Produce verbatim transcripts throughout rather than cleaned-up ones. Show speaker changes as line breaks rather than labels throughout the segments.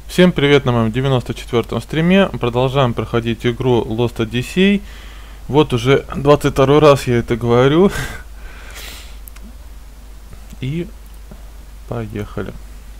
Всем привет на моем девяносто четвёртом стриме. Продолжаем проходить игру Lost Odyssey. Вот уже двадцать второй раз я это говорю. И поехали.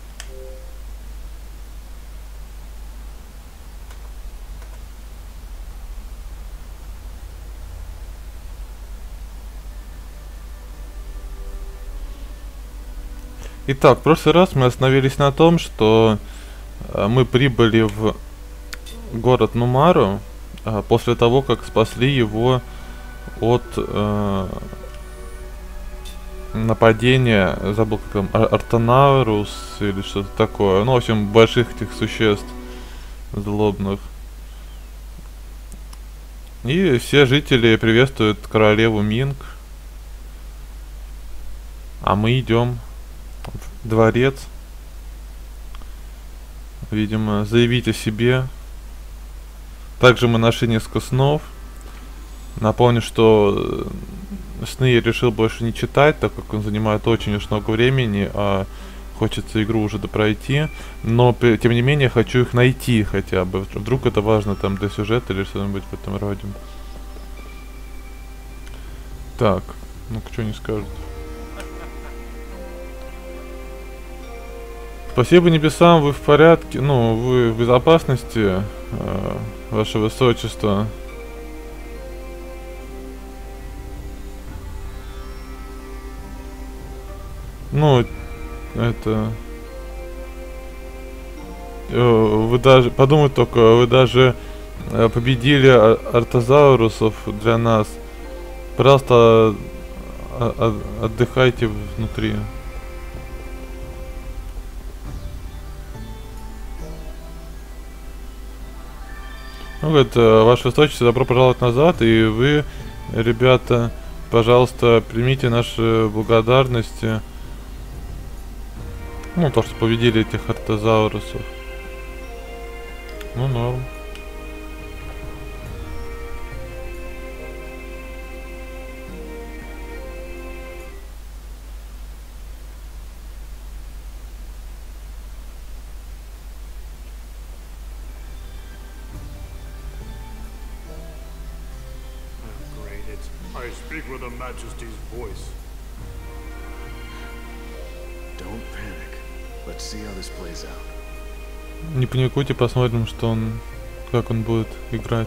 Итак, в прошлый раз мы остановились на том, что э, мы прибыли в город Нумару э, после того, как спасли его от э, нападения, забыл как там, Ар Артанаурус или что-то такое, ну в общем больших этих существ злобных. И все жители приветствуют королеву Минг, а мы идем в дворец, видимо, заявить о себе. Также мы нашли несколько снов. Напомню, что сны я решил больше не читать, так как он занимает очень уж много времени, а хочется игру уже допройти. Но тем не менее хочу их найти хотя бы. Вдруг это важно там для сюжета или что-нибудь в этом роде. Так, ну-ка, что не скажут. Спасибо небесам, вы в порядке, ну, вы в безопасности, э, ваше высочество. Ну, это... Э, вы даже, подумать только, вы даже э, победили ар артозаурусов для нас. Просто э, отдыхайте внутри. Ну, это, ваше высочество, добро пожаловать назад, и вы, ребята, пожалуйста, примите наши благодарности. Ну, то, что победили этих артозаурусов. Ну, норм.
I speak with Her Majesty's voice.
Don't panic. Let's see how this plays out.
Не паникуйте, посмотрим, что он, как он будет играть.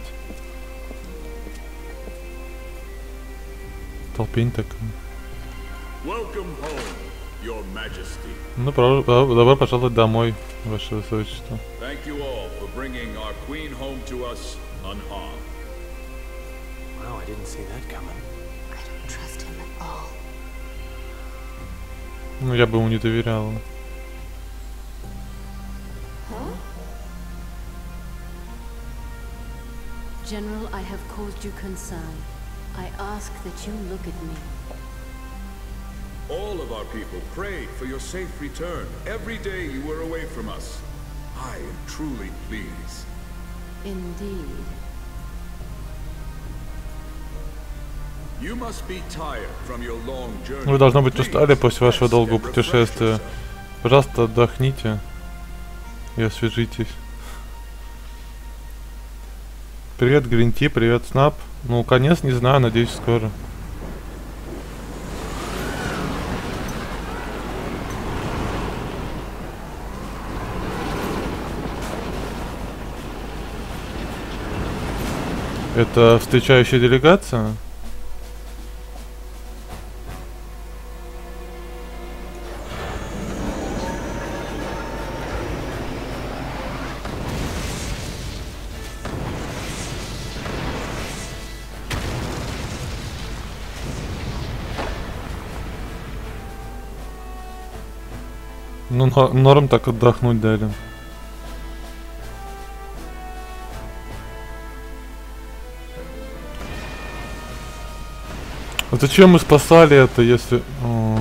Толпень такая.
Welcome home, Your Majesty.
Ну, добро пожаловать домой, ваше высочество.
Thank you all for bringing our queen home to us unharmed.
Wow, I didn't see that coming.
I don't trust him at all.
Ну, я бы ему не доверял.
Huh? General, I have caused you concern. I ask that you look at me.
All of our people prayed for your safe return. Every day you were away from us. I am truly pleased.
Indeed.
You must be tired from your long journey.
Вы, должно быть, устали после вашего долгого путешествия. Пожалуйста, отдохните и освежитесь. Привет, Гринти, привет, Снап. Ну, конец не знаю, надеюсь, скоро. Это встречающая делегация? Ну, норм так отдохнуть дали. А зачем мы спасали это, если... О.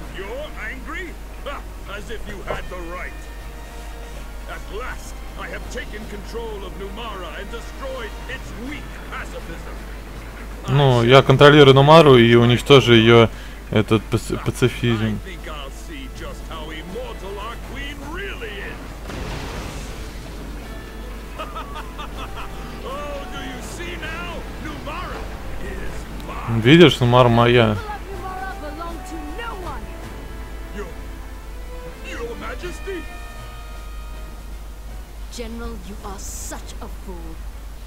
As if you had the right. At last, I have taken control of Numara and destroyed its weak pacifism.
Ну, я контролирую Нумару и уничтожу ее этот паци- пацифизм.
I think I'll see just how immortal our queen really is. Oh, do you see now? Numara is mine.
Видишь, Нумара моя.
Your, Your Majesty?
General, you are such a fool.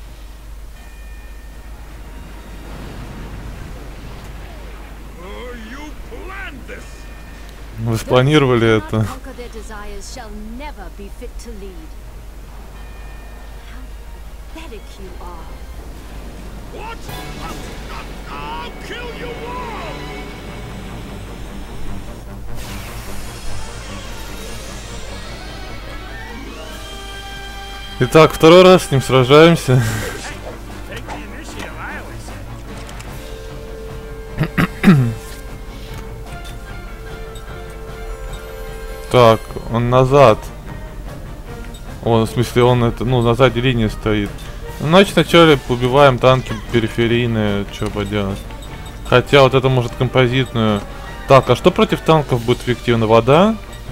Oh, you planned this.
Вы спланировали
Those who
это.
cannot conquer their desires shall never be fit to lead. How pathetic you are.
What? I'll kill you all!
Итак, второй раз с ним сражаемся.
Take the initiative, I always say.
Так, он назад. Он, в смысле, он это, ну, на задней линии стоит. Значит, вначале убиваем танки периферийные, что поделать. Хотя вот это может композитную. Так, а что против танков будет эффективно? Вода?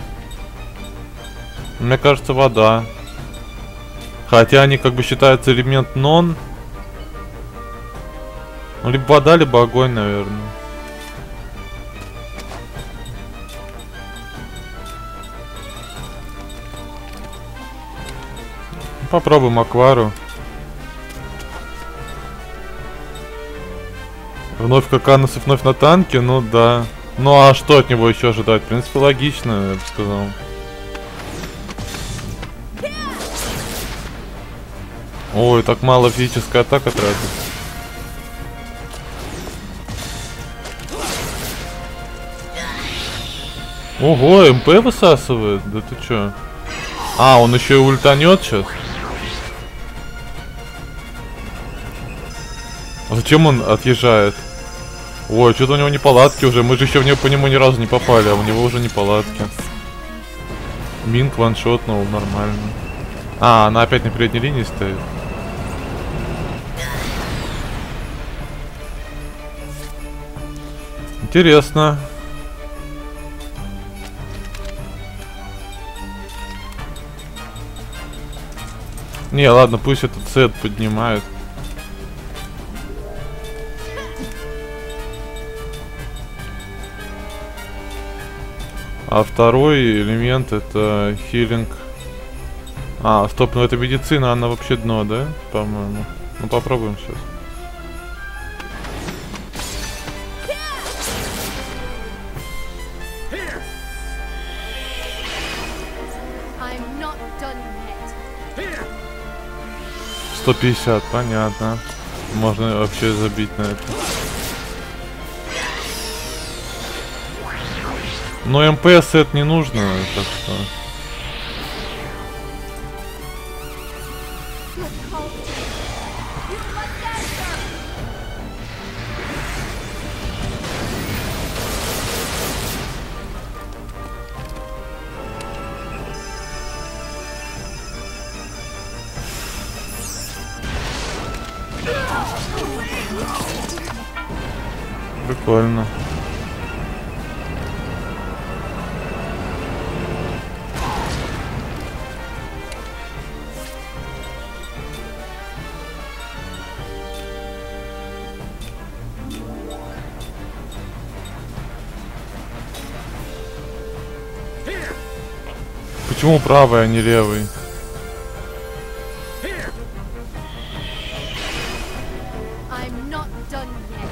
Мне кажется, вода. Хотя они как бы считаются элемент нон. Ну, либо вода, либо огонь, наверное. Попробуем аквару. Вновь Каканос и вновь на танке, ну да. Ну а что от него еще ожидать? В принципе, логично, я бы сказал. Ой, так мало физическая атака тратит. Ого, МП высасывает? Да ты чё? А, он еще и ультанет сейчас. А зачем он отъезжает? Ой, что-то у него неполадки уже. Мы же еще в него, по нему ни разу не попали, а у него уже неполадки. Минк ваншотнул, нормально. А, она опять на передней линии стоит. Интересно. Не, ладно, пусть этот сет поднимают. А второй элемент это хилинг. А, стоп, ну это медицина, она вообще дно, да? По-моему. Ну попробуем сейчас.
I'm not done yet.
сто пятьдесят, понятно. Можно вообще забить на это. Но МП сет не нужно, так что. Прикольно. Почему правый, а не левый?
I'm not done yet.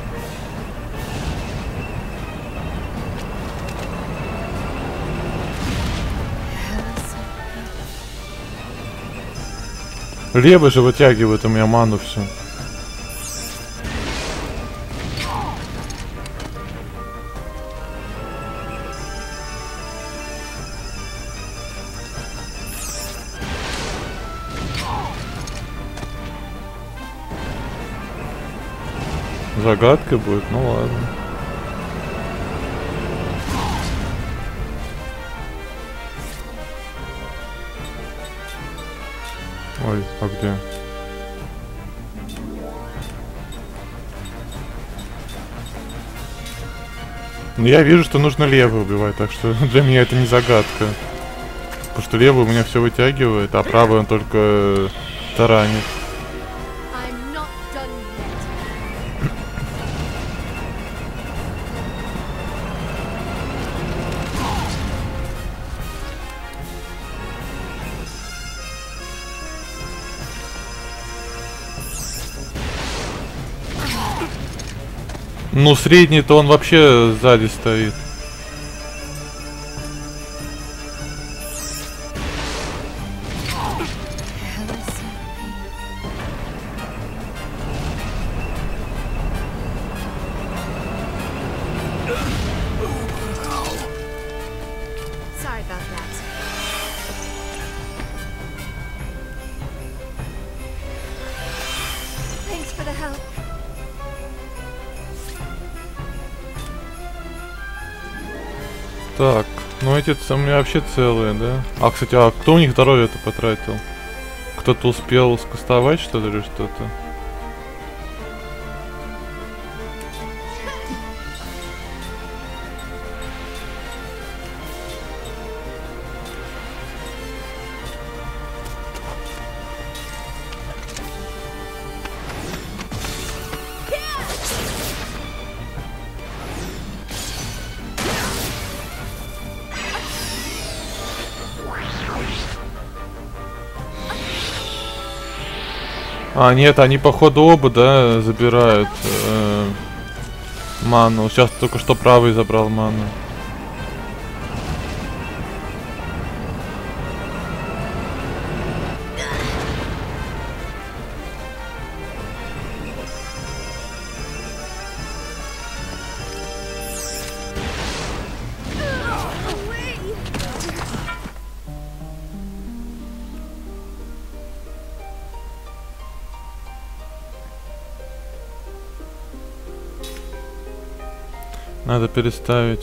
Левый же вытягивает у меня ману все. Загадка будет, ну ладно. Ой, а где? Ну я вижу, что нужно левую убивать, так что для меня это не загадка. Потому что левый у меня все вытягивает, а правый он только таранит.
I'm not done yet.
Ну средний-то он вообще сзади стоит.
Sorry about that. Thanks for the help.
Так, ну эти у меня вообще целые, да? А, кстати, а кто у них здоровье-то потратил? Кто-то успел скастовать что-то или что-то? А, нет, они походу оба, да, забирают э, ману. Сейчас только что правый забрал ману. Надо переставить.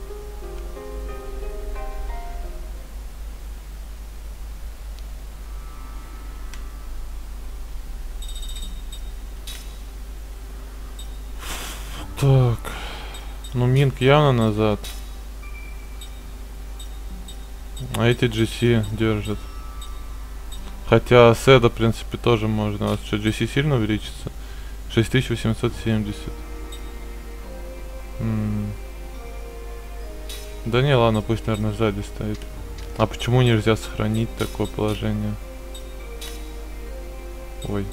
Так. Ну, Минк явно назад. А эти джи си держат. Хотя Седа, в принципе, тоже можно. У нас что, джи си сильно увеличится? шесть тысяч восемьсот семьдесят. М-м. Да не, ладно, пусть, наверное, сзади стоит. А почему нельзя сохранить такое положение? Ой.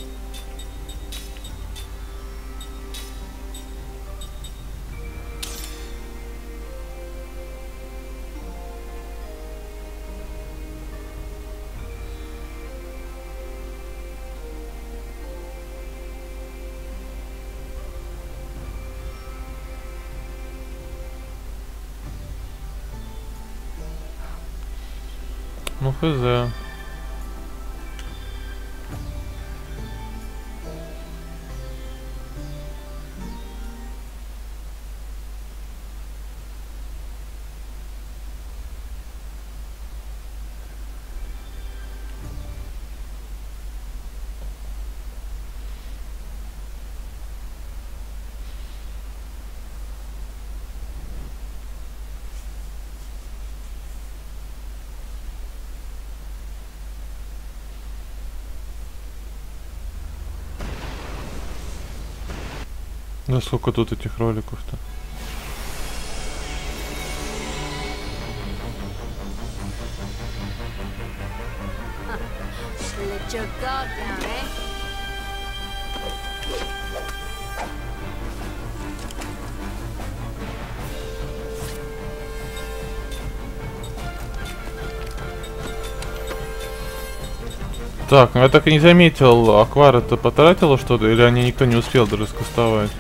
Ну, хз. Да сколько тут этих роликов-то?
Let your guard down, eh?
Так, ну я так и не заметил, Аквара-то потратила что-то, или они никто не успел даже скастовать?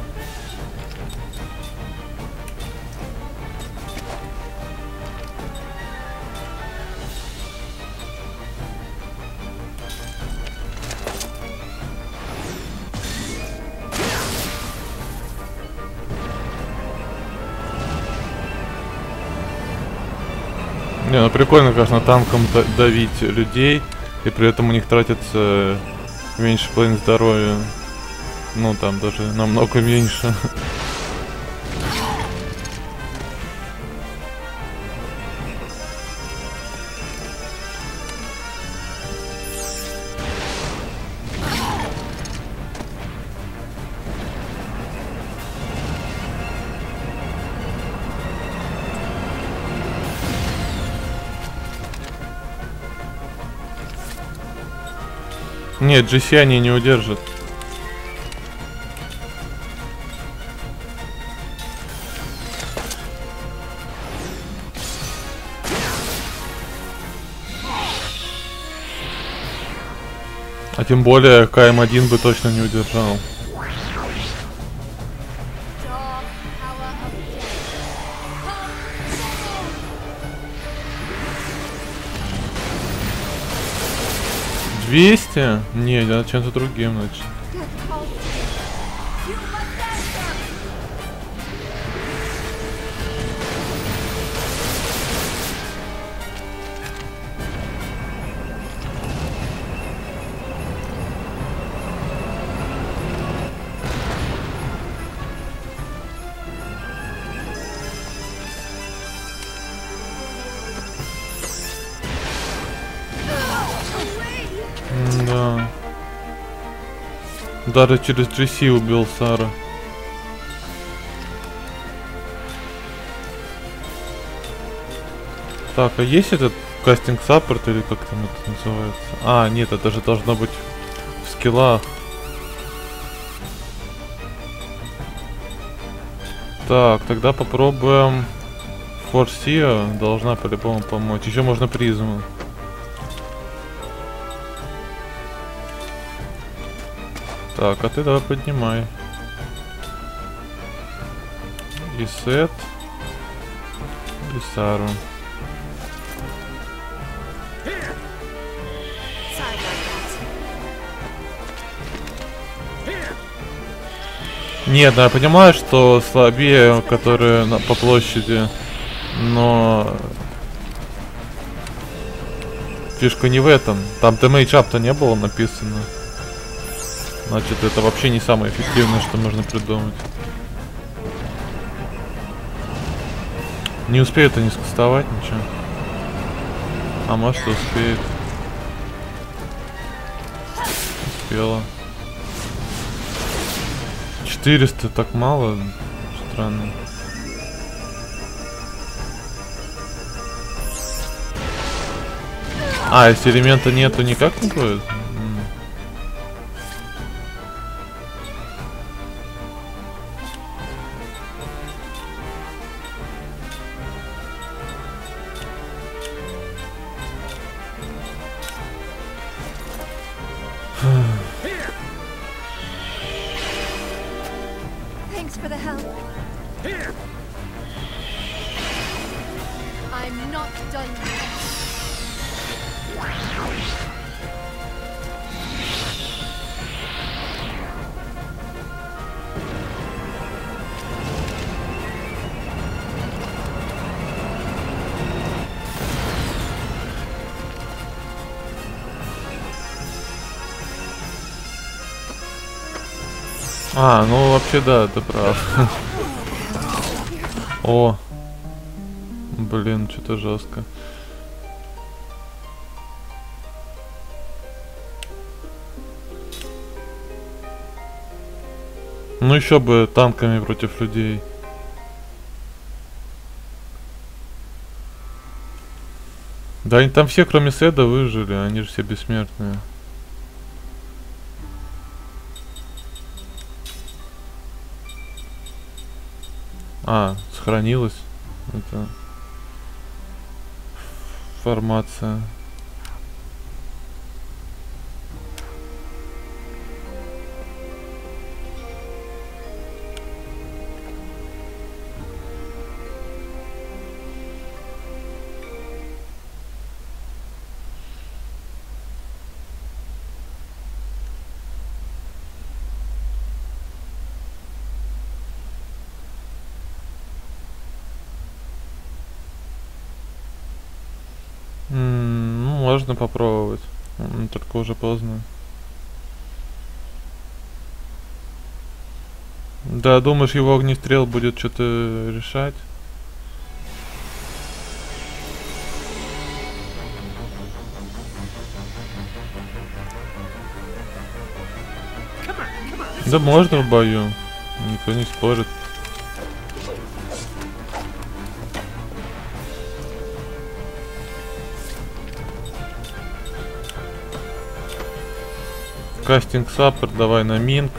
Не, ну прикольно, конечно, танком давить людей. И при этом у них тратится меньше половины здоровья. Ну там даже намного меньше. Нет, джи си они не удержат. А тем более ка эм один бы точно не удержал. двести? Не, надо чем-то другим, значит. Да. Даже через джи си убил Сара. Так, а есть этот кастинг саппорт или как там это называется? А, нет, это же должно быть в скиллах. Так, тогда попробуем. Форсия должна по-любому помочь. Еще можно призму. Так, а ты давай поднимай. И Сет. И Сару. Нет, да, я понимаю, что слабее, которые на, по площади, но фишка не в этом. Там damage up-то не было написано. Значит, это вообще не самое эффективное, что можно придумать. Не успеет они скастовать ничего. А может успеет. Успела. четыреста так мало. Странно. А, если элемента нету, никак не будет? А, ну вообще да, ты прав. О, блин, что-то жестко. Ну еще бы танками против людей. Да они там все, кроме Седа, выжили, они же все бессмертные. А, сохранилась эта формация. Можно попробовать. М, Только уже поздно. Да, думаешь, его огнестрел будет что-то решать? Да можно в бою. Никто не спорит. Кастинг саппорт, давай на Минк.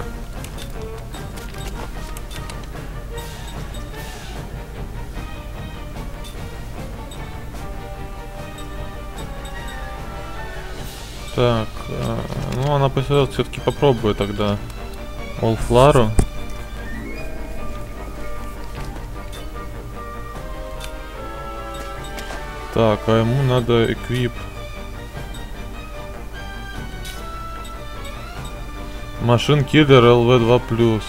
Так, э, ну она все-таки попробует тогда Олфлару. Так, а ему надо эквип. Машин киллер эл ви два плюс.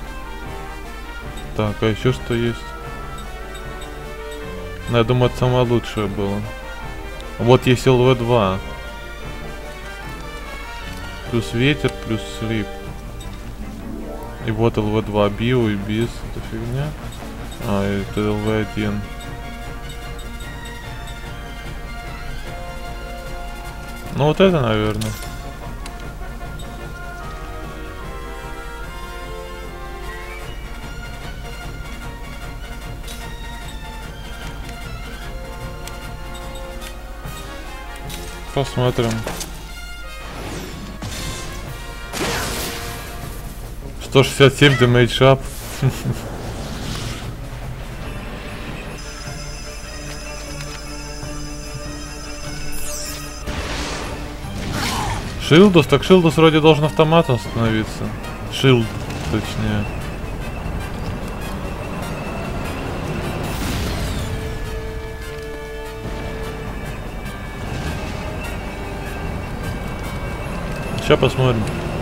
Так, а еще что есть? Ну, я думаю, это самое лучшее было. Вот есть эл ви два. Плюс ветер, плюс слип. И вот эл ви два био и биз. Это фигня. А, это эл ви один. Ну вот это, наверное. Посмотрим. сто шестьдесят семь damage up. Шилдус, так Шилдус вроде должен автоматом становиться. Шилд, точнее. Сейчас посмотрим.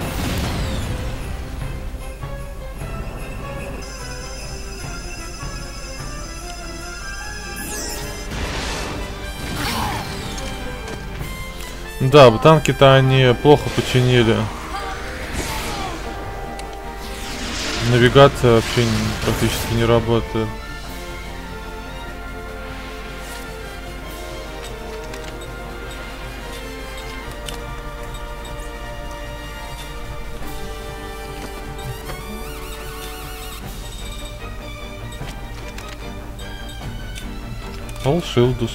Да, танки-то они плохо починили. Навигация вообще не, практически не работает. Ол Шилдус.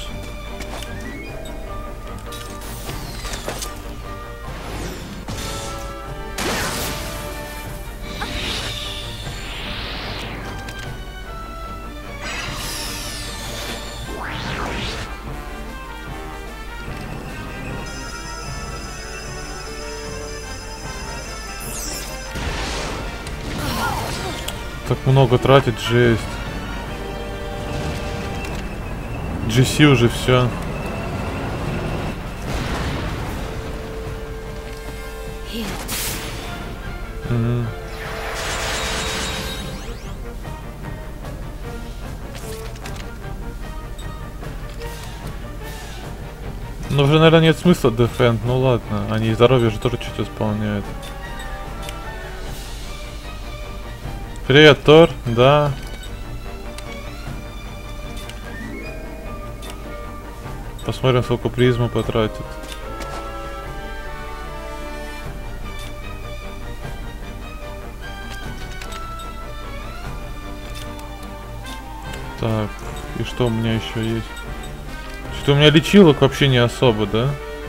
Так много тратит, жесть. джи си уже все. Угу. Ну уже, наверное, нет смысла дефенд. Ну ладно, они здоровье же тоже чуть исполняют. Привет, Тор, да. Посмотрим, сколько призма потратит. Так, и что у меня еще есть? Что-то у меня лечилок вообще не особо, да?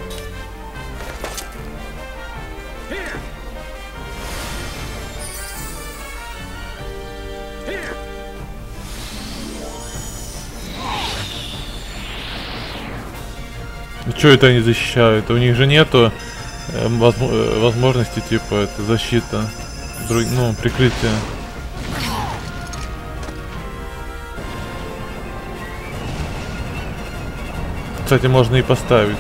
Что это они защищают? У них же нету э, возможно, возможности типа это защита, друг, ну прикрытие. Кстати, можно и поставить.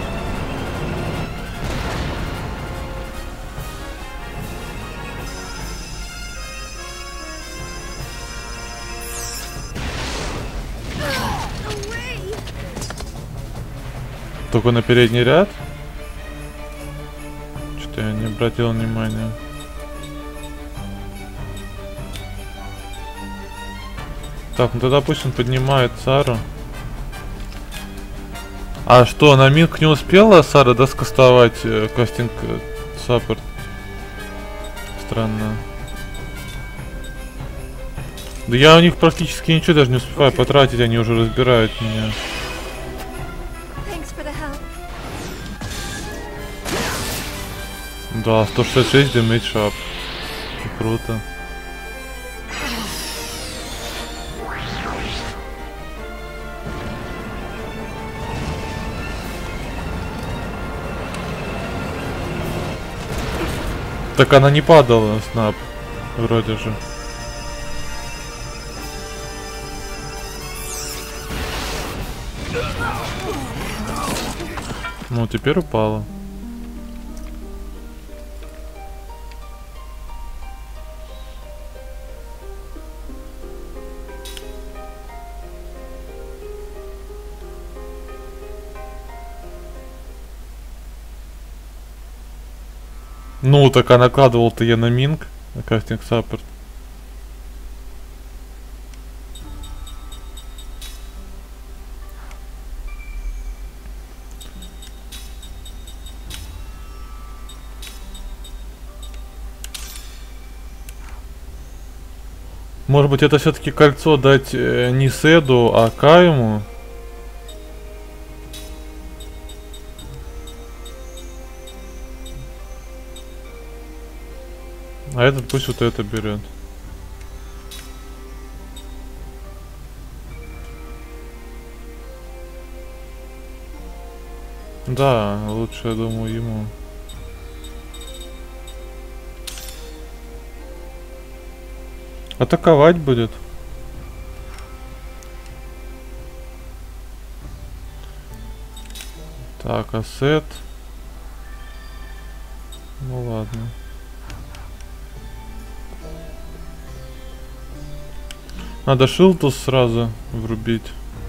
Только на передний ряд. Не обратил внимания. Так, ну тогда пусть он поднимает Сару. А что, на Минк не успела Сара, да, скастовать э, кастинг э, саппорт? Странно. Да я у них практически ничего даже не успеваю потратить, они уже разбирают меня. Да, сто шестьдесят шесть damage up. Круто. Так она не падала, снап. Вроде же. Ну, теперь упала. Ну, так а накладывал-то я на Минк, на кастинг саппорт. Может быть, это все-таки кольцо дать э, не Седу, а Кайму? А этот пусть вот это берет. Да, лучше, я думаю, ему. Атаковать будет. Так, ассет. Ну ладно. Надо шилтус сразу врубить.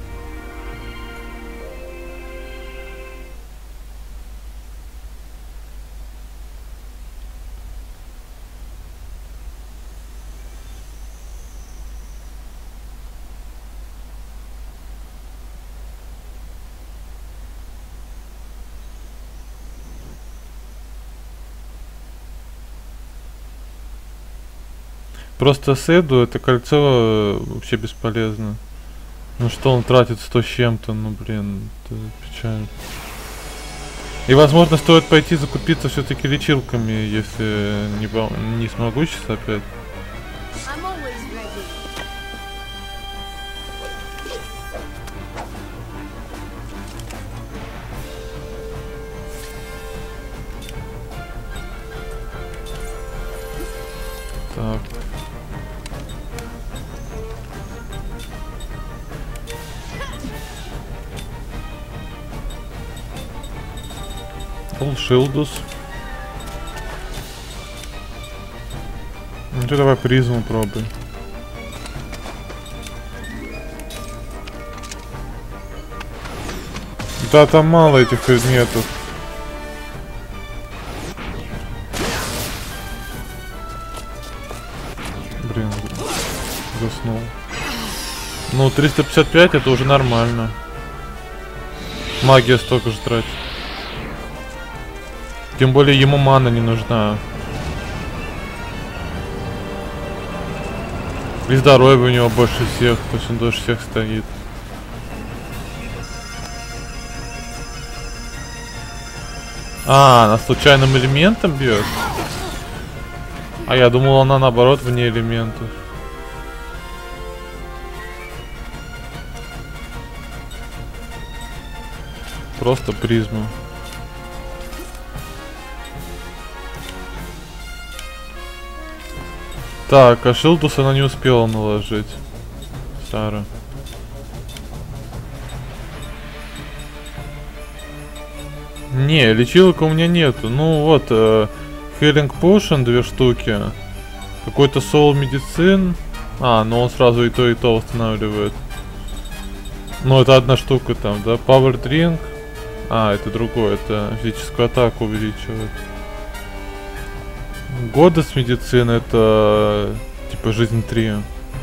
Просто Седу это кольцо вообще бесполезно. Ну что он тратит сто с чем-то, ну блин, это печально. И возможно стоит пойти закупиться все-таки лечилками, если не, не смогу сейчас опять. Так. Шилдус. Ну ты давай призму пробуй. Да, там мало этих предметов. Блин, заснул. Ну, триста пятьдесят пять это уже нормально. Магия столько же тратит. Тем более ему мана не нужна. И здоровье у него больше всех, пусть он дольше всех стоит. А, она случайным элементом бьет? А я думал, она наоборот вне элементов. Просто призма. Так, а шилдус она не успела наложить. Сара. Не, лечилок у меня нету. Ну вот, э, Healing Potion две штуки. Какой-то Soul Medicine. А, ну он сразу и то, и то восстанавливает. Ну это одна штука там, да? Power Drink. А, это другое, это физическую атаку увеличивает. Годы с медицины это типа жизнь три.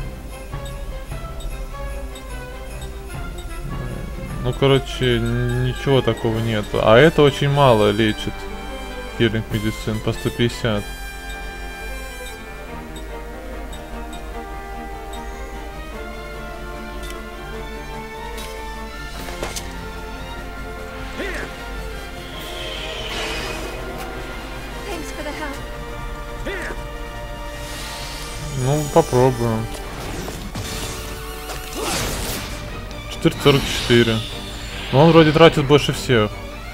Ну, короче, ничего такого нету. А это очень мало лечит. Healing медицин по сто пятьдесят. Ну, попробуем. четыре сорок четыре. Но он вроде тратит больше всех.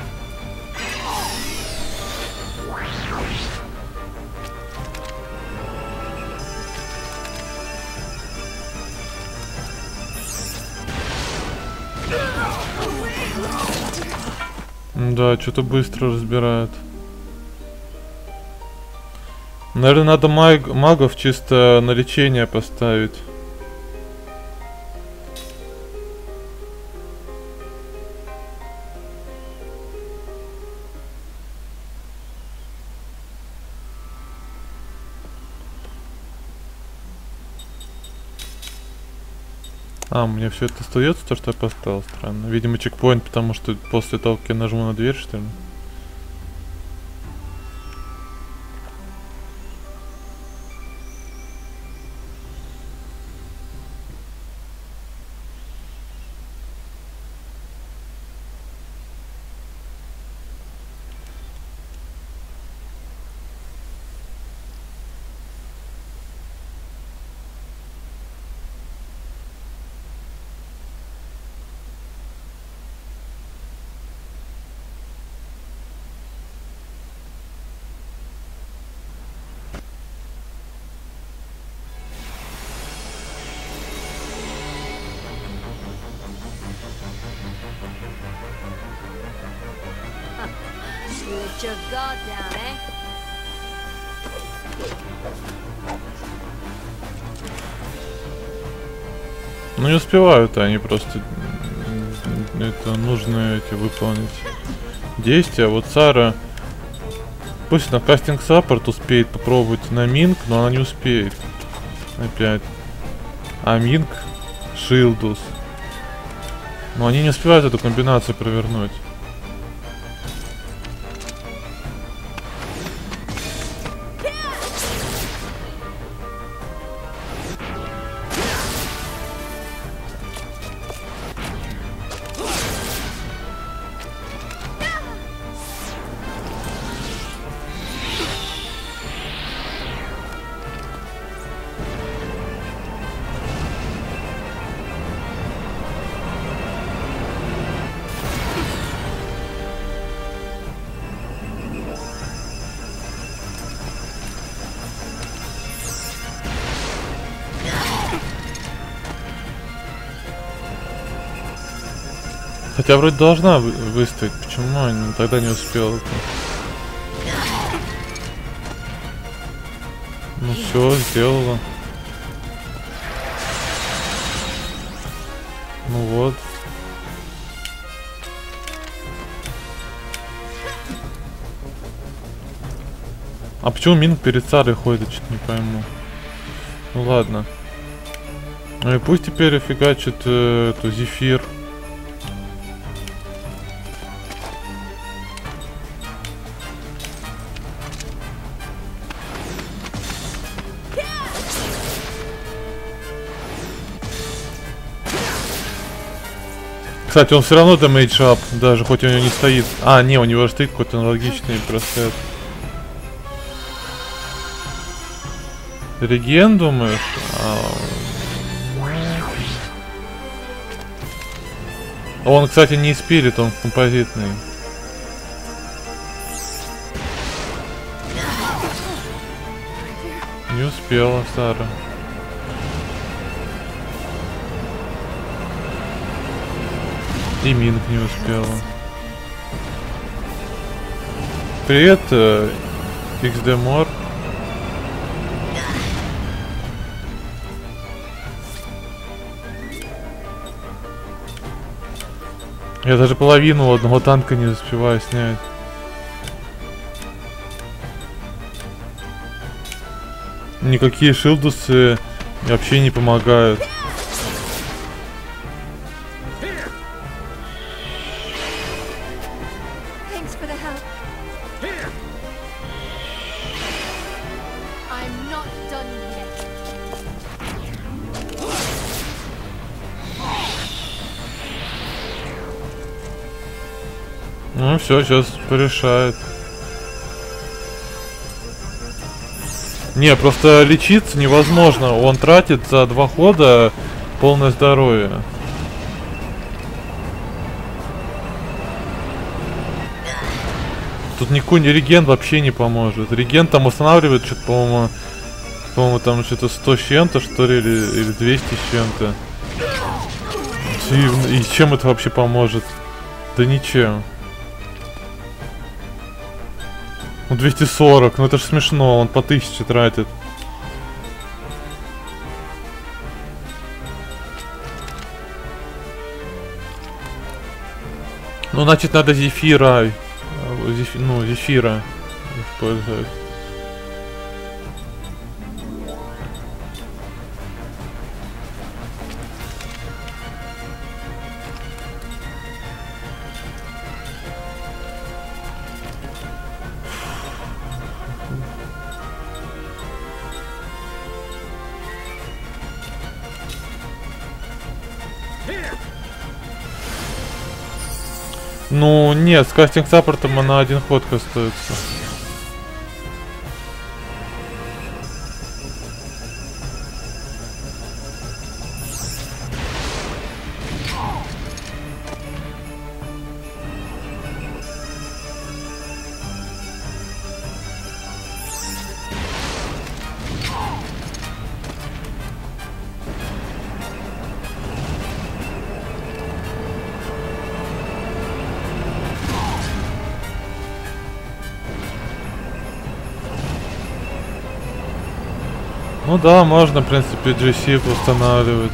Да, что-то быстро разбирает. Наверное, надо маг магов чисто на лечение поставить. А, у меня все это остается, то, что я поставил, странно. Видимо, чекпоинт, потому что после того, как я нажму на дверь, что ли.
Let your guard down, eh?
Ну не успевают они просто. Это нужно эти выполнить действия. Вот Сара, пусть на кастинг саппорт успеет попробовать на Минк, но она не успеет. Опять. А Минк Шилдус. Но они не успевают эту комбинацию провернуть. Хотя вроде должна вы выставить. Почему она тогда не успела? Ну все, сделала. Ну вот. А почему Минк перед Сарой ходит, что-то не пойму. Ну ладно. Ну и пусть теперь фигачит э, эту Зефир. Кстати, он все равно damage up, даже хоть у него не стоит. А, не, у него стоит какой-то аналогичный просто. Реген, думаешь? А... Он, кстати, не спирит, он композитный. Не успела Сара. И Минк не успела. Привет, э, икс ди Мор. Я даже половину одного танка не успеваю снять. никакие шилдусы вообще не помогают. Ну все, сейчас порешает. Не, просто лечиться невозможно. Он тратит за два хода полное здоровье. Тут никакой не реген вообще не поможет. Реген там устанавливает что-то, по-моему, по-моему, там что-то сто с чем-то, что ли, или, или двести с чем-то. И, и чем это вообще поможет? Да ничем. Ну двести сорок, ну это ж смешно, он по тысяче тратит. Ну значит надо зефира, зеф, ну зефира использовать. Ну нет, с кастинг саппортом она один ход кастуется. Ну да, можно, в принципе, джи си устанавливать.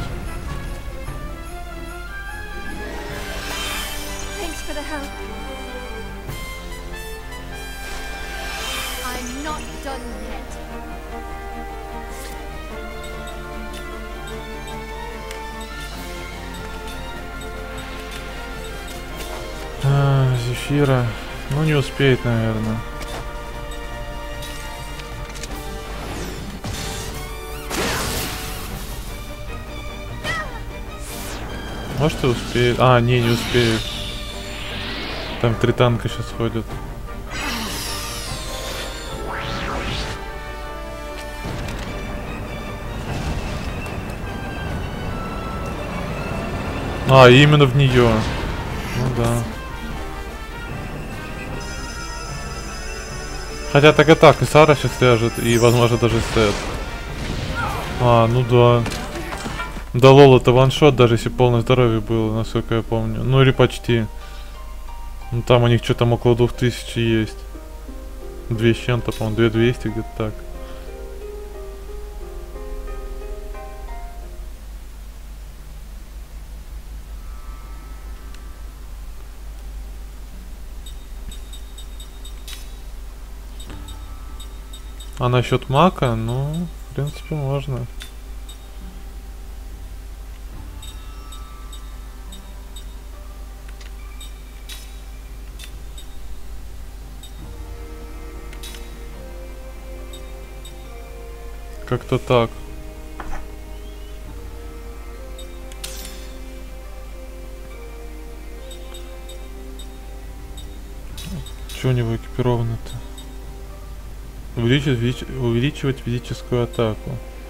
А, Зефира. Ну не успеет, наверное. Может и успеет. А, не, не успеет. Там три танка сейчас ходят. А, именно в нее. Ну да. Хотя так и так, и Сара сейчас ляжет, и возможно даже Сет. А, ну да. Да лол, это ваншот, даже если полное здоровье было, насколько я помню. Ну или почти. Ну там у них что там около двух тысяч есть. Две с чем-то, по-моему, две двести где-то так. А насчет мака, ну, в принципе, можно. Как-то так. Чего у него экипировано-то? Увеличивать, увеличивать физическую атаку.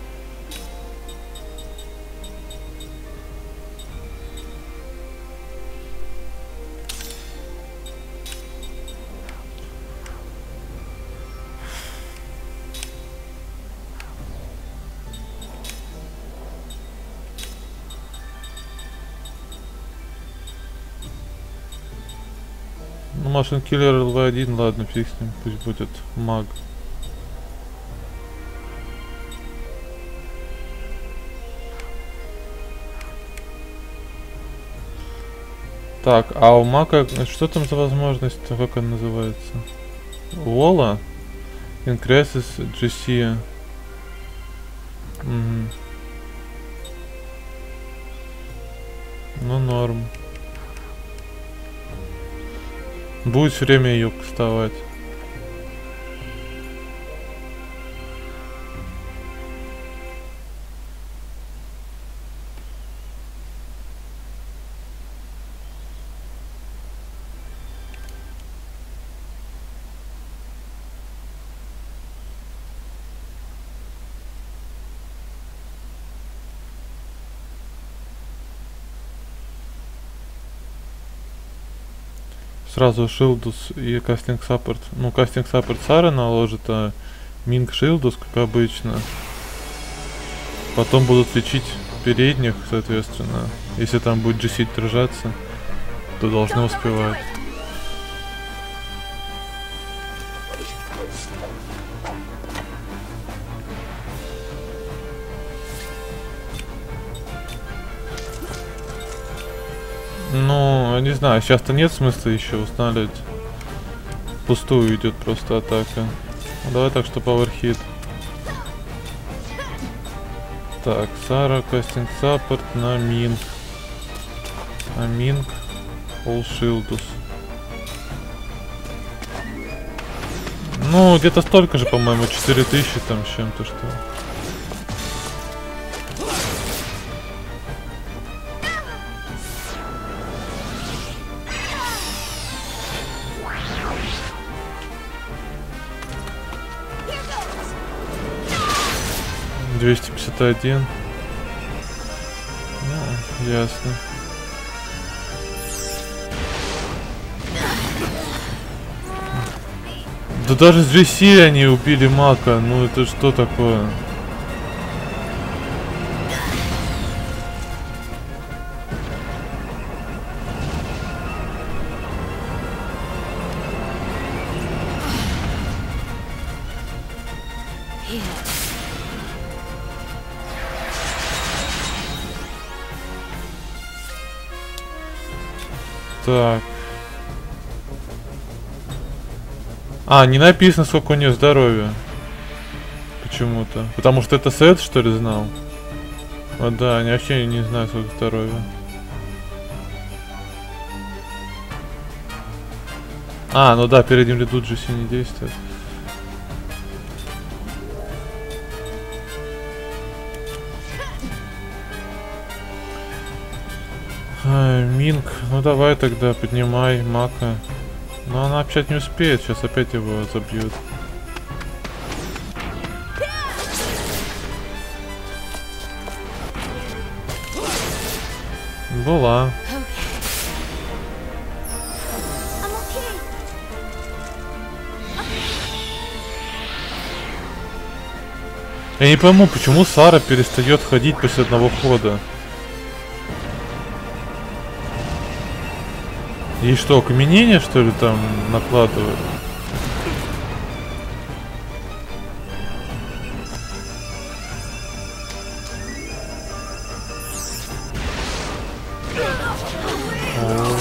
Ну, Машин Киллер эл ви один, ладно, фиг с ним, пусть будет маг. Так, а у мака, что там за возможность, как он называется? Вола? Increases джи си. Угу. Ну норм. Будет все время юг вставать. Сразу Шилдус и кастинг саппорт. Ну, кастинг саппорт Сара наложит, а Минг Шилдус, как обычно. Потом будут лечить передних, соответственно. Если там будет джи си держаться, то должны успевать. Ну, не знаю, сейчас-то нет смысла еще устанавливать. Пустую идет просто атака. Ну, давай так, что пауэрхит. Так, Сара, кастинг саппорт на Минг. А Минг, All Shieldus. Ну, где-то столько же, по-моему, четыре тысячи там с чем-то, что... двести пятьдесят один. Ну, ясно. Да даже с джи си они убили Мака. Ну это что такое? Так. А, не написано, сколько у нее здоровья. Почему-то. Потому что это Сет, что ли, знал? А, да, они вообще не знаю, сколько здоровья. А, ну да, в переднем ряду джи си не действует. А, Минг, ну давай тогда поднимай Мака. Но она опять не успеет, сейчас опять его забьют. Была. Я не пойму, почему Сара перестает ходить после одного хода. Ей что, окаменение, что ли, там накладывают? О.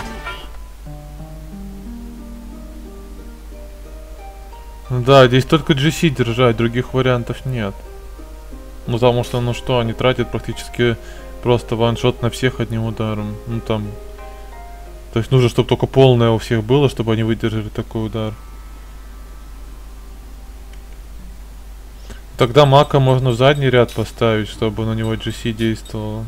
Ну да, здесь только джи си держать, других вариантов нет. Ну потому что, ну что, они тратят практически просто ваншот на всех одним ударом. Ну там... То есть нужно, чтобы только полное у всех было, чтобы они выдержали такой удар. Тогда Мака можно в задний ряд поставить, чтобы на него джи си действовало.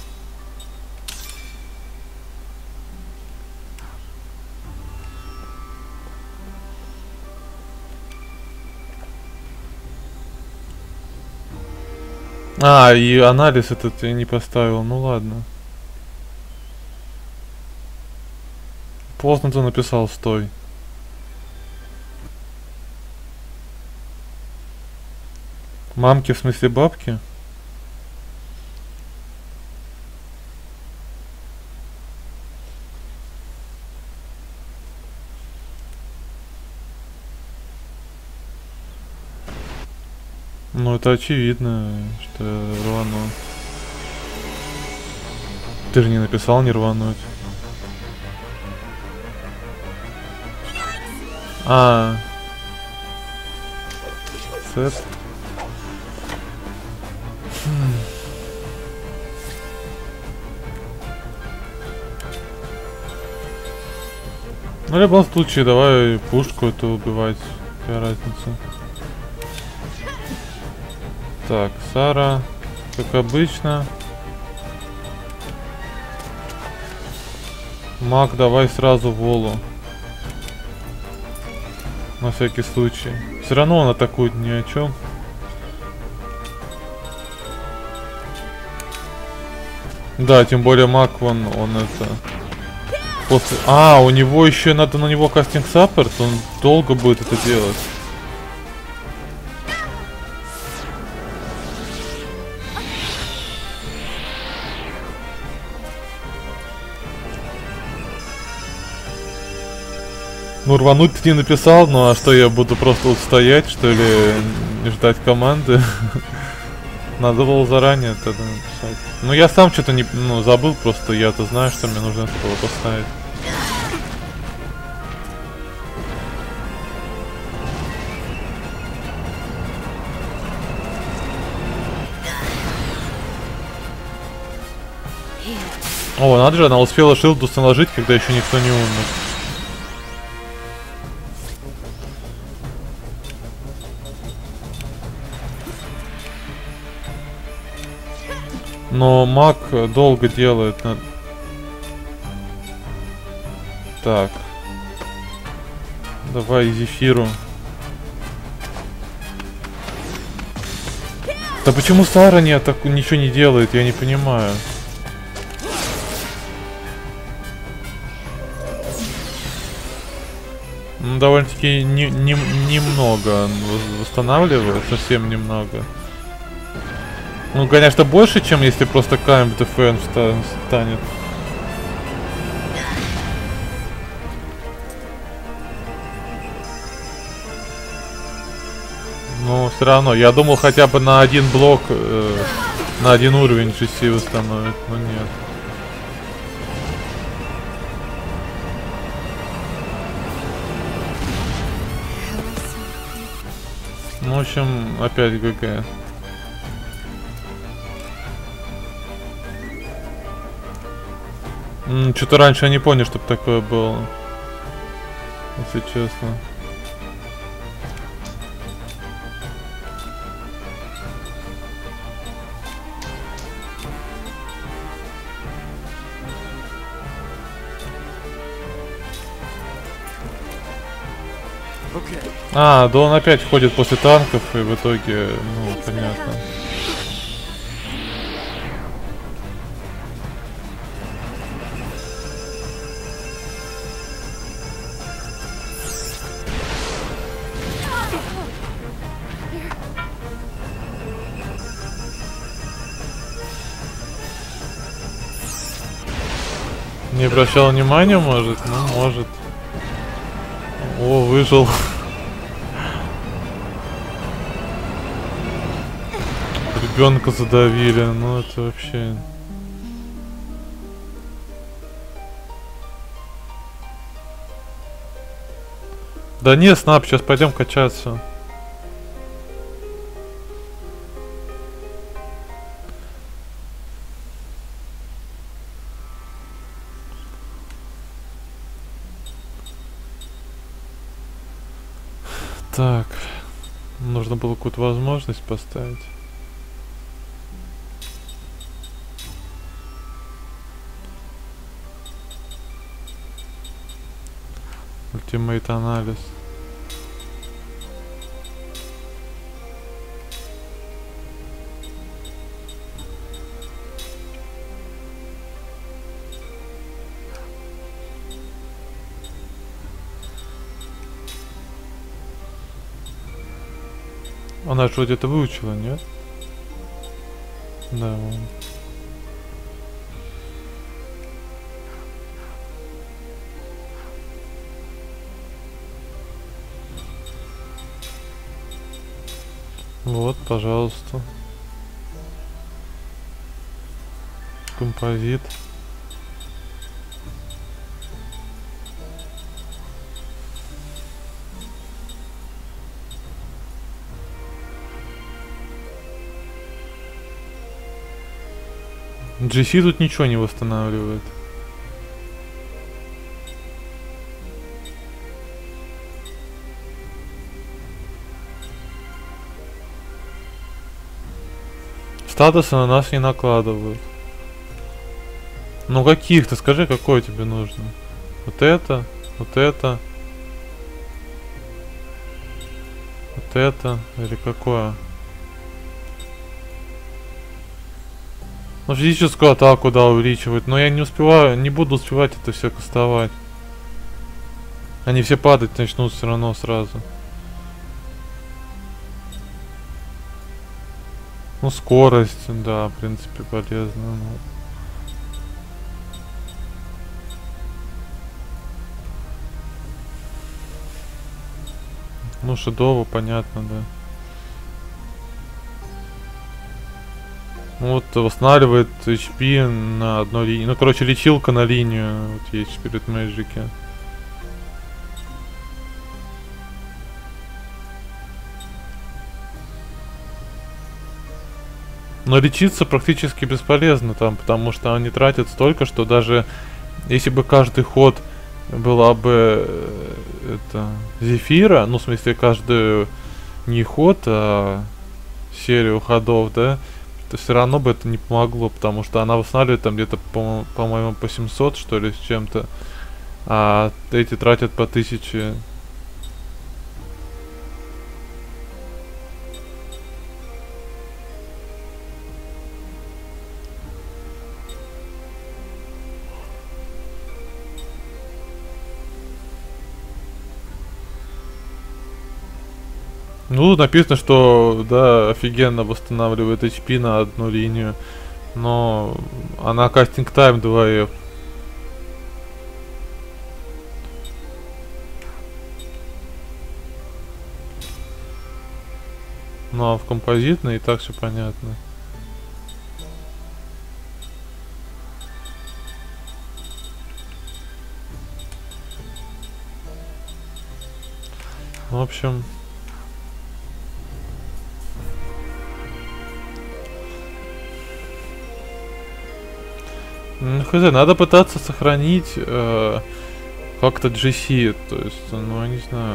А, и анализ этот я не поставил, ну ладно. Поздно ты написал, стой. Мамки в смысле бабки? Ну это очевидно, что рвану. Ты же не написал не рвануть. А. Сет. Ну, в любом случае, давай пушку эту убивать. Какая разница. Так, Сара, как обычно. Маг, давай сразу Волу. На всякий случай. Все равно он атакует ни о чем. Да, тем более маг, он, он это... После... А, у него еще надо на него кастинг саппорт, он долго будет это делать. Ну, рвануть ты не написал, ну а что, я буду просто вот стоять, что ли, ждать команды? Надо было заранее тогда написать. Ну, я сам что-то не, ну, забыл, просто я-то знаю, что мне нужно было поставить. О, надо же, она успела шилдус наложить, когда еще никто не умер. Но маг долго делает. Так. Давай Зефиру. Да почему Сара не так ничего не делает, я не понимаю. Ну, довольно-таки не, не, немного восстанавливает, совсем немного. Ну, конечно, больше, чем если просто КМТФН станет. Но все равно, я думал хотя бы на один блок, э, на один уровень джи си восстановит, но нет. Ну, в общем, опять ГГ. Что-то раньше я не понял, чтобы такое было. Если честно.
Okay.
А, да он опять ходит после танков, и в итоге, ну, понятно. Не обращал внимания, может? Ну, может. О, выжил. Ребенка задавили, ну это вообще. Да не, Снап, сейчас пойдем качаться. Так, нужно было какую-то возможность поставить. Ультимейт анализ. Она же вроде это выучила, нет? Да. Вот, пожалуйста. Композит. джи си тут ничего не восстанавливает. Статусы на нас не накладывают. Ну каких? Ты скажи, какой тебе нужно? Вот это, вот это, вот это или какое? Ну физическую атаку, да, увеличивает, но я не успеваю, не буду успевать это все кастовать. Они все падать начнут все равно сразу. Ну скорость, да, в принципе полезно. Ну. Ну, Шедоу, понятно, да. Ну, вот восстанавливает эйч пи на одной линии. Ну, короче, лечилка на линию. Вот есть в Spirit Magic. Но лечиться практически бесполезно там, потому что они тратят столько, что даже если бы каждый ход была бы это Зефира, ну в смысле каждый не ход, а серию ходов, да, то все равно бы это не помогло, потому что она восстанавливает там где-то, по- по-моему, по семьсот, что ли, с чем-то, а эти тратят по тысяче. Ну, написано, что, да, офигенно восстанавливает эйч пи на одну линию. Но она кастинг тайм два эф. Ну, а в композитной и так все понятно. В общем... Ну, хз, надо пытаться сохранить э, как-то джи си, то есть, ну, я не знаю.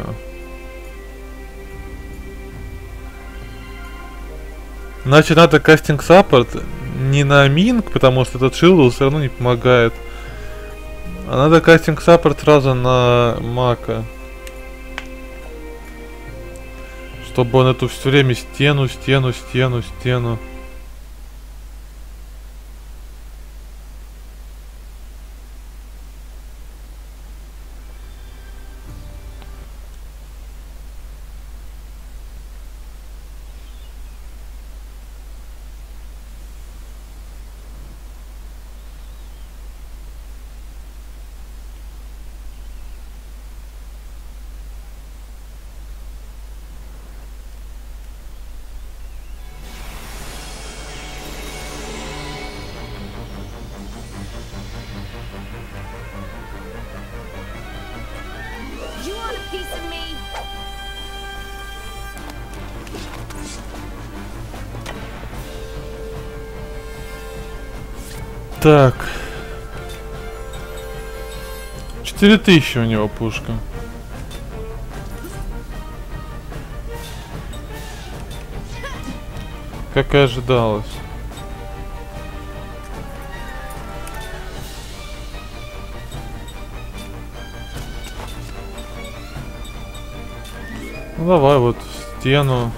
Значит, надо кастинг саппорт не на Минг, потому что этот шилд все равно не помогает. А надо кастинг саппорт сразу на Мака. Чтобы он эту все время стену, стену, стену, стену.
You want a piece of me?
Так. четыре тысячи у него пушка. Как и ожидалось. Ну давай вот в стену.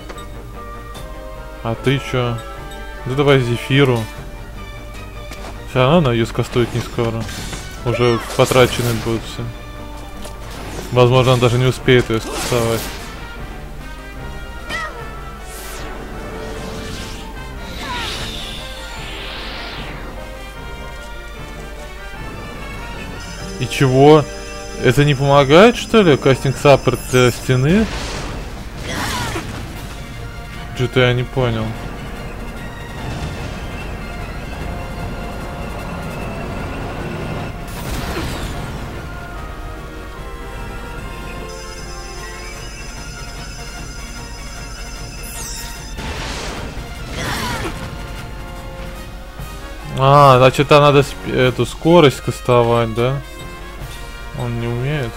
А ты чё? Да давай Зефиру. Все равно она ее скастует не скоро. Уже потрачены будут все. Возможно, он даже не успеет ее скастовать. И чего? Это не помогает, что ли? Кастинг саппорт для стены? Что-то я не понял. А, значит, там надо эту скорость кастовать, да? Он не умеет.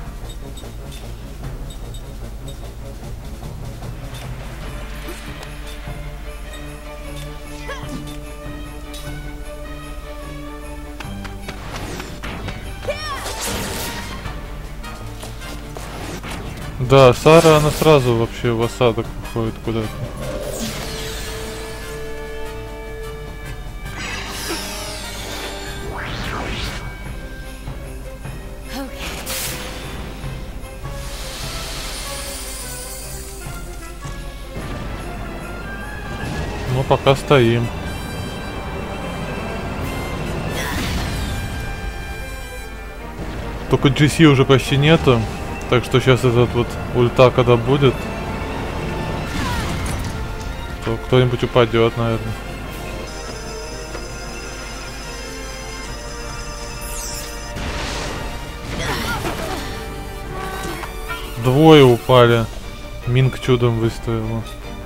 Да, Сара, она сразу вообще в осадок уходит куда-то. Ну, пока стоим. Только джи си уже почти нету. Так что сейчас этот вот ульта когда будет, то кто-нибудь упадет, наверное. Двое упали. Минг чудом выставила.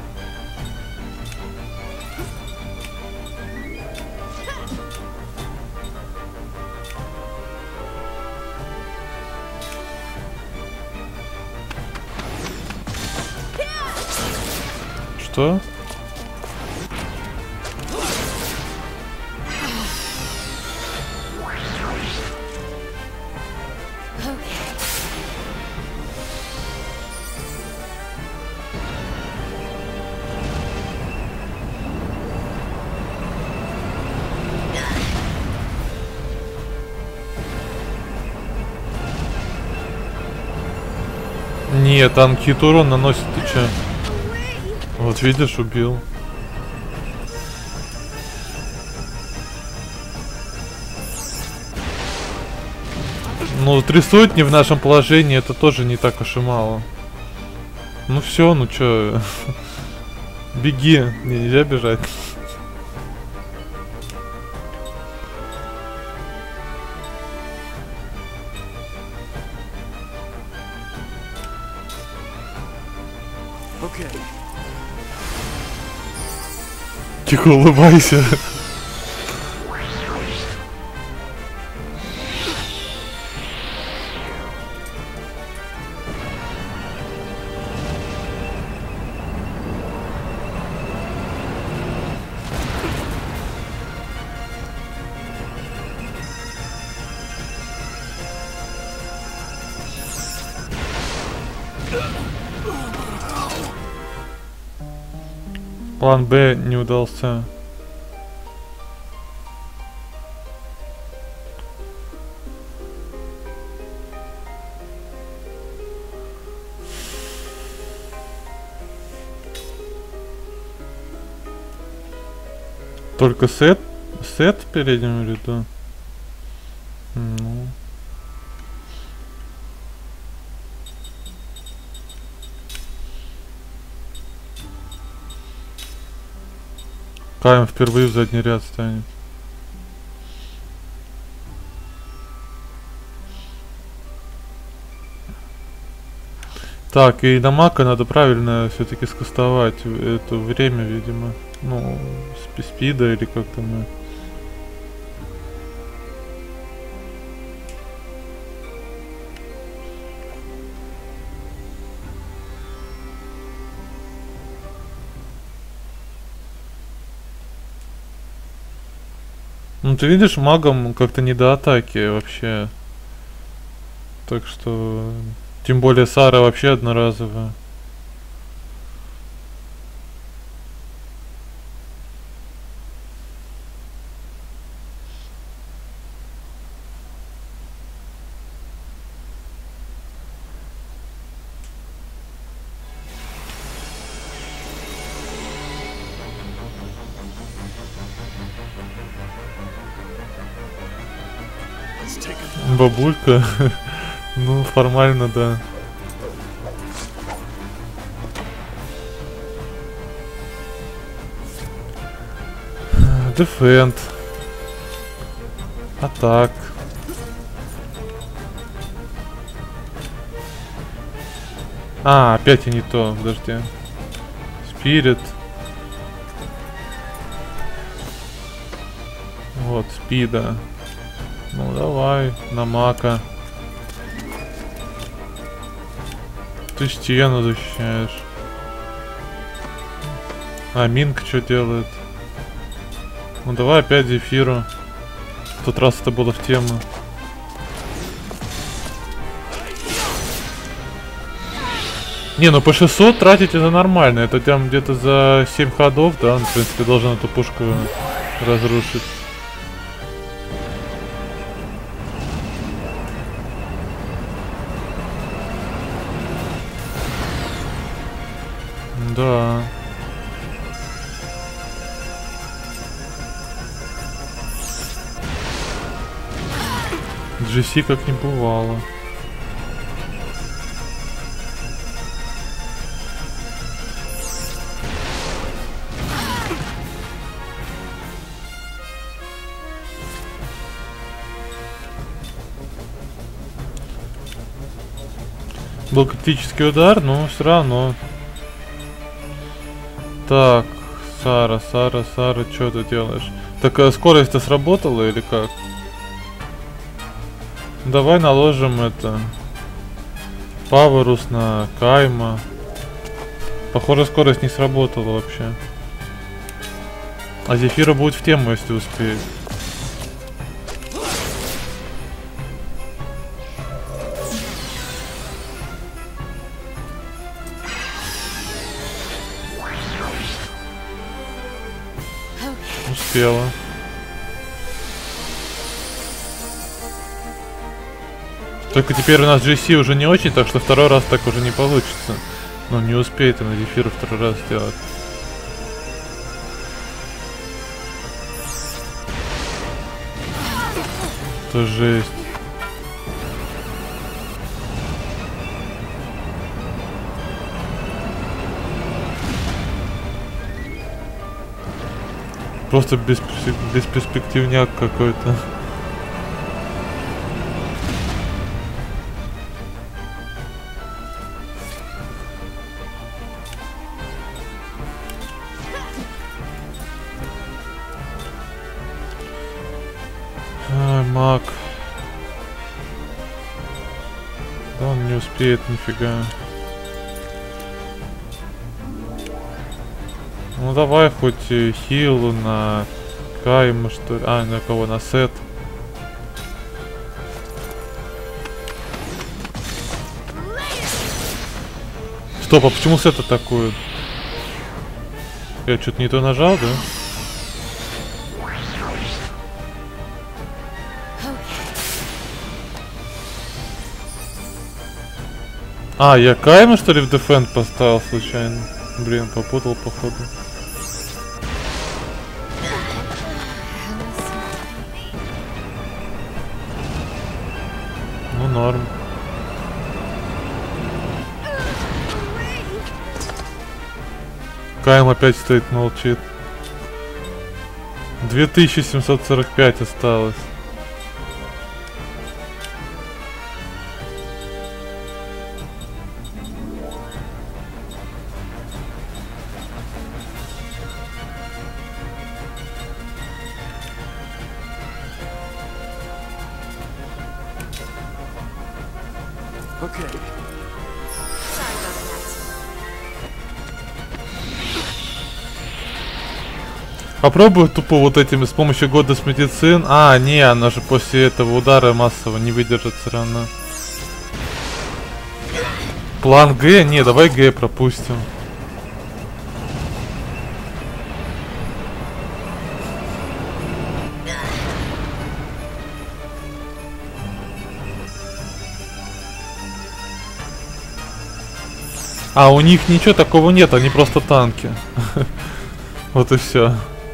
Что? Нет, там хит урон наносит, ты чё? Вот видишь, убил. Ну, три сотни в нашем положении это тоже не так уж и мало. Ну все, ну чё. Беги, мне нельзя бежать.
Okay.
Тихо улыбайся. План Б не удался. Только сет, сет в переднем ряду. Ну. Кайм впервые в задний ряд станет. Так, и на Мака надо правильно все-таки скастовать это время, видимо. Ну, спи спида или как там. Ну ты видишь, магом как-то не до атаки вообще. Так что... Тем более Сара вообще одноразовая. Бабулька. Ну, формально, да. Дефенд. Атак. А, опять и не то, подожди. Спирит. Вот, спида. Ну давай, на мака. Ты стену защищаешь. А Минка что делает? Ну давай опять Зефиру. В тот раз это было в тему. Не, ну по шестьсот тратить это нормально. Это там где-то за семь ходов, да, он, в принципе, должен эту пушку разрушить. Да. джи си как не бывало. Был критический удар, но все равно. Так, Сара, Сара, Сара, что ты делаешь? Так, а скорость-то сработала или как? Давай наложим это Паверус на Кайма. Похоже, скорость не сработала вообще. А Зефира будет в тему, если успеет. Успела. Только теперь у нас джи си уже не очень, так что второй раз так уже не получится. Ну, не успеет она Зефиру второй раз сделать. Это жесть. Просто бесперспек... бесперспективняк какой-то. Ай, маг. Да он не успеет нифига. Ну давай хоть хилу на Кайма, что ли. А, на кого? На Сет. Стоп, а почему Сет атакует? Я что-то не то нажал, да? А, я Кайма, что ли, в дефенд поставил случайно? Блин, попутал, походу. Ну, норм. Кайм опять стоит, молчит. две тысячи семьсот сорок пять осталось. Попробую тупо вот этими с помощью Goddess Medicine. А, не, она же после этого удара массово не выдержит все равно. План Г? Не, давай Г пропустим. А, у них ничего такого нет, они просто танки. Вот и все.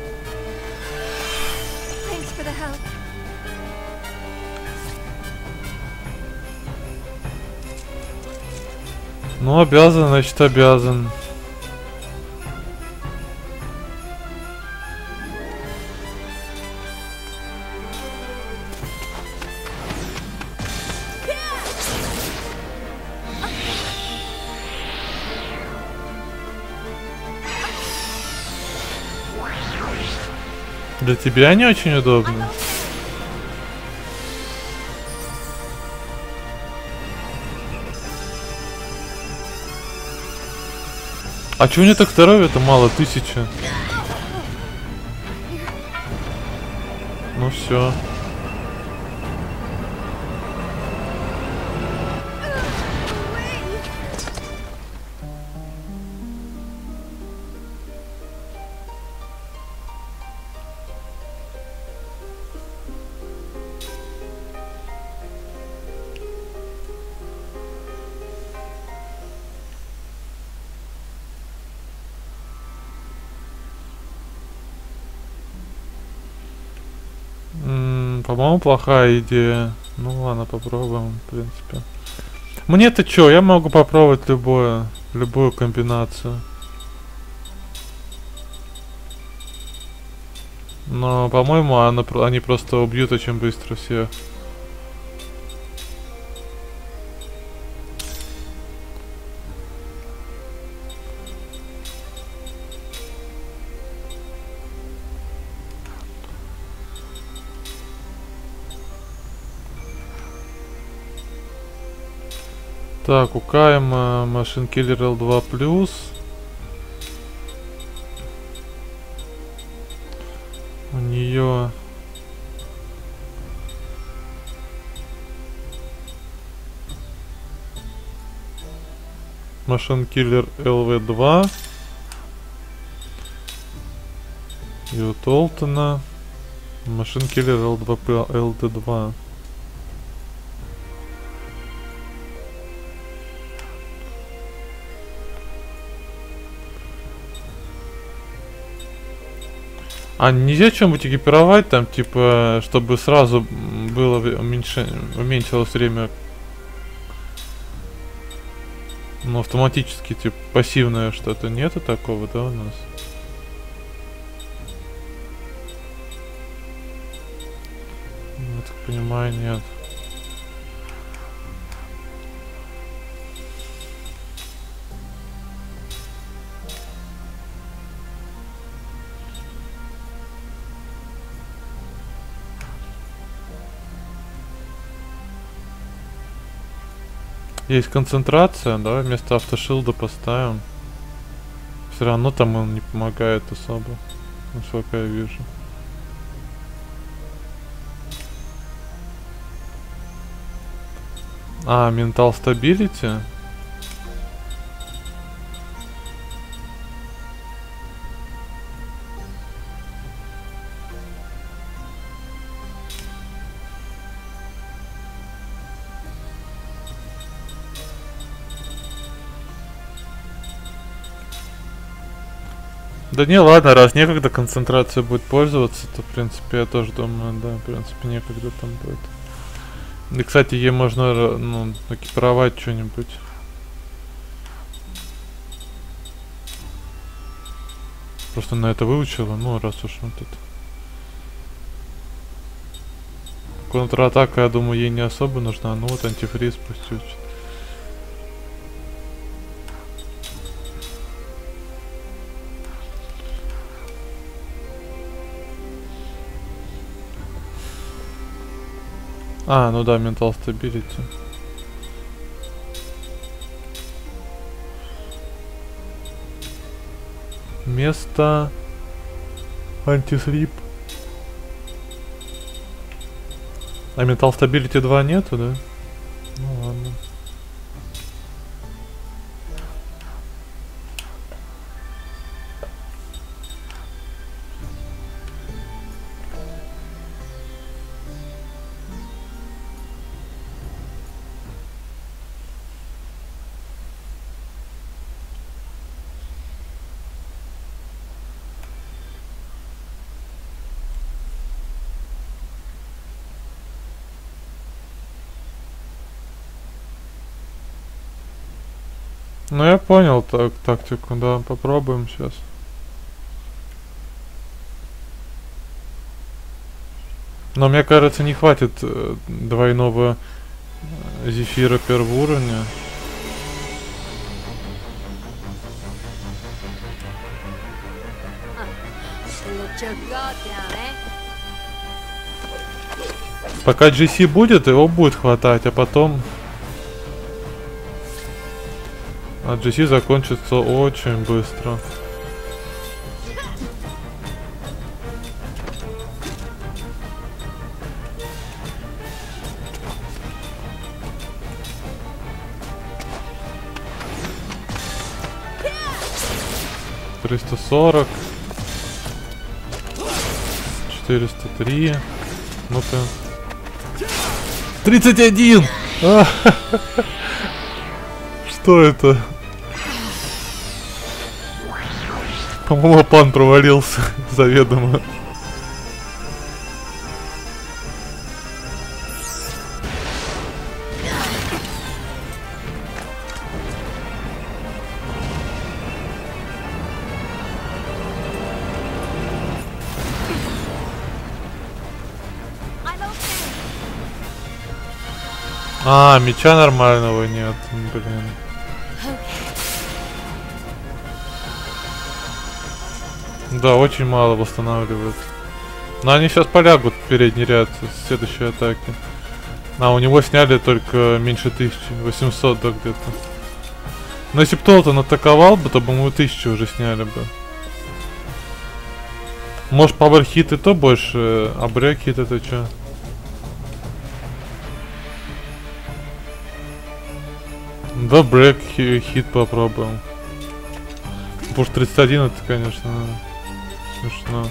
Ну, обязан, значит, обязан. Для тебя не очень удобно. А чё у меня так здоровья-то мало? Тысяча. Ну все. По-моему, плохая идея. Ну ладно, попробуем, в принципе. Мне-то чё, я могу попробовать любое, любую комбинацию. Но, по-моему, она, они просто убьют очень быстро всех. Так, у Кайма Machine Killer эл два плюс. У нее Machine Killer эл ви два. И у Толтона Machine Killer эл два эл ди два. А нельзя что-нибудь экипировать там, типа, чтобы сразу было уменьш... уменьшилось время, ну, автоматически, типа, пассивное что-то, нету такого, да, у нас? Я так понимаю, нет. Есть концентрация, да, вместо автошилда поставим. Все равно там он не помогает особо, насколько я вижу. А, Mental Stability. Да не, ладно, раз некогда концентрация будет пользоваться, то, в принципе, я тоже думаю, да, в принципе, некогда там будет. И, кстати, ей можно, ну, экипировать что-нибудь. Просто на это выучила, ну, раз уж вот это. Контратака, я думаю, ей не особо нужна, ну вот антифриз пусть учит. А, ну да, Mental Stability. Место антислип. А Mental Stability два нету, да? Ну ладно. Ну я понял так, тактику, да, попробуем сейчас. Но мне кажется, не хватит э, двойного э, зефира первого уровня.
Let your guard down, eh?
Пока джи си будет, его будет хватать, а потом... А джи си закончится очень быстро. триста сорок. четыреста три. Ну-ка. тридцать один! А, что это? По-моему, пан провалился заведомо. А, меча нормального нет, блин. Да, очень мало восстанавливает. Но они сейчас полягут в передний ряд с следующей атаки. А, у него сняли только меньше тысячи, восемьсот, да, где-то. Но если бы Толтон атаковал бы, то бы мы тысячу уже сняли бы. Может, пауэрхит и то больше, а брекхит это что? Да, брейк хит попробуем. Потому что тридцать один это, конечно, смешно.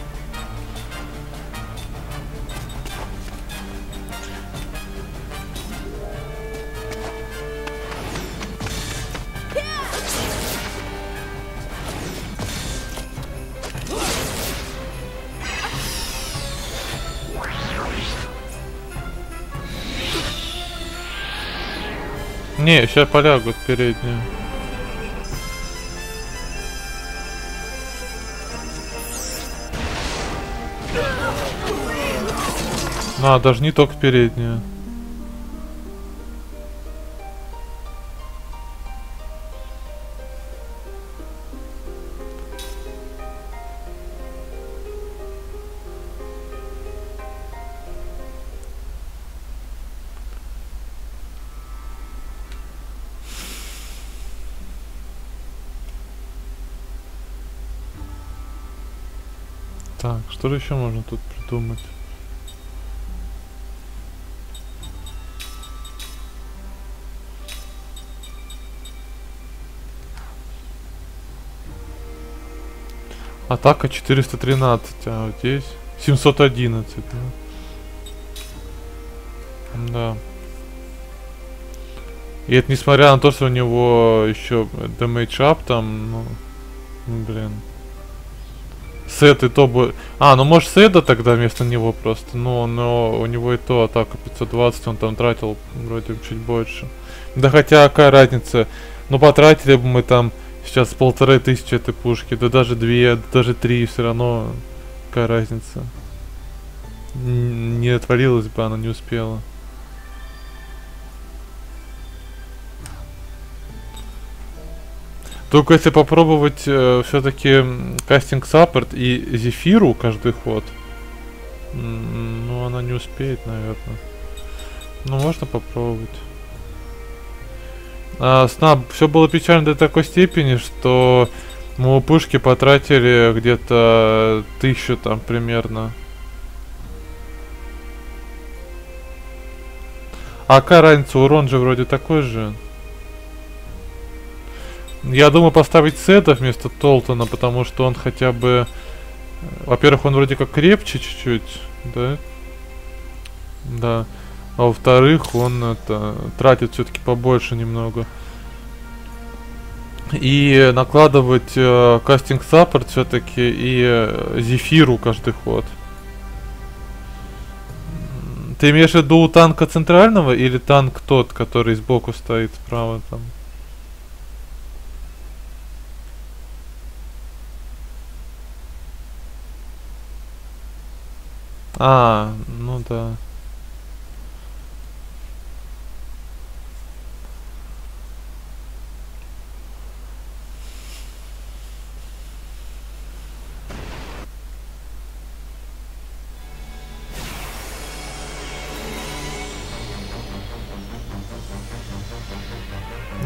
Не, сейчас полягут передние. А, даже не только передние. Так, что же еще можно тут придумать? Атака четыреста тринадцать, а вот здесь семьсот одиннадцать. Да. Да. И это несмотря на то, что у него еще damage up там, ну, блин. Сет и то бы... А, ну может Седа тогда вместо него просто. Ну, но у него и то атака пятьсот двадцать, он там тратил вроде чуть больше. Да хотя какая разница? Ну потратили бы мы там сейчас полторы тысячи этой пушки, да даже две, да даже три, все равно какая разница? Н не отвалилась бы, она не успела. Только если попробовать э, все-таки кастинг саппорт и Зефиру каждый ход, ну она не успеет, наверное. Ну можно попробовать. А, Снаб, все было печально до такой степени, что мы у пушки потратили где-то тысячу там примерно. А какая разница, урон же вроде такой же. Я думаю поставить Седа вместо Толтона, потому что он хотя бы... Во-первых, он вроде как крепче чуть-чуть, да? Да. А во-вторых, он это тратит все-таки побольше немного. И накладывать э, кастинг саппорт все-таки и э, Зефиру каждый ход. Ты имеешь в виду танка центрального или танк тот, который сбоку стоит справа там? А, ну да.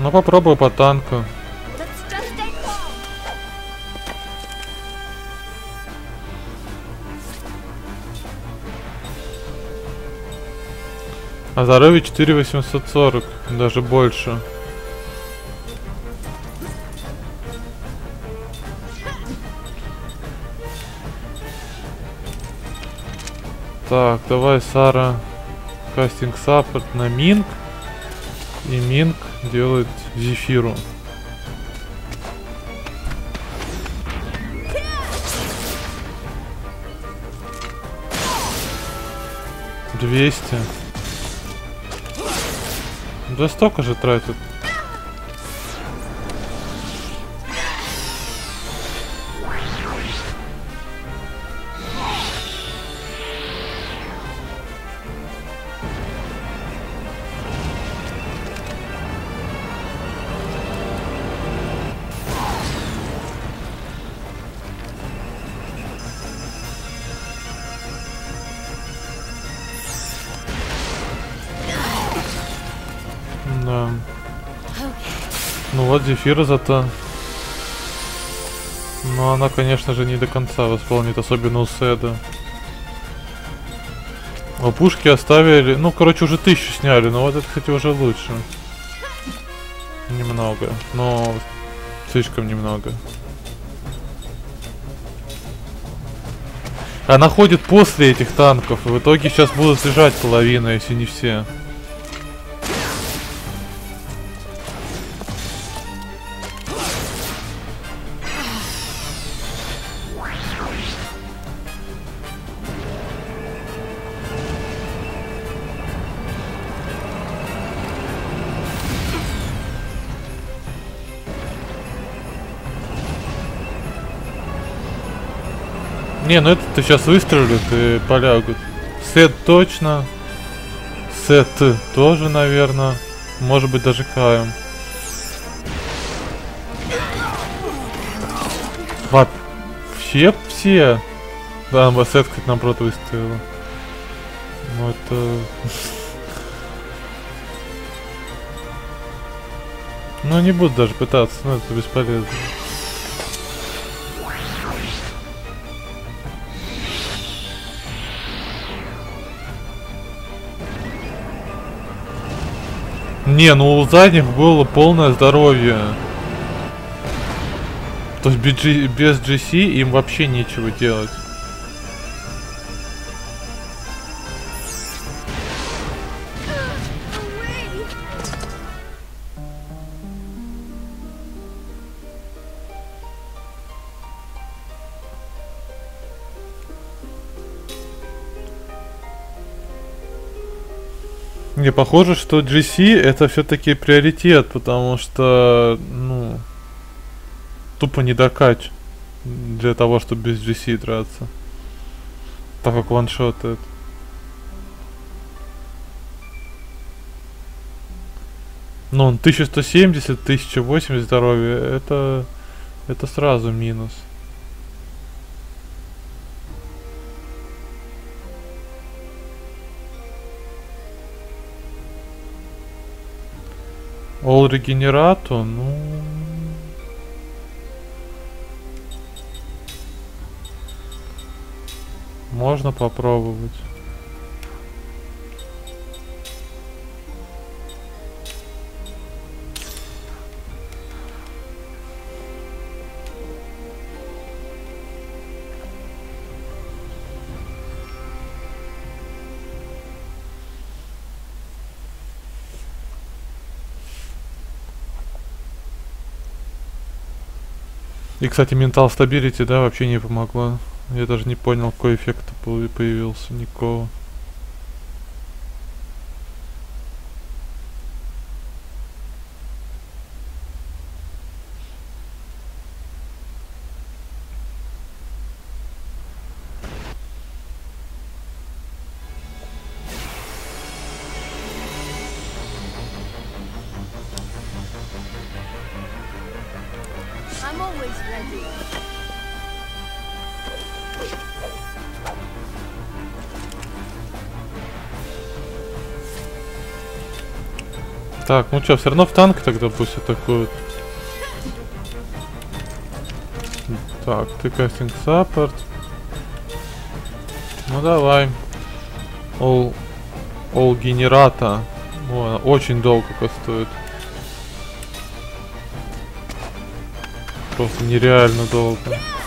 Ну попробую по танку.
Let's just stay calm.
А здоровье четыре тысячи восемьсот сорок, даже больше. Так, давай, Сара, кастинг саппорт на Минг. И Минг делает Зефиру. двести. Да столько же тратит. Да. Ну вот Зефира зато. Но она, конечно же, не до конца восполнит, особенно у Седа. А пушки оставили. Ну, короче, уже тысячу сняли, но вот это, кстати, уже лучше. Немного. Но слишком немного. Она ходит после этих танков. И в итоге сейчас будут лежать половина, если не все. Не, ну это-то сейчас выстрелят и полягут. Сет точно. Сет тоже, наверное. Может быть, даже Каем. Вообще все. Да, Сет, кстати, наоборот выстрелила. Ну это... Ну не буду даже пытаться, но это бесполезно. Не, ну у задних было полное здоровье. То есть без джи си им вообще нечего делать. Мне похоже, что джи си это все-таки приоритет, потому что, ну, тупо не докач для того, чтобы без джи си драться. Так как ваншот это. Ну, он тысяча сто семьдесят, тысяча восемьдесят здоровья, это, это сразу минус. All регенерату, ну... Можно попробовать. И, кстати, ментал стабилити, да, вообще не помогла. Я даже не понял, какой эффект появился, никакого.
I'm always ready.
Так, ну что, все равно в танк тогда пусть атакуют. Так, ты кастинг саппорт. Ну давай. All, all генерата. О, очень долго кастует. Просто нереально долго.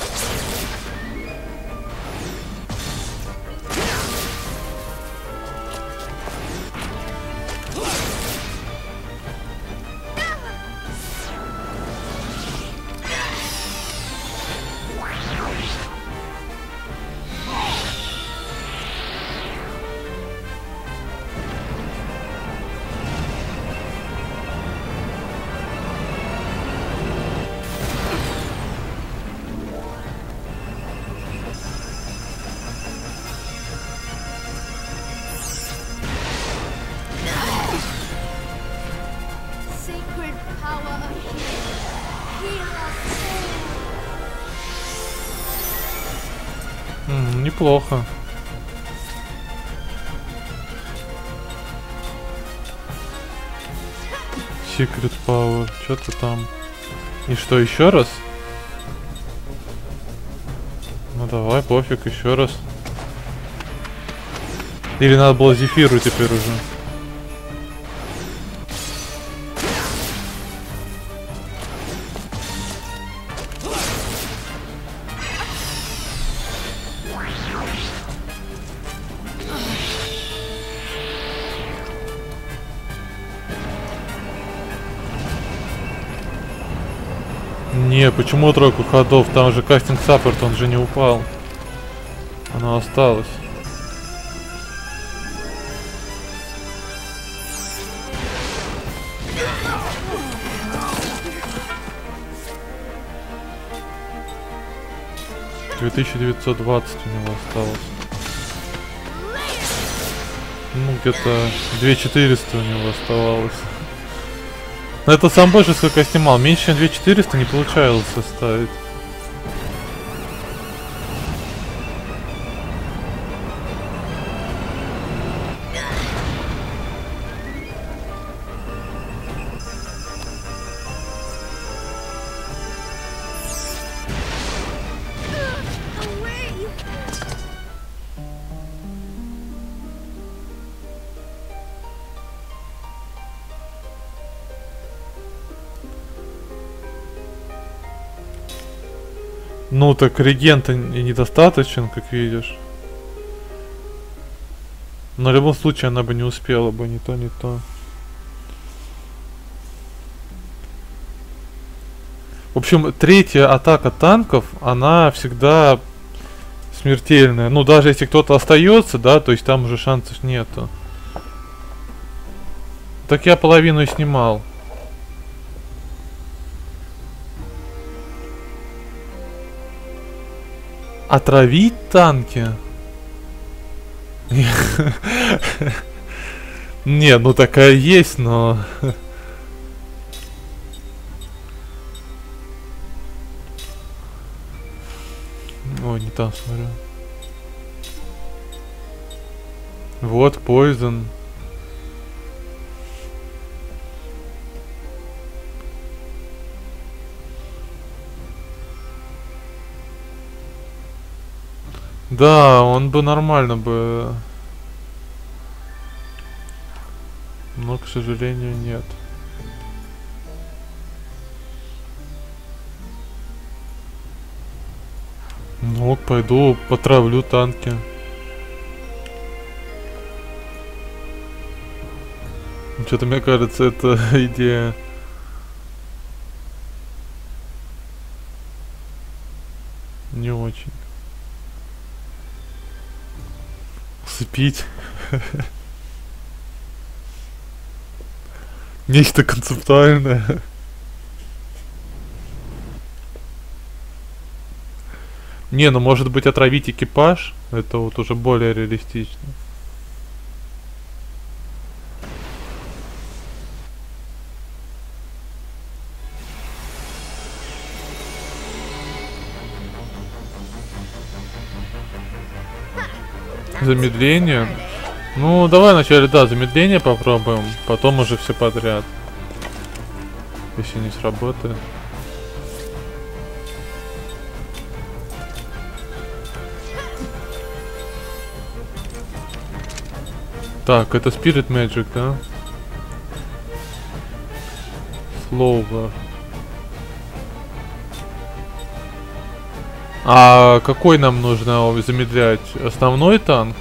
Sacred power of healing. Heal us all.
М, неплохо. Secret Power. Что-то там. И что, еще раз? Ну давай, пофиг, еще раз. Или надо было Зефиру теперь уже? Не, почему тройку ходов? Там же кастинг саппорт, он же не упал. Оно осталось. две тысячи девятьсот двадцать у него осталось. Ну, где-то две тысячи четыреста у него оставалось. Но это сам больше сколько я снимал. Меньше, чем две тысячи четыреста не получалось составить. Ну так регента и недостаточен, как видишь. Но в любом случае она бы не успела бы, ни то, ни то. В общем, третья атака танков, она всегда смертельная. Ну, даже если кто-то остается, да, то есть там уже шансов нету. Так я половину и снимал. Отравить танки? Не, ну такая есть, но... Ой, не там смотрю. Вот, Poison. Да, он бы нормально бы... Но, к сожалению, нет. Ну вот, пойду потравлю танки. Что-то мне кажется, это идея. Не очень. Усыпить. Нечто концептуальное. Не, ну может быть отравить экипаж? Это вот уже более реалистично. Замедление. Ну, давай вначале, да, замедление попробуем, потом уже все подряд. Если не сработает. Так, это Spirit Magic, да? Slower. А какой нам нужно замедлять? Основной танк?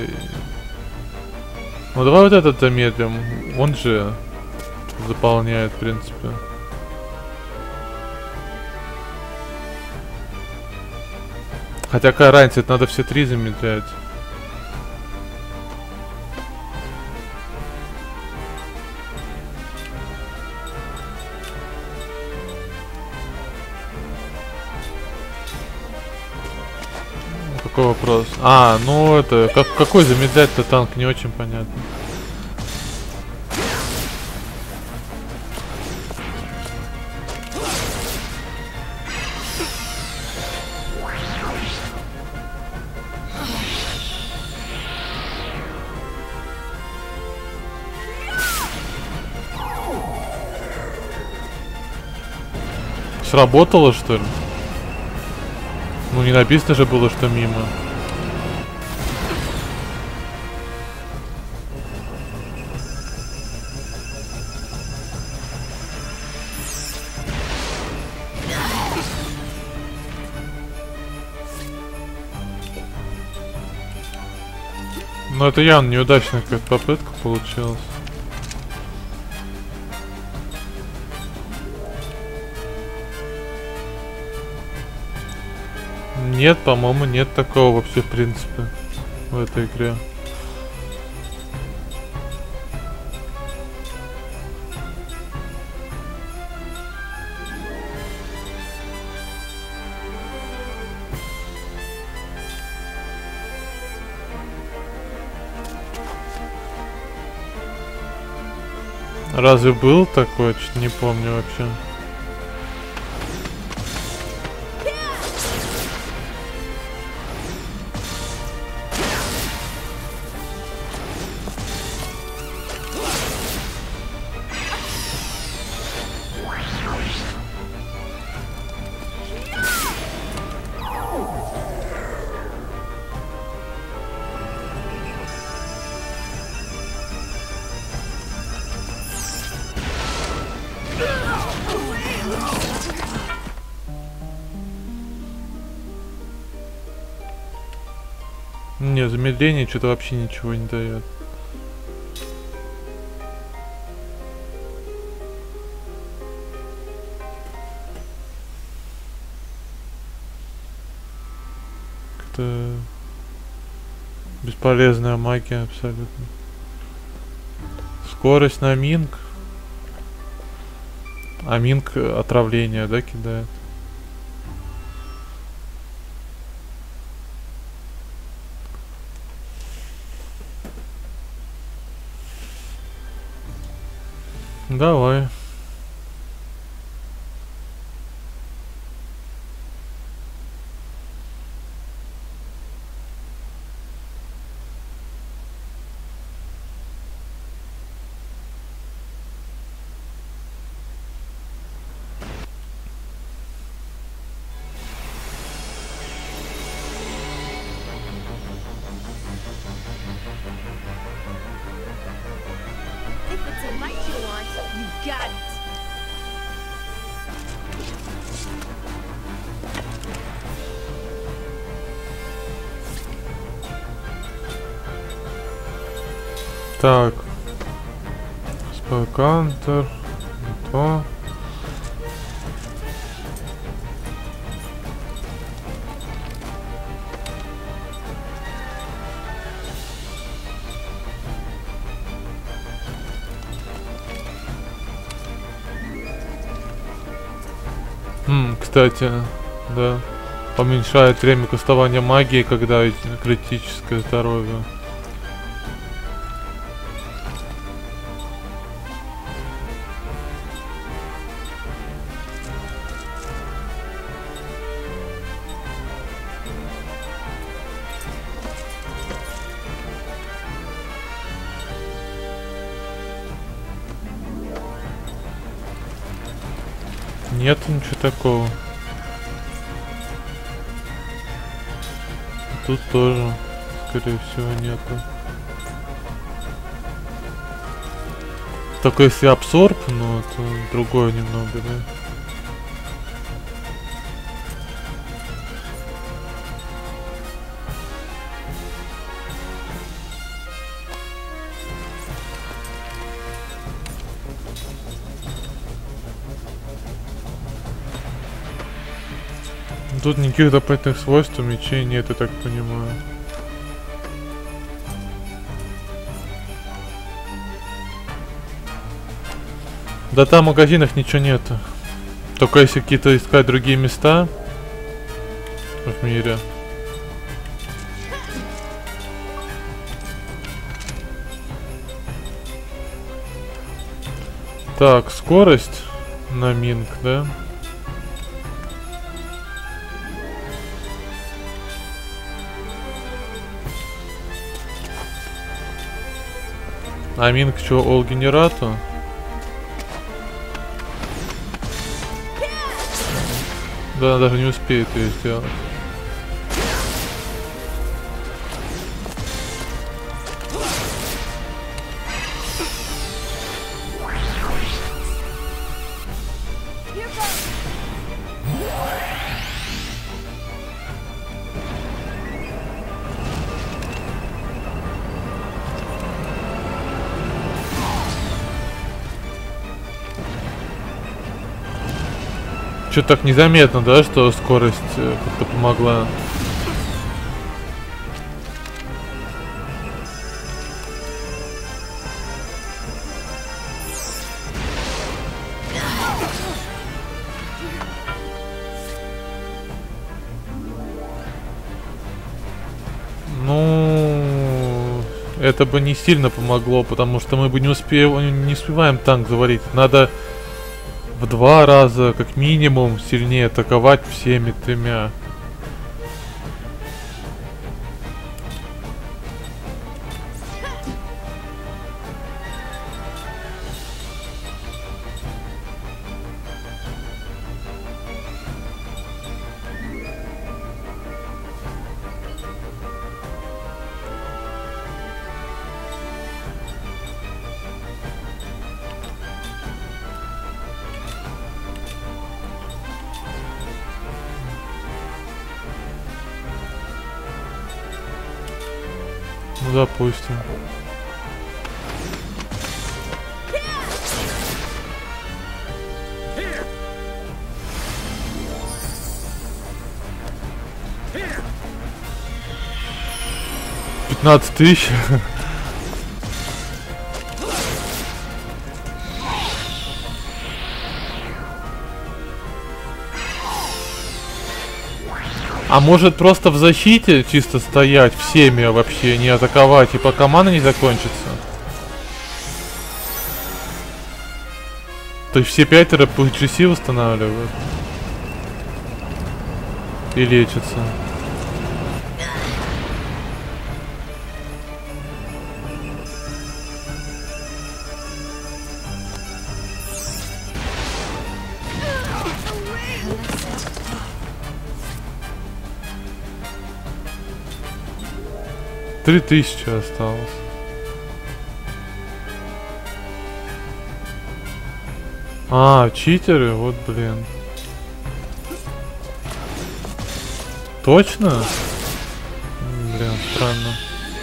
Ну давай вот этот замедлим. Он же заполняет, в принципе. Хотя какая разница, это надо все три замедлять. Какой вопрос? А, ну это, как, какой замедлять-то танк, не очень понятно. Сработало, что ли? Ну не написано же было, что мимо. Ну это явно неудачная какая-то попытка получилась. Нет, по-моему, нет такого вообще в принципе в этой игре. Разве был такой? Чуть не помню вообще. Не, замедление что-то вообще ничего не дает. Как-то бесполезная магия абсолютно. Скорость на минг. А минг отравление, да, кидает? Давай.
If it's a light you want, you got it.
Так. Спайкантер. То. Хм, кстати, да. Уменьшает время кастования магии, когда критическое здоровье. Нет ничего такого. Тут тоже, скорее всего, нету. Только если абсорб, но это другое немного, да? Тут никаких дополнительных свойств у мечей нет, я так понимаю. Да там в магазинах ничего нету. Только если какие-то искать другие места в мире. Так, скорость на Минг, да? А Минг что, all генератор? Да, она даже не успеет ее сделать. Что-то так незаметно, да, что скорость э, как-то помогла. Ну, это бы не сильно помогло, потому что мы бы не успеем, не успеваем танк заварить. Надо в два раза, как минимум, сильнее атаковать всеми тремя. Ну, допустим. пятнадцать тысяч. А может просто в защите чисто стоять всеми вообще, не атаковать, и пока мана не закончится? То есть все пятеро по джи си восстанавливают? И лечатся? Три тысячи осталось. А, читеры? Вот, блин. Точно? Блин, странно.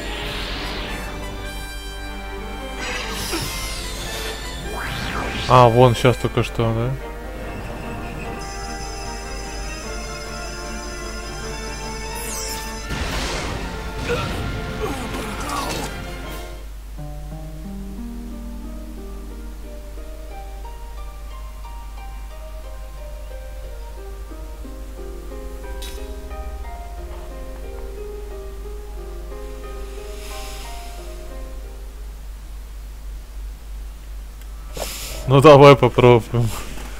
А, вон, сейчас только что, да? Ну давай попробуем.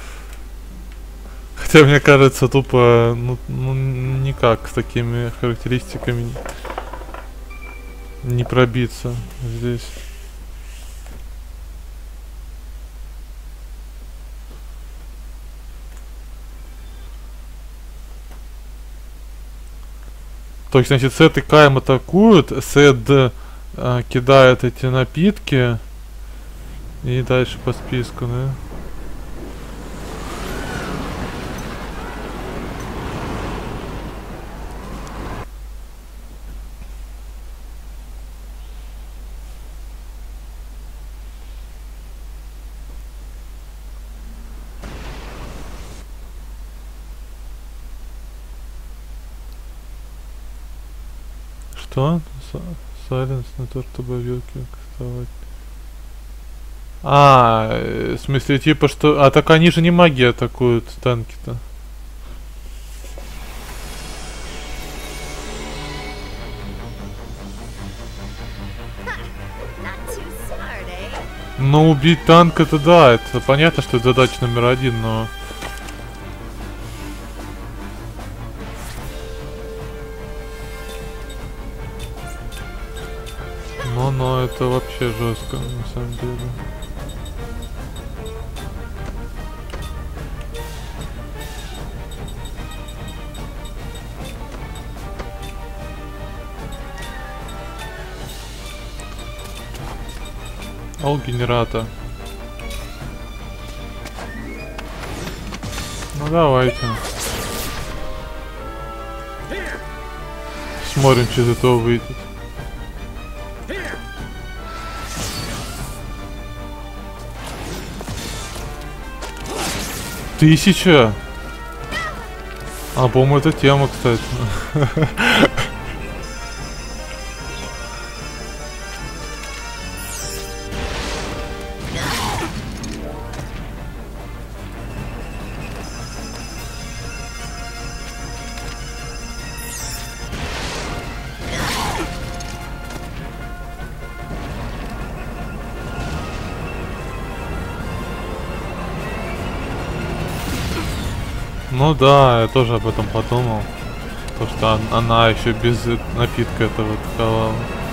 Хотя мне кажется, тупо, ну, ну никак с такими характеристиками не пробиться здесь. То есть, значит, Сет и Кайм атакуют, Сет э, кидает эти напитки. И дальше по списку, да? Что? Сайленс на тортобовилке вставать. А, э, в смысле, типа, что... А, так они же не маги атакуют танки-то. Ну, убить танк это да, это понятно, что это задача номер один, но... Ну, но это вообще жестко, на самом деле. Ол генератор. Ну давайте. Смотрим, что из этого выйдет. Тысяча. А, по-моему, это тема, кстати. Ну да, я тоже об этом подумал. Потому что он, она еще без напитка этого атаковала.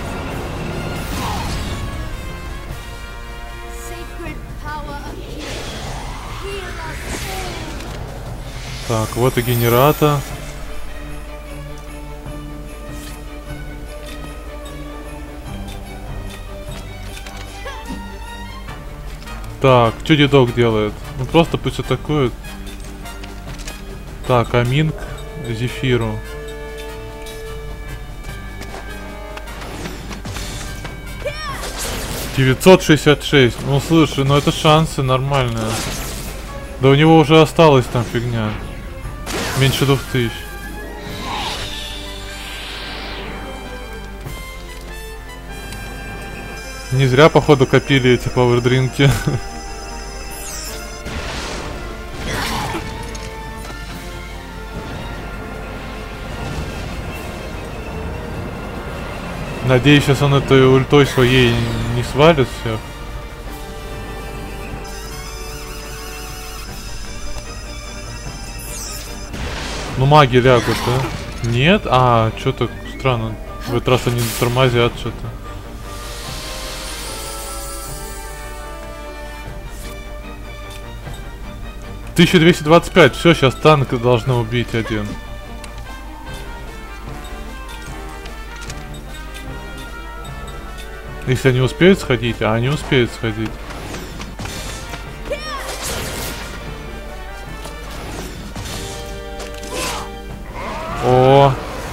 Так, вот и генератор. Так, что дедок делает? Ну просто пусть атакует. Так, Аминг Зефиру. девятьсот шестьдесят шесть. Ну слушай, ну это шансы нормальные. Да у него уже осталось там фигня. Меньше двух тысяч. Не зря, походу, копили эти пауэрдринки. Надеюсь, сейчас он этой ультой своей не свалит всех. Ну маги лягут, да? Нет? А, что-то странно. В этот раз они тормозят что-то. тысяча двести двадцать пять. Все, сейчас танк должны убить один. Если они успеют сходить, а они успеют сходить. О!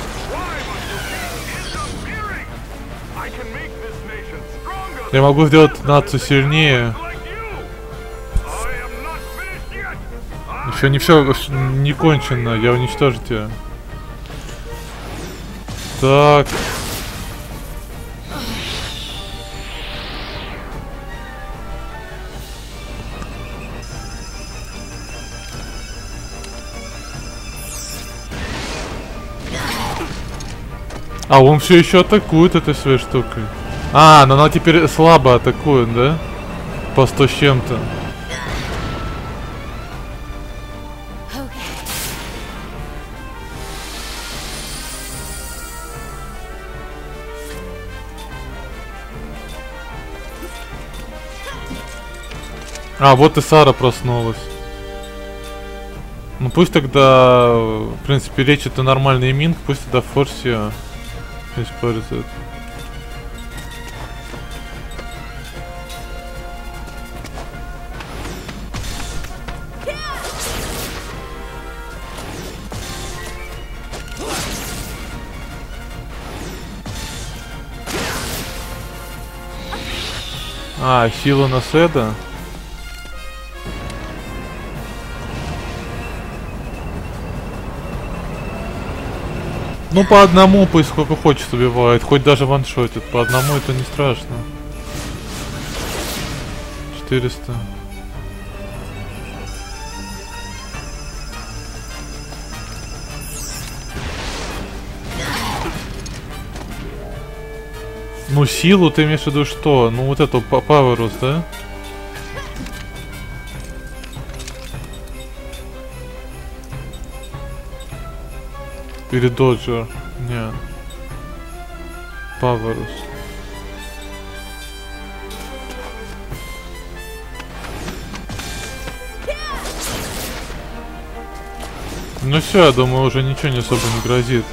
Я могу сделать нацию сильнее. Еще не все не кончено, я уничтожу тебя. Так. А, он все еще атакует этой своей штукой. А, но она теперь слабо атакует, да? По сто с чем-то. А, вот и Сара проснулась. Ну, пусть тогда, в принципе, речь это нормальный минг, пусть тогда форси использует. А, сила на Седа. Ну по одному пусть сколько хочет убивает, хоть даже ваншотит. По одному это не страшно. четыреста. Ну силу ты имеешь в виду что? Ну вот эту пауэрус, да? Или доджер? Нет. Пауэрус. Ну все, я думаю, уже ничего не особо не грозит.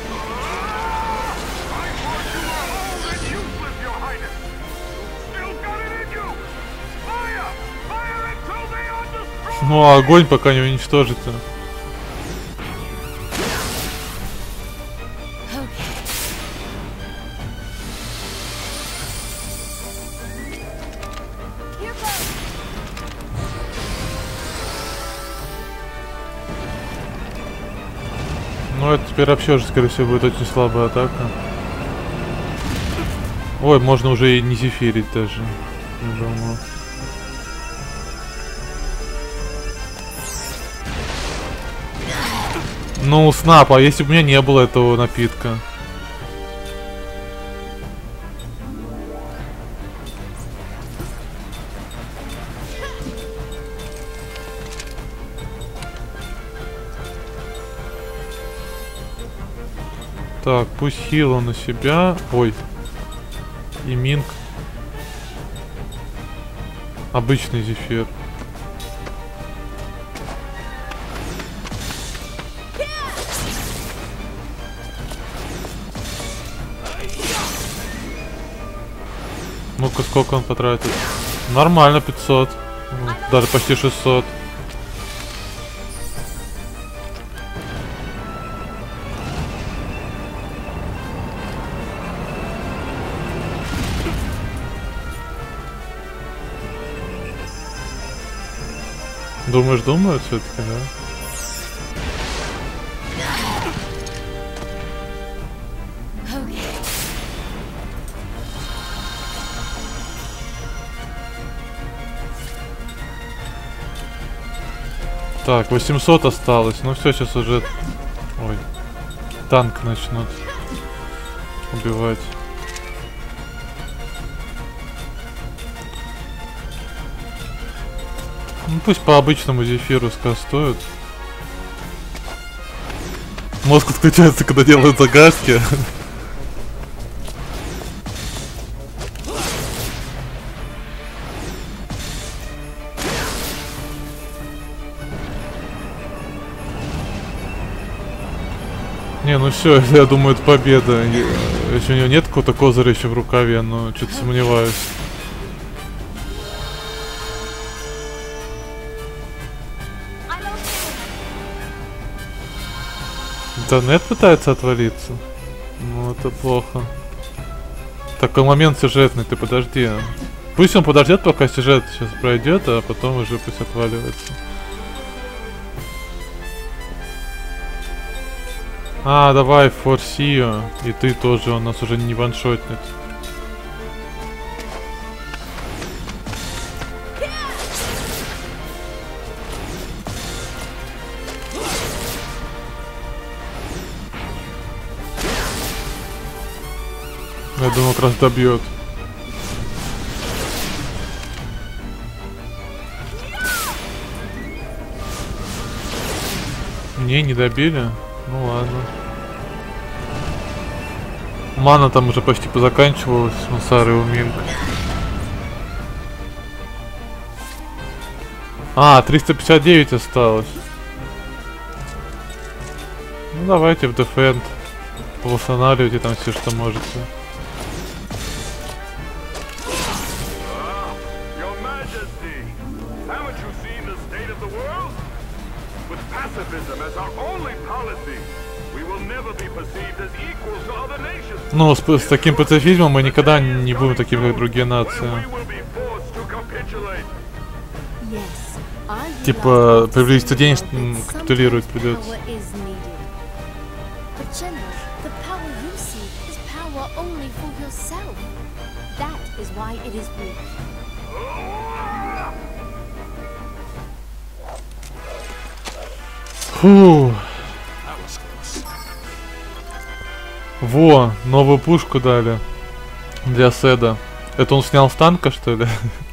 Ну а огонь пока не уничтожится. Ну это теперь вообще уже, скорее всего, будет очень слабая атака. Ой, можно уже и не зефирить даже. Я думаю. Ну, снап, а если бы у меня не было этого напитка? Так, пусть хила на себя. Ой. И минг. Обычный зефир. Ну-ка, сколько он потратит? Нормально, пятьсот. Даже почти шестьсот. Думаешь, думают все-таки, да? Так, восемьсот осталось. Ну все, сейчас уже... Ой. Танк начнут убивать. Ну пусть по обычному зефиру скастуют. Мозг отключается, когда делают загадки. Не, ну все, я думаю, это победа. Если у него нет какого-то козыря еще в рукаве, но что-то сомневаюсь. Интернет пытается отвалиться. Ну это плохо. Такой момент сюжетный, ты подожди. Пусть он подождет, пока сюжет сейчас пройдет, а потом уже пусть отваливается. А, давай, форси ее. И ты тоже, он нас уже не ваншотнет. Я думал, как раз добьет. Не, не добили? Ну ладно. Мана там уже почти позаканчивалась, Мусары у Минг. А, триста пятьдесят девять осталось. Ну давайте в дефенд. Восстанавливайте там все, что можете.
Your Majesty, haven't you seen the state of the world? With pacifism as our only policy, we will never be perceived as equals to other nations.
Ну, с, с таким пацифизмом мы никогда не будем такими, как другие нации.
We will be forced to capitulate.
Yes, I
Типа,
realize
приблизительно день
that some
капитулировать
power
придется.
is needed. But General, the power you seek is power only for yourself. That is why it is weak.
Фу. Во, новую пушку дали. Для Седа. Это он снял с танка, что ли?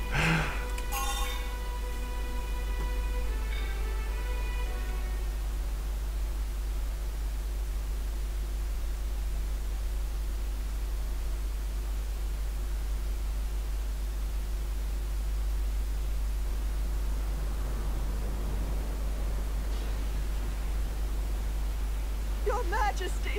Your Majesty!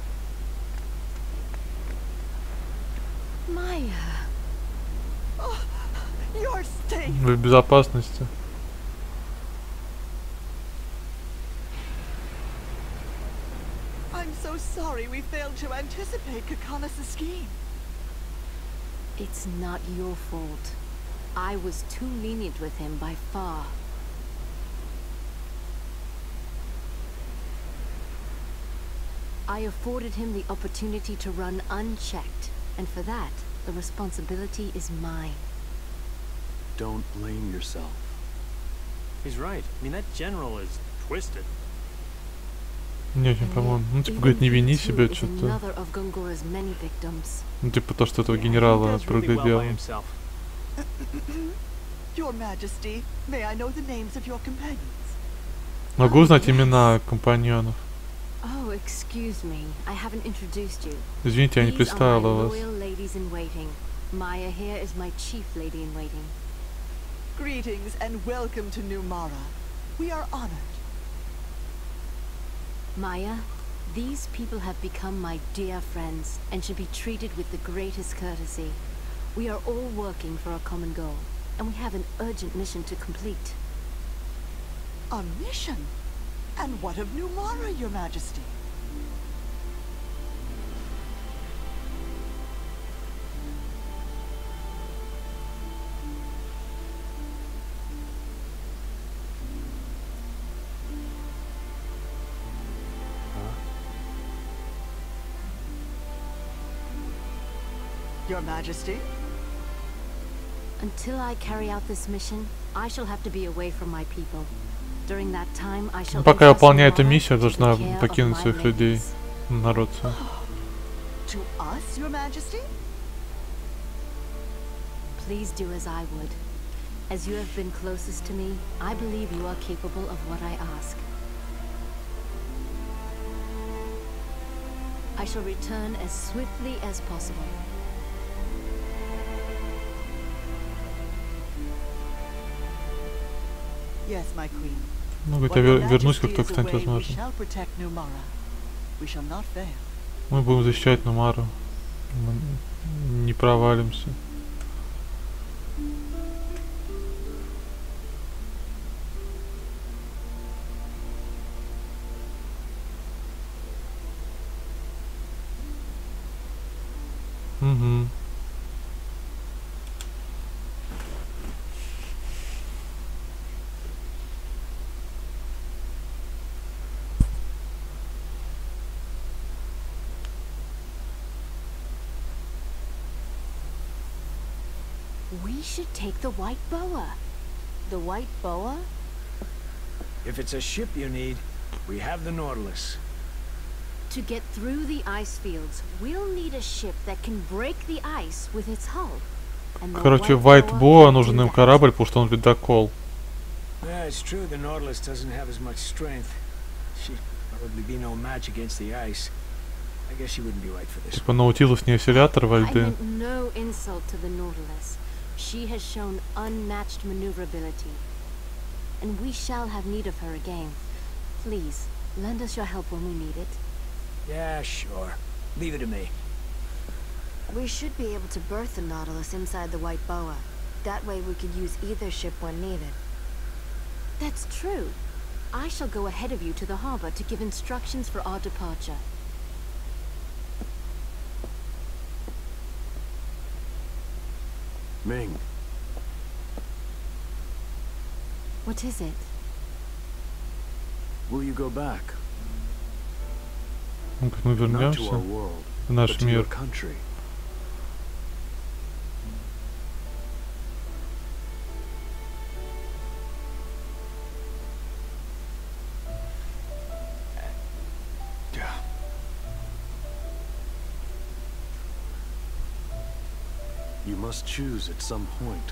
Maya.
Oh, you're safe!
Вы в безопасности.
I'm so sorry we failed to anticipate Kakanas' scheme.
It's not your fault. I was too lenient with him by far. I afforded him the opportunity to run unchecked, and for that, the responsibility is mine.
Don't blame yourself.
He's right. I mean, that general is twisted.
Не очень, по-моему. Ну, типа,
Even
говорит, не
he
вини
too
себя,
is
что-то.
another of Gungora's many victims.
Ну, типа, то, что этого
He
генерала
does really well by
проглядел.
himself.
Your Majesty, may I know the names of your companions?
Могу узнать имена компаньонов?
Oh, excuse me. I haven't introduced you.
Извините, я не
These are my
представила вас.
loyal ladies in waiting. Maya here is my chief lady in waiting.
Greetings and welcome to New Mara. We are honored.
Maya, these people have become my dear friends and should be treated with the greatest courtesy. We are all working for a common goal, and we have an urgent mission to complete.
A mission? And what of New Mara, Your Majesty? Your Majesty?
Until I carry out this mission, I shall have to be away from my people. During that time, I shall
Пока я
entrust
выполняю эту
Mara
миссию, я
to take
должна
care of
покинуть
my
своих людей.
ladies.
Народ свой.
To us, Your Majesty?
Please do as I would. As you have been closest to me, I believe you are capable of what I ask. I shall return as swiftly as possible.
Yes, my queen.
Ну, говорит,
While
я
Your
вер- вернусь, как
Majesty
только
is
станет
away, we
возможно.
shall protect New Mara. We shall not fail.
Мы будем защищать Нумару. Мы не провалимся. Угу.
We should take the White Boa. The White Boa?
If it's a ship you need, we have the Nautilus.
To get through the ice fields, we'll need a ship that can break the ice with its hull. And the
Короче,
White
White
Boa
Boa
can
нужен
do
им
that.
корабль, потому что он ледокол.
Yeah, it's true the Nautilus doesn't have as much strength. She'd probably be no match against the ice. I guess she wouldn't be right for this.
Типа Наутилус не осциллятор во
I
льды.
meant no insult to the Nautilus. She has shown unmatched maneuverability. And we shall have need of her again. Please, Lend us your help when we need it.
Yeah, sure. Leave it to me.
We should be able to berth the Nautilus inside the White Boa. That way we could use either ship when needed.
That's true. I shall go ahead of you to the harbor to give instructions for our departure.
Ming,
What is it?
will you go back?
Ну, как мы
Not to our
вернемся
world,
в
but
наш
to your
мир.
country. You must choose at some point.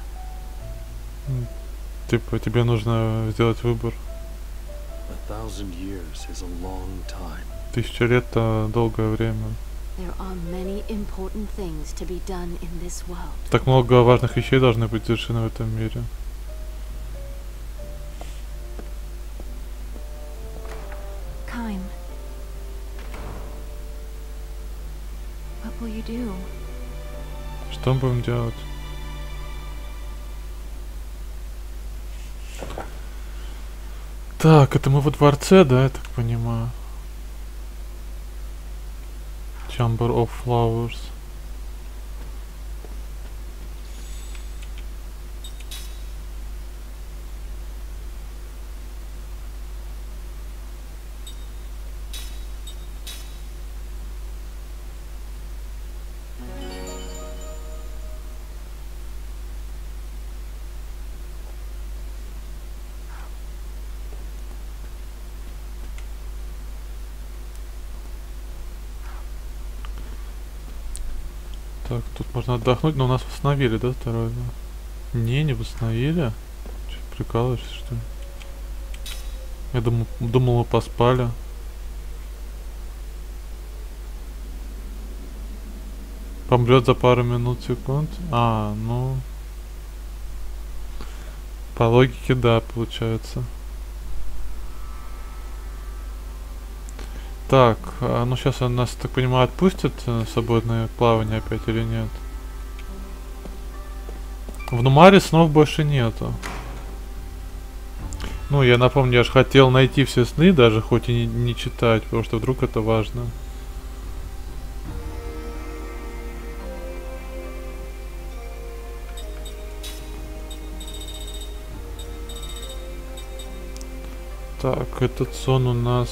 Типа, тебе нужно сделать выбор.
A thousand years is a long time.
Тысяча лет — это долгое время.
There are many important things to be done in this world.
Так много важных вещей должны быть завершены в этом мире.
Kaim. What will you do?
Что мы будем делать? Так, это мы во дворце, да, я так понимаю? Chamber of Flowers. Так, тут можно отдохнуть, но нас восстановили, да, второй? Да? Не, не восстановили. Че, прикалываешься, что ли? Я думал, думал, мы поспали. Помрет за пару минут, секунд. А, ну... По логике, да, получается. Так, а, ну сейчас он нас, так понимаю, отпустит на свободное плавание опять или нет? В Нумаре снов больше нету. Ну, я напомню, я же хотел найти все сны, даже хоть и не, не читать, потому что вдруг это важно. Так, этот сон у нас...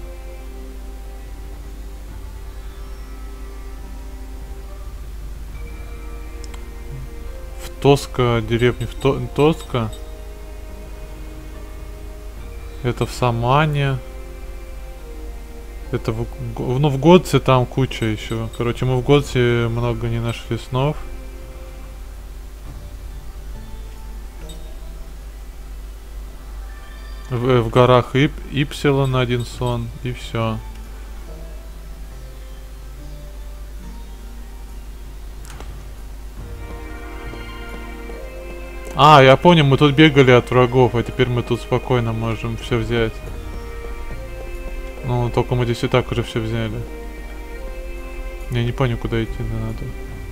Тоска, деревня в То- Тоска. Это в Самане. Это в, Г- ну, в Годсе там куча еще. Короче, мы в Годсе много не нашли снов. В, в горах Ип, Ипсилон один сон, и все. А, я понял, мы тут бегали от врагов, а теперь мы тут спокойно можем все взять. Ну, только мы здесь и так уже все взяли. Я не понял, куда идти надо.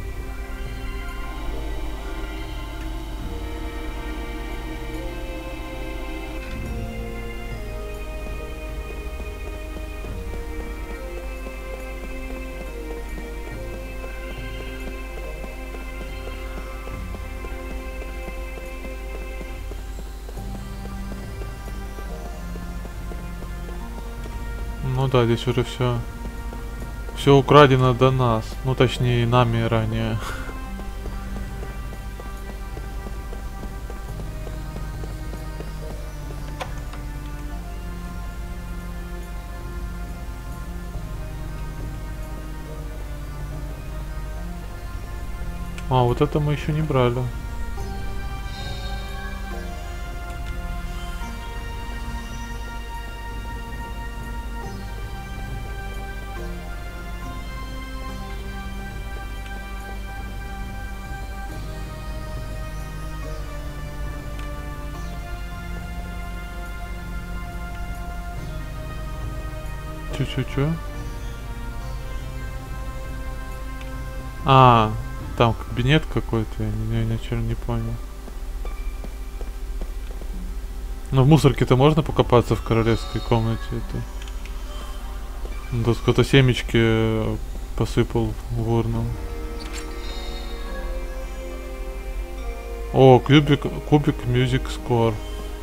Ну да, здесь уже все, все украдено до нас, ну точнее нами ранее. А, вот это мы еще не брали. Чё-чё-чё? А, там кабинет какой-то, я, я, я ничего не понял. Ну в мусорке-то можно покопаться в королевской комнате это. Тут кто-то семечки посыпал в урну. О, кубик, кубик Music Score.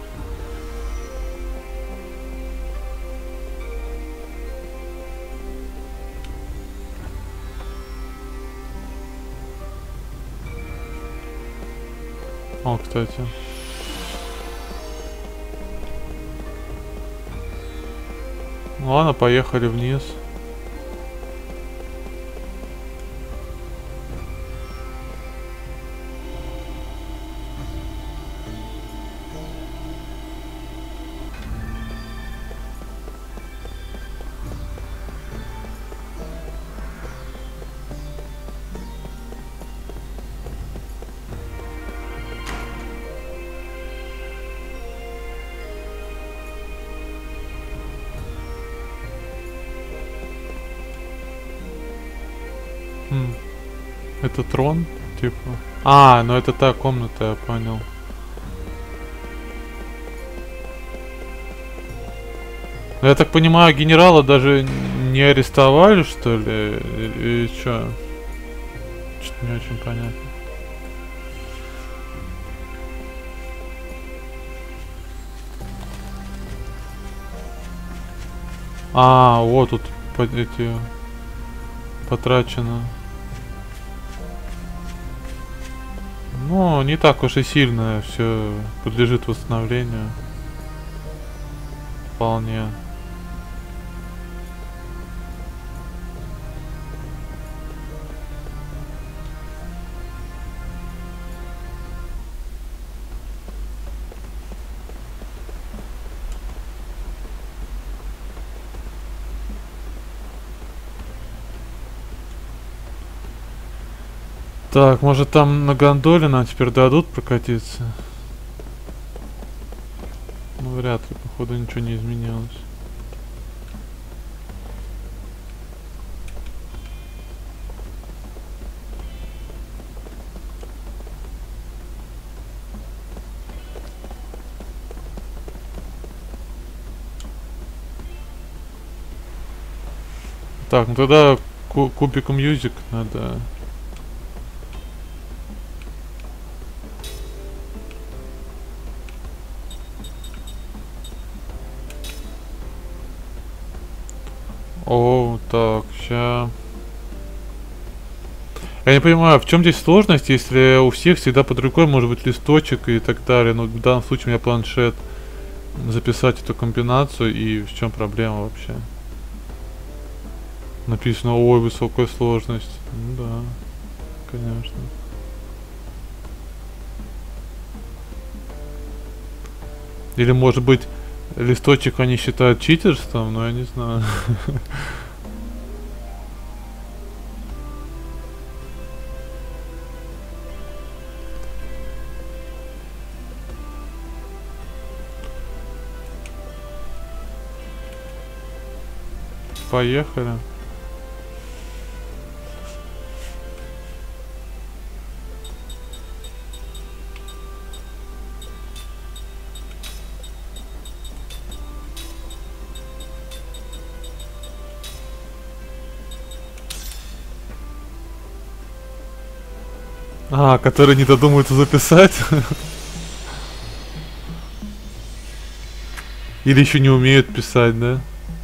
О, кстати. Ладно, поехали вниз. Хм. Это трон, типа. А, ну это та комната, я понял. Я так понимаю, генерала даже не арестовали, что ли? И, и чё? Что-то не очень понятно. А, вот тут эти потрачено. Ну, не так уж и сильно все подлежит восстановлению. Вполне. Так, может там на гондоле нам теперь дадут прокатиться? Ну, вряд ли, походу, ничего не изменилось. Так, ну тогда ку кубик Music надо... О, так, ща. Я не понимаю, в чем здесь сложность, если у всех всегда под рукой может быть листочек и так далее. Но в данном случае у меня планшет. Записать эту комбинацию, и в чем проблема вообще? Написано, ой, высокая сложность. Ну да, конечно. Или может быть листочек они считают читерством, но я не знаю. Поехали. А, которые не додумаются записать? Или еще не умеют писать, да?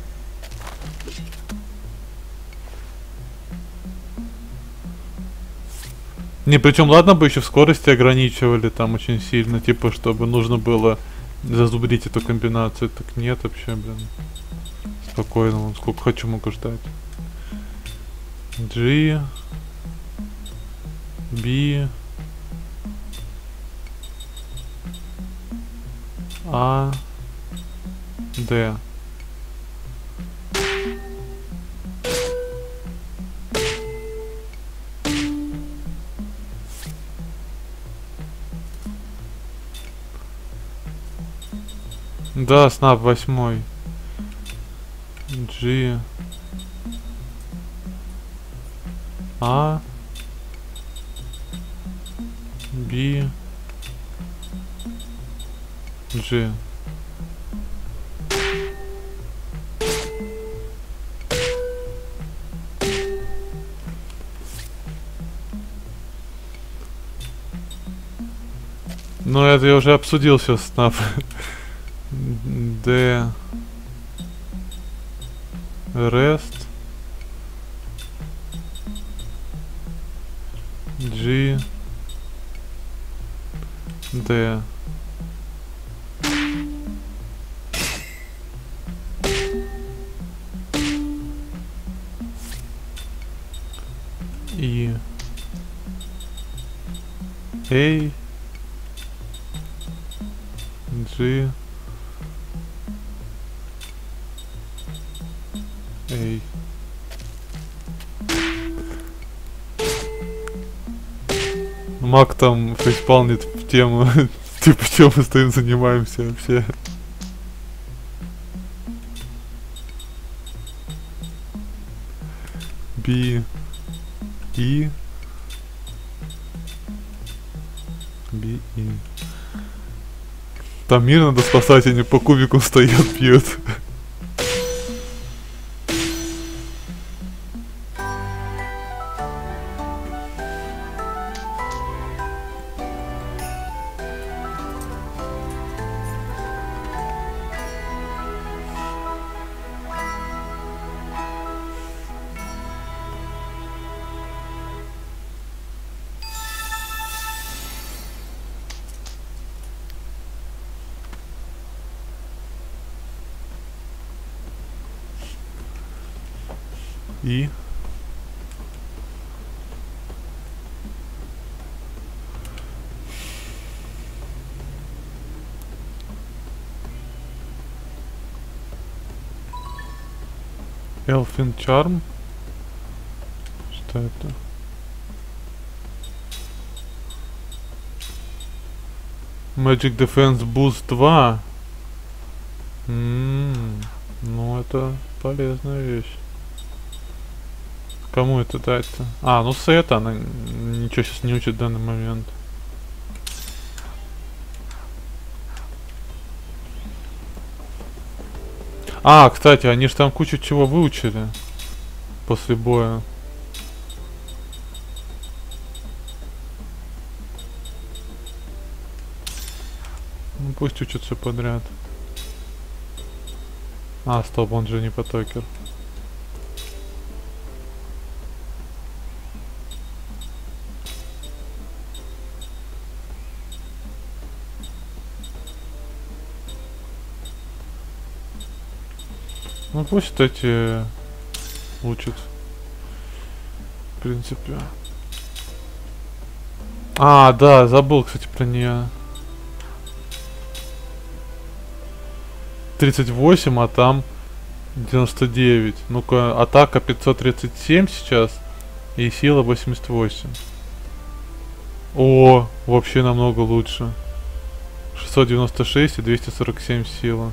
Не, причем ладно бы еще в скорости ограничивали там очень сильно, типа, чтобы нужно было зазубрить эту комбинацию. Так нет вообще, блин. Спокойно, вон, сколько хочу могу ждать. G. B. A. D. Да, снап восьмой. G. G. A. B. G. Ну, это я уже обсудил сейчас на D. Rest. G. D. И. A. G. A. Мак там фейспалнит в тему, типа, чем мы стоим занимаемся вообще. B. И. B. И. Там мир надо спасать, они по кубику стоят, пьют. И. Elfin Charm. Что это? Magic Defense Boost два. М-м-м. Ну, это полезная вещь. Кому это дать-то? А, ну Сета, она ничего сейчас не учит в данный момент. А, кстати, они же там кучу чего выучили после боя. Ну пусть учатся подряд. А, стоп, он же не потокер. Ну пусть эти учат. В принципе. А, да, забыл, кстати, про нее. тридцать восемь, а там девяносто девять. Ну-ка, атака пятьсот тридцать семь сейчас. И сила восемьдесят восемь. О, вообще намного лучше. шестьсот девяносто шесть и двести сорок семь сила.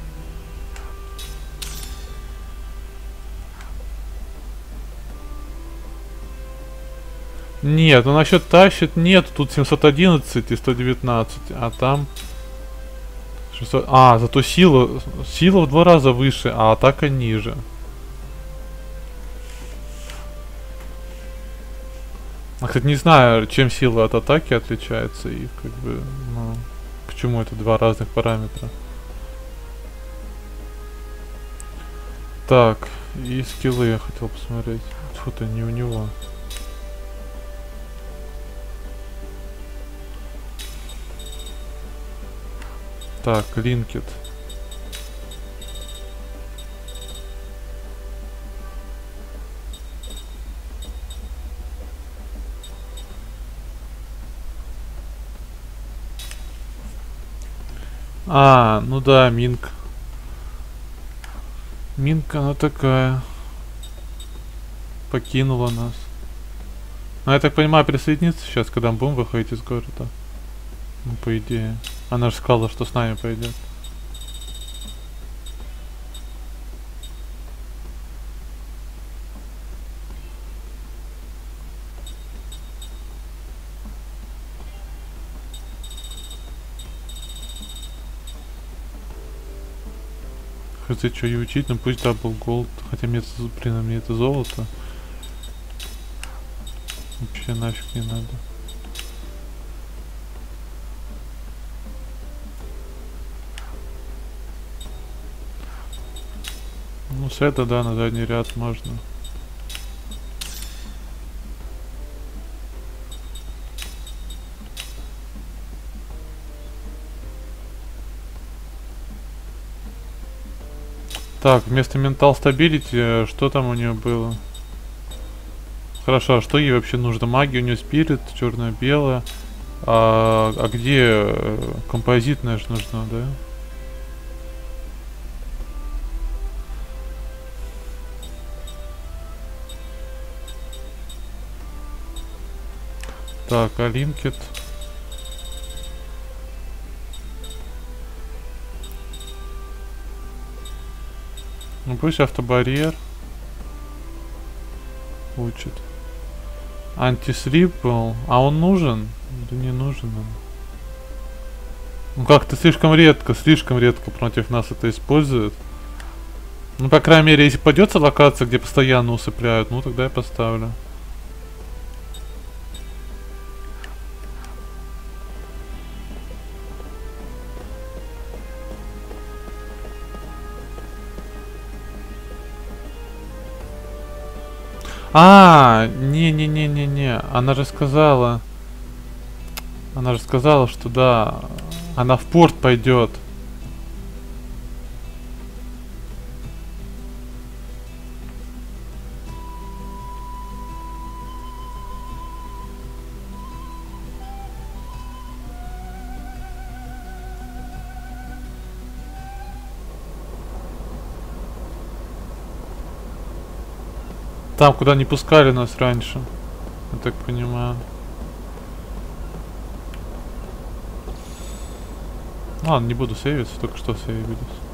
Нет, ну насчет тащит нет, тут семьсот одиннадцать и сто девятнадцать, а там шестьсот. А, зато сила, сила в два раза выше, а атака ниже. А, кстати, не знаю, чем сила от атаки отличается и как бы, ну, почему это два разных параметра. Так, и скиллы я хотел посмотреть. Фу-то не у него. Так, линкет. А, ну да, Минк. Минка, она такая. Покинула нас. Ну, я так понимаю, присоединится сейчас, когда мы будем выходить из города. Ну, по идее. Она же сказала, что с нами пойдет. Хз, что и учить, но пусть дабл голд. Хотя мне это, блин, мне это золото. Вообще нафиг не надо. Ну, с это, да, на задний ряд можно. Так, вместо ментал стабилити, что там у нее было? Хорошо, а что ей вообще нужно? Магия у нее спирит, черно-белая. А, а где композитная же нужна, да? Так, Алинкет. Ну пусть автобарьер учит. Антислип был. А он нужен? Да не нужен он. Ну как-то слишком редко, слишком редко против нас это используют. Ну, по крайней мере, если пойдется локация, где постоянно усыпляют, ну тогда я поставлю. А, не-не-не-не-не, она же сказала, она же сказала, что да, она в порт пойдет. Там, куда не пускали нас раньше, я так понимаю. Ладно, не буду сейвиться, только что сейвились.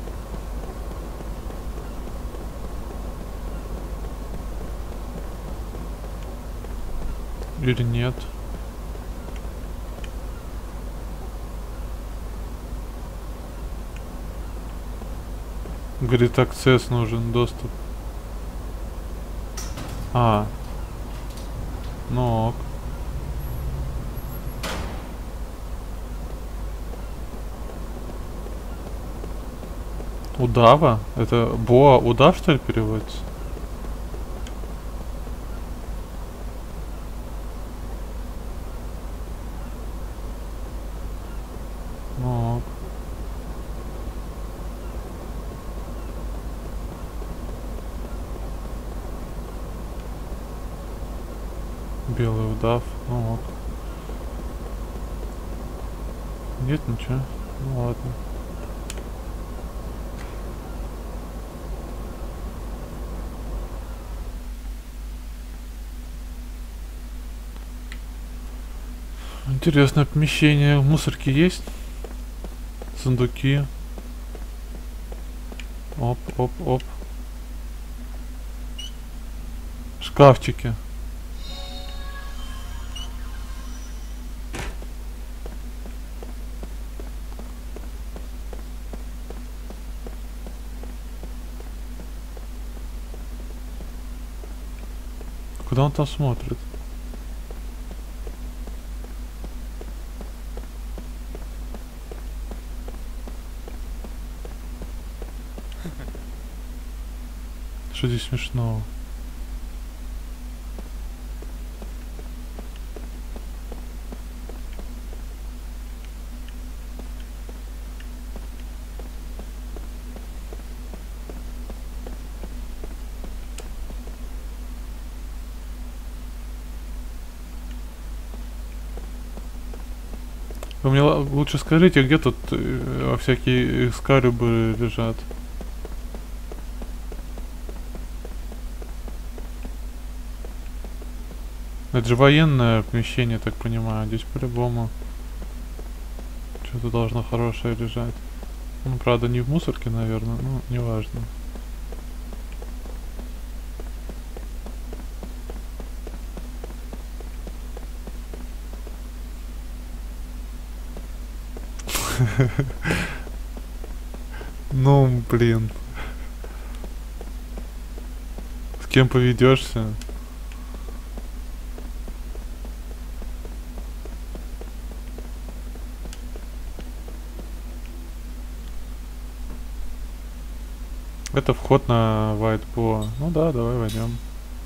Или нет? Говорит, аксесс нужен, доступ. А. Ну ок. Удава? Это Боа удав, что ли, переводится? Ну ок. Белый удав, ну ок. Нет ничего, ну ладно. Интересное помещение. Мусорки есть? Сундуки. Оп, оп, оп. Шкафчики. Куда он там смотрит? Что здесь смешного? Вы мне лучше скажите, где тут э, всякие экскалибуры лежат? Это же военное помещение, так понимаю. Здесь по-любому что-то должно хорошее лежать. Ну, правда, не в мусорке, наверное, ну, неважно. Ну, блин. кем поведешься. Это вход на White Boa. Ну да, давай войдем.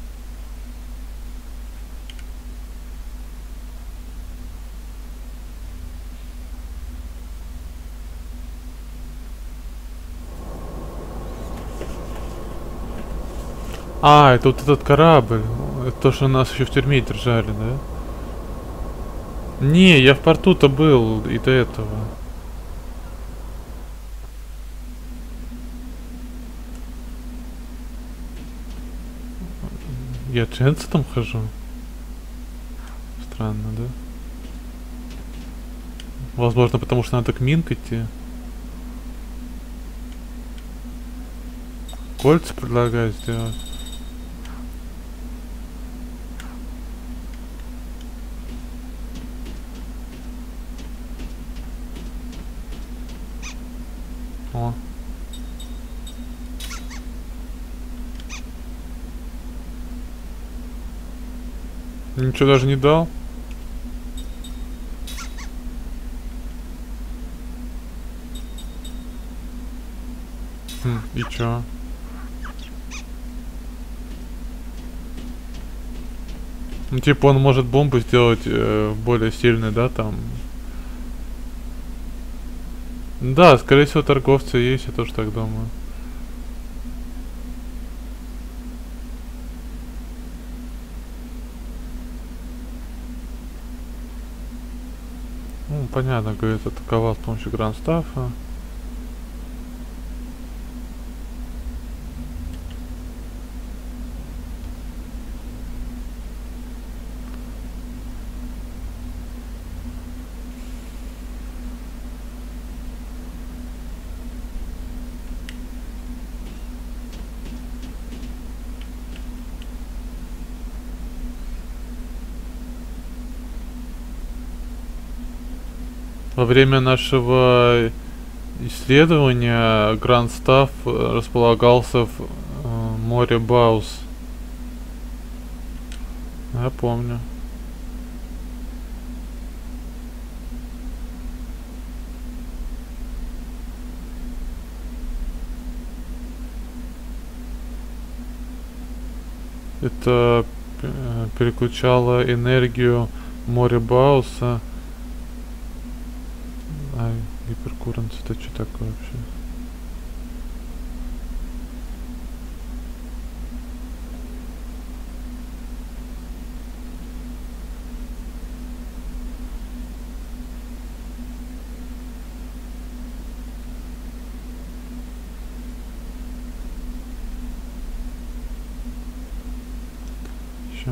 А, это вот этот корабль. Это то, что нас еще в тюрьме держали, да? Не, я в порту-то был и до этого. Я Дженсеном хожу. Странно, да? Возможно, потому что надо к Минк идти. Кольца предлагаю сделать. О. Ничего даже не дал. Хм, и чё? Ну типа он может бомбу сделать э, более сильной, да, там. Да, скорее всего торговцы есть, я тоже так думаю. Ну, понятно, говорит, атаковал с помощью грандстафа. Во время нашего исследования Грандстаф располагался в э, море Баус. Я помню. Это э, переключало энергию моря Бауса. А, гиперкуррент, это что такое вообще? Ща.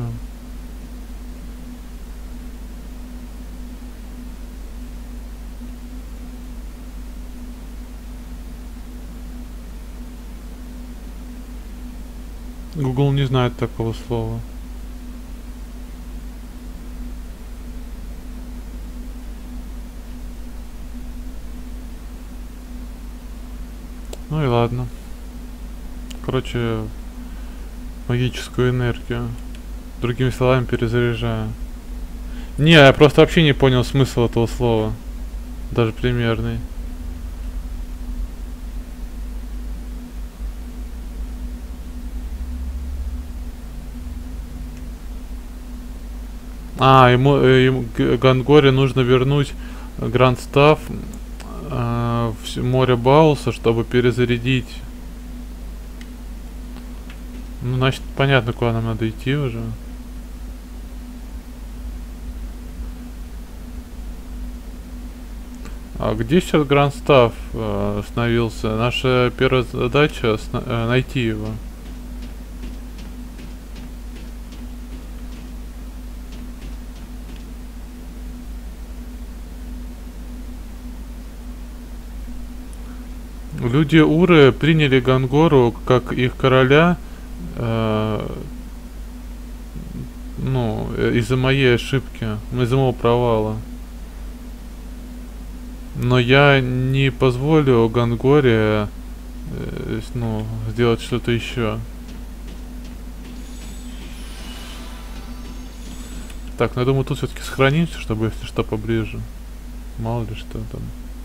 Google не знает такого слова. Ну и ладно. Короче, магическую энергию. Другими словами, перезаряжаю. Не, я просто вообще не понял смысл этого слова. Даже примерный. А, ему, ему Гангоре нужно вернуть Грандстаф э, в море Бауса, чтобы перезарядить. Ну, значит, понятно, куда нам надо идти уже. А где сейчас Грандстаф э, остановился? Наша первая задача э, найти его. Люди Уры приняли Гангору как их короля, э, ну, из-за моей ошибки, из-за моего провала. Но я не позволю Гангоре, э, ну, сделать что-то еще. Так, ну я думаю, тут все-таки сохранимся, чтобы если что поближе. Мало ли что там.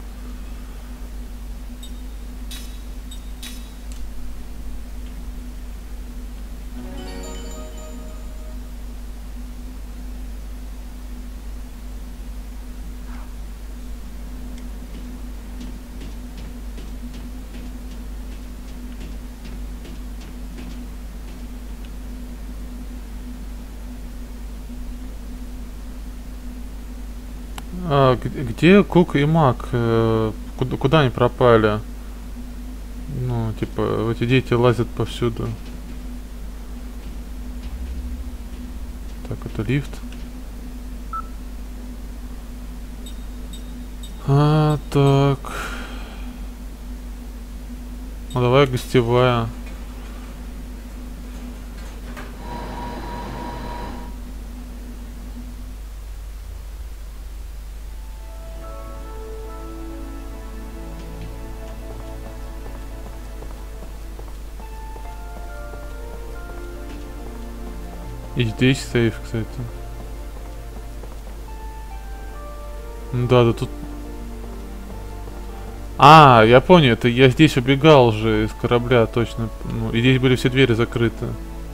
А, где Кук и Мак? Э, куда, куда они пропали? Ну, типа, эти дети лазят повсюду. Так, это лифт. А, так. Ну, давай гостевая. И здесь сейф, кстати. Да, да тут... А, я понял, это я здесь убегал же из корабля, точно. Ну, и здесь были все двери закрыты.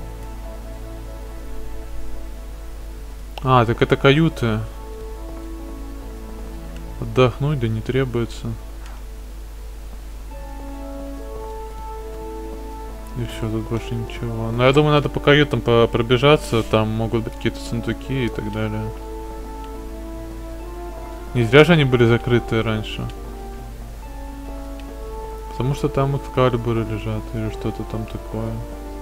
А, так это каюты. Отдохнуть, да не требуется. И все, тут больше ничего. Но я думаю, надо по каютам пробежаться. Там могут быть какие-то сундуки и так далее. Не зря же они были закрыты раньше. Потому что там экскалибуры лежат или что-то там такое.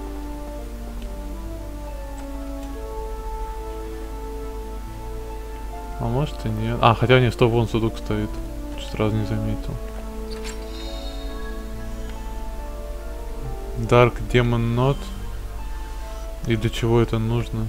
А может и нет. А, хотя не, сто вон сундук стоит. Чуть сразу не заметил. Dark Demon Note. И для чего это нужно?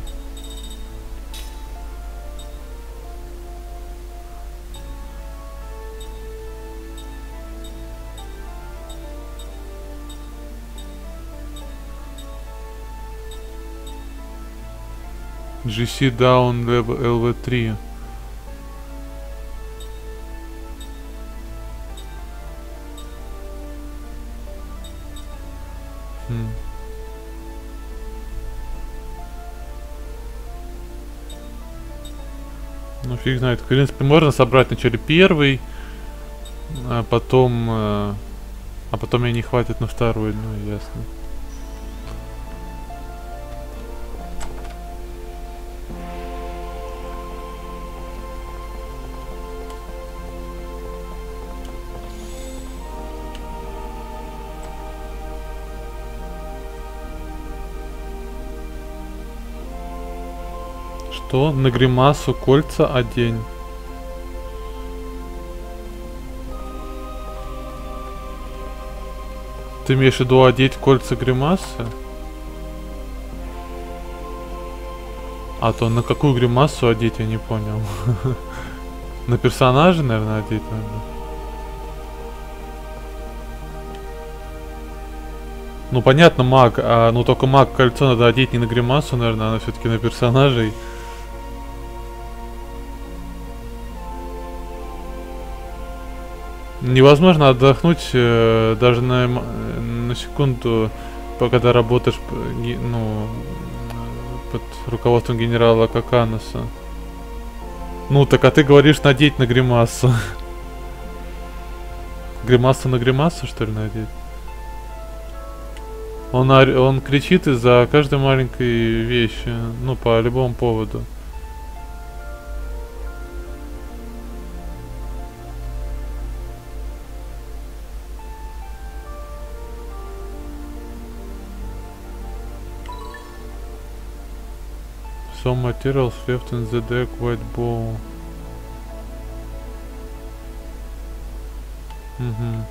джи си Down эл ви три. Хм. Ну фиг знает. В принципе, можно собрать вначале первый, а потом, а потом мне не хватит на второй, ну ясно. Что? На гримасу кольца одень. Ты имеешь в виду одеть кольца гримасы? А то на какую гримасу одеть, я не понял. На персонажа, наверное, одеть надо. Ну понятно, маг, а, ну только маг кольцо надо одеть не на гримасу, наверное, а все-таки на персонажей. Невозможно отдохнуть э, даже на, на секунду, пока ты работаешь ну, под руководством генерала Каканоса. Ну так а ты говоришь надеть на гримасу. Гримасу на гримасу, что ли, надеть? Он, он кричит из-за каждой маленькой вещи, ну по любому поводу. Some materials left in the deck, white bow. Угу.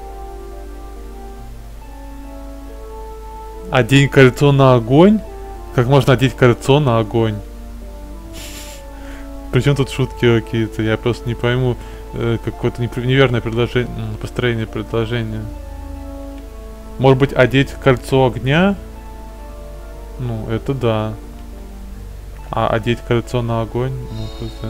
Одень кольцо на огонь? Как можно одеть кольцо на огонь? Причем тут шутки какие-то? Я просто не пойму. Э, какое-то неверное предложение, построение предложения. Может быть, одеть кольцо огня? Ну, это да. А одеть кольцо на огонь? Ну, хз.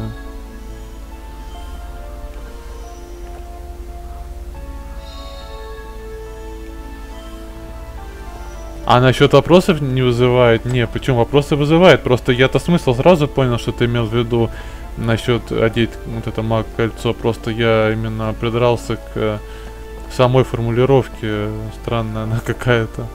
А насчет вопросов не вызывает? Не, почему вопросы вызывает? Просто я-то смысл сразу понял, что ты имел в виду насчет одеть вот это маг-кольцо. Просто я именно придрался к самой формулировке. Странная она какая-то.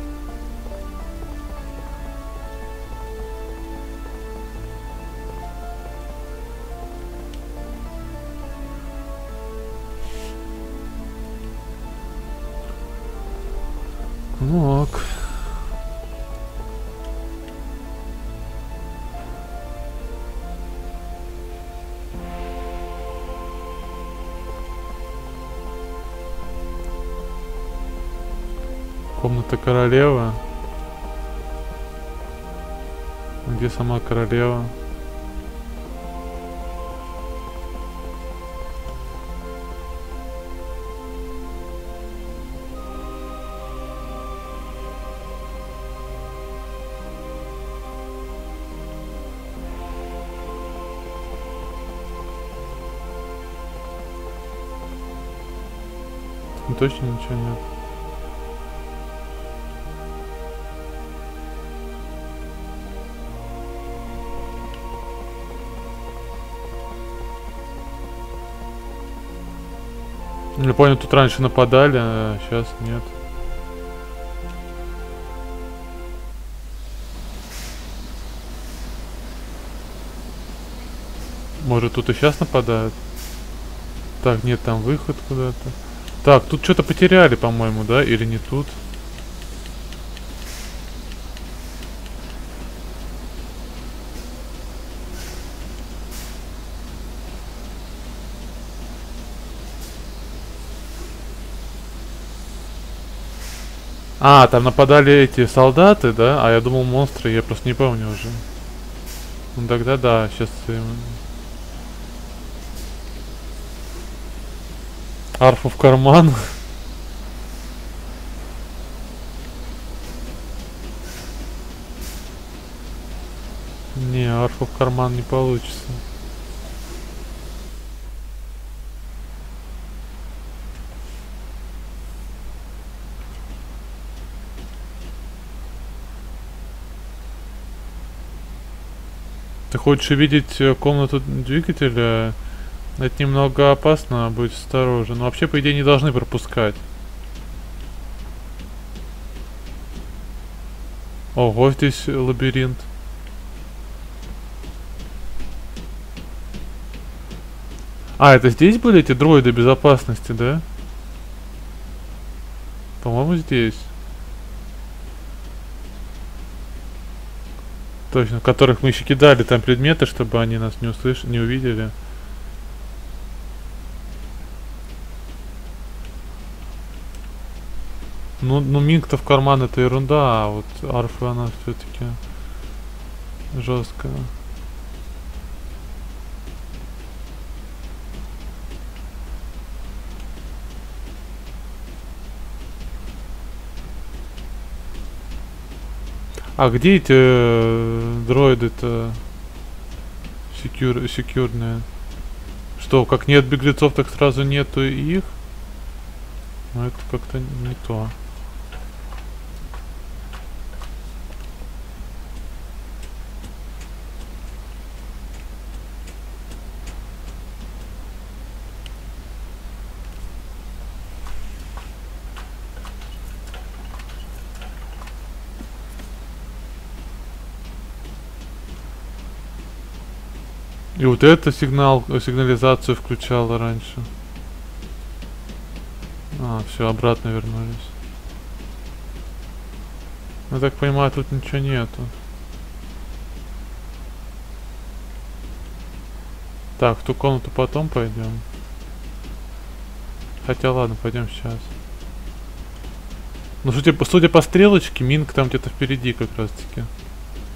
Ну ок. Комната королевы. Где сама королева? Точно ничего нет. Я понял, тут раньше нападали, а сейчас нет. Может, тут и сейчас нападают? Так, нет, там выход куда-то. Так, тут что-то потеряли, по-моему, да? Или не тут? А, там нападали эти солдаты, да? А я думал монстры, я просто не помню уже. Ну тогда да, сейчас... Арфу в карман. Не, арфу в карман не получится. Ты хочешь видеть комнату двигателя? Это немного опасно, будь осторожен. Но вообще, по идее, не должны пропускать. Ого, здесь лабиринт. А, это здесь были эти дроиды безопасности, да? По-моему, здесь. Точно, в которых мы еще кидали там предметы, чтобы они нас не услышали, не увидели. Ну, ну минг-то в карман это ерунда, а вот арфа она все-таки жесткая. А где эти э, дроиды-то секьюр, секьюрные? Что, как нет беглецов, так сразу нету их? Ну это как-то не то. И вот это сигнал, сигнализацию включала раньше. А, все, обратно вернулись. Я так понимаю, тут ничего нету. Так, в ту комнату потом пойдем. Хотя ладно, пойдем сейчас. Ну, судя по, судя по стрелочке, минг там где-то впереди как раз таки.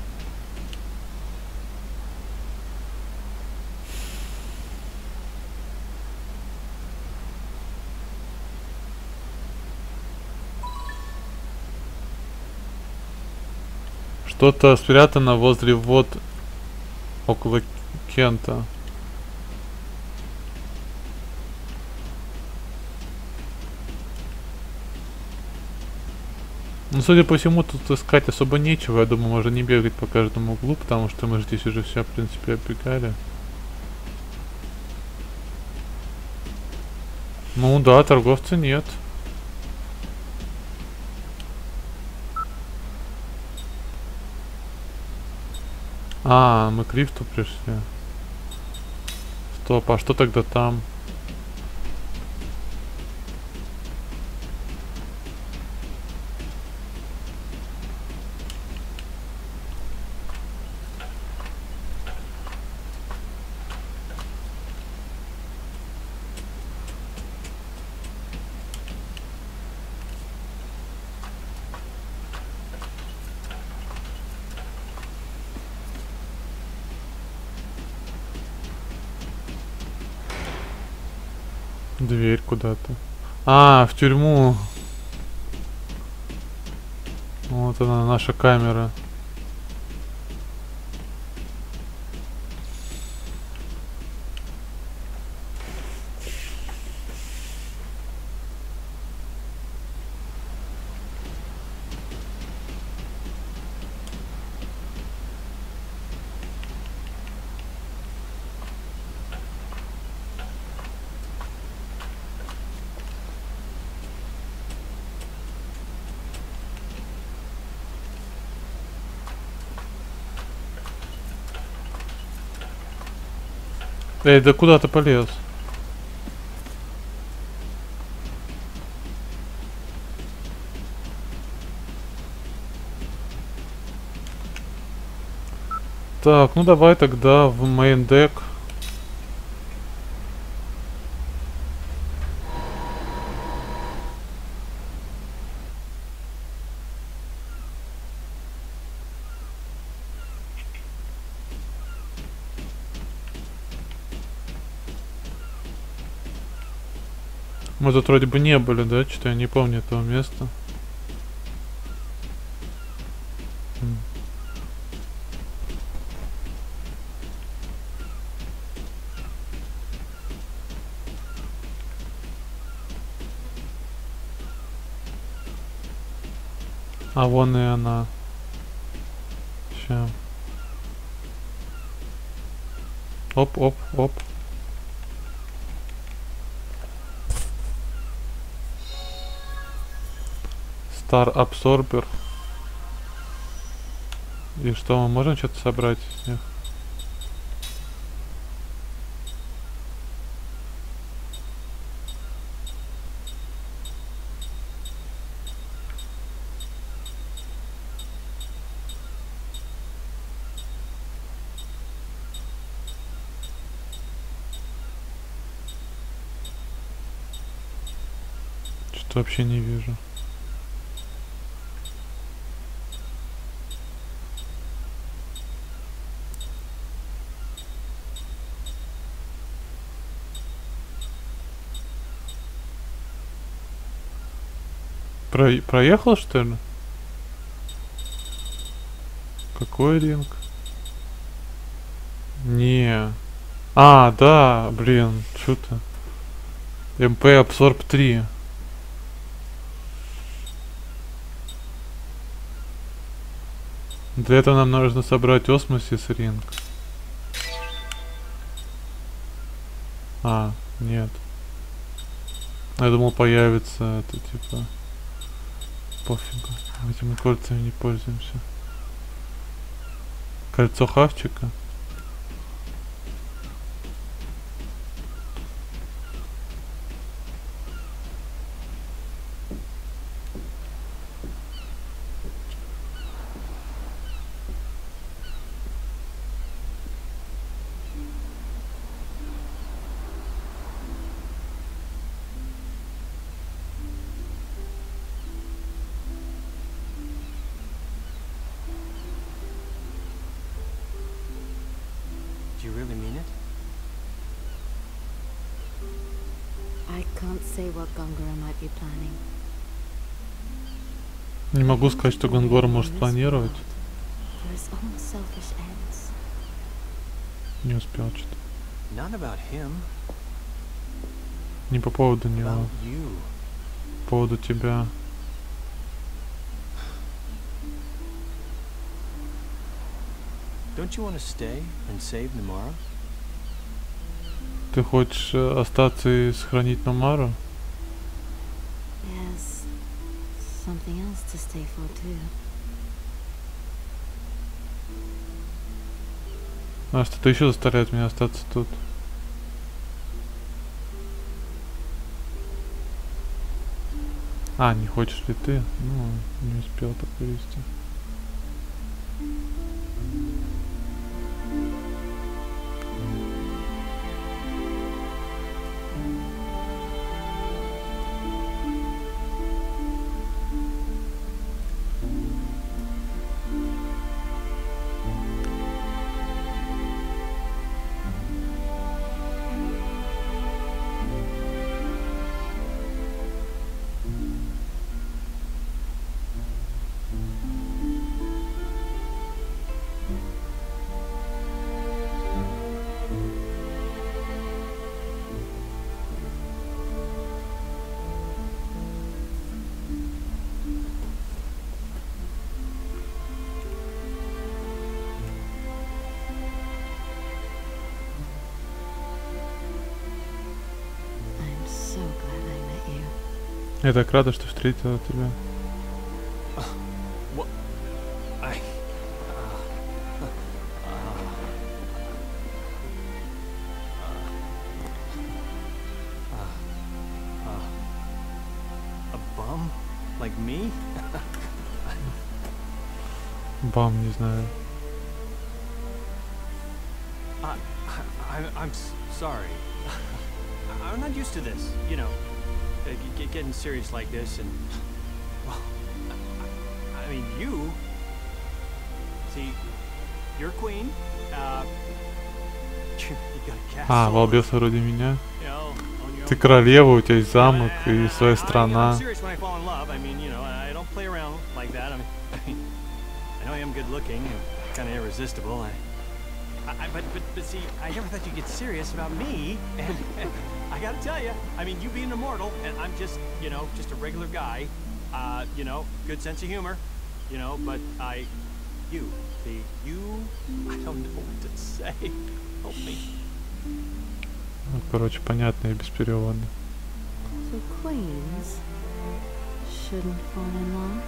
Что-то спрятано возле вод около Кента. Ну, судя по всему, тут искать особо нечего. Я думаю, можно не бегать по каждому углу, потому что мы здесь уже все, в принципе, оббегали. Ну да, торговца нет. А, мы к лифту пришли. Стоп, а что тогда там? Дверь куда-то. А, в тюрьму. Вот она, наша камера. Эй, да куда ты полез? Так, ну давай тогда в main deck. Мы тут вроде бы не были, да? Что-то я не помню этого места. М. А вон и она. Ща. Оп, оп, оп. Star Absorber. И что, мы можем что-то собрать из них? Что-то вообще не вижу. Про проехал, что ли? Какой ринг? Не. А, да, блин, что-то. эм пэ Absorb три. Для этого нам нужно собрать Осмосис ринг. А, нет. Я думал, появится это типа. Пофигу, этими кольцами не пользуемся. Кольцо хавчика.
Do you really mean it?
I can't say what Gongora might be planning.
Не могу сказать, что Гонгора может планировать.
his own selfish ends.
Не успел что-то.
Not about him.
Не по поводу него.
About you.
По поводу тебя.
Don't you want to stay and save Namara?
Ты хочешь э, остаться и сохранить Намару?
There's something else to stay for too.
А что-то еще заставляет меня остаться тут. А, не хочешь ли ты? Ну, не успел так перевести.
I'm so glad I met you.
Я так рада, что встретила тебя.
What? I. A bum? Like me?
Бам, не знаю.
I, I, I'm s- sorry. I'm not used to this, you know, uh, g- getting serious like this, and well, I, I mean, you. See, you're queen. Uh, you got a castle.
А, балбеса вроде меня.
You know, on your
Ты
own.
королева, у тебя есть замок
I-
и
I-
своя
I- I'm
страна.
serious when I fall in love. I mean, you know, I don't play around like that. I mean, I know I am good looking and kind of irresistible. I, I, but, but, but see, I never thought you'd get serious about me, and, and I gotta tell you, I mean, you being immortal, and I'm just, you know, just a regular guy, uh, you know, good sense of humor, you know, but I, you, the, you, I don't know what to say. Help me.
Ну, короче, понятно и без перевода.
So queens shouldn't fall in love.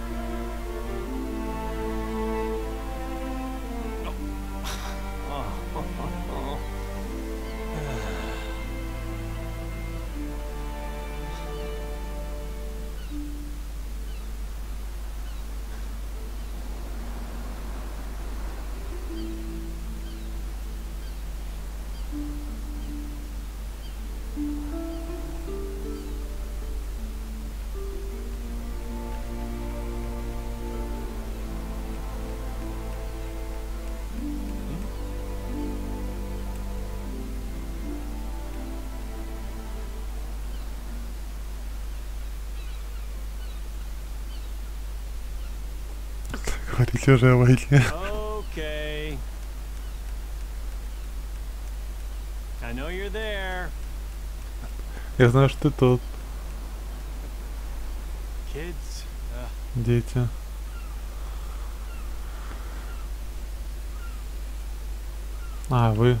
Говорите уже о войне.
Okay. I know you're there.
Я знаю, что ты тут.
Kids. Uh,
Дети. А, вы.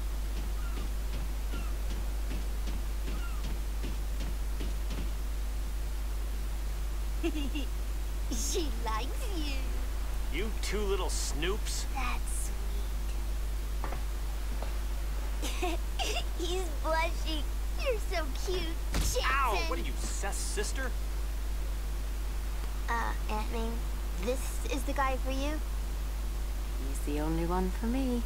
She likes you.
you two little snoops.
That's sweet. He's blushing. You're so cute. Jason.
Ow! What are you, Seth's sister?
Uh, Aunt Ming, this is the guy for you?
He's the only one for me.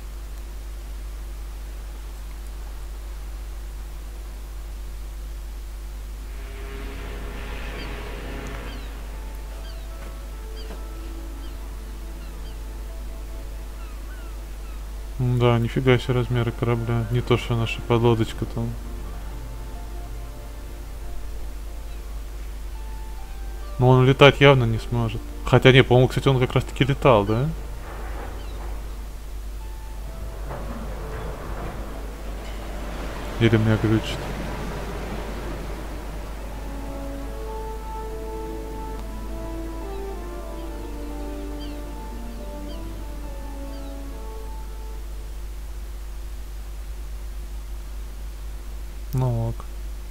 Ну да, нифига себе размеры корабля. Не то, что наша подлодочка там. Но он летать явно не сможет. Хотя не, по-моему, кстати, он как раз таки летал, да? Или меня глючит? Ну ок.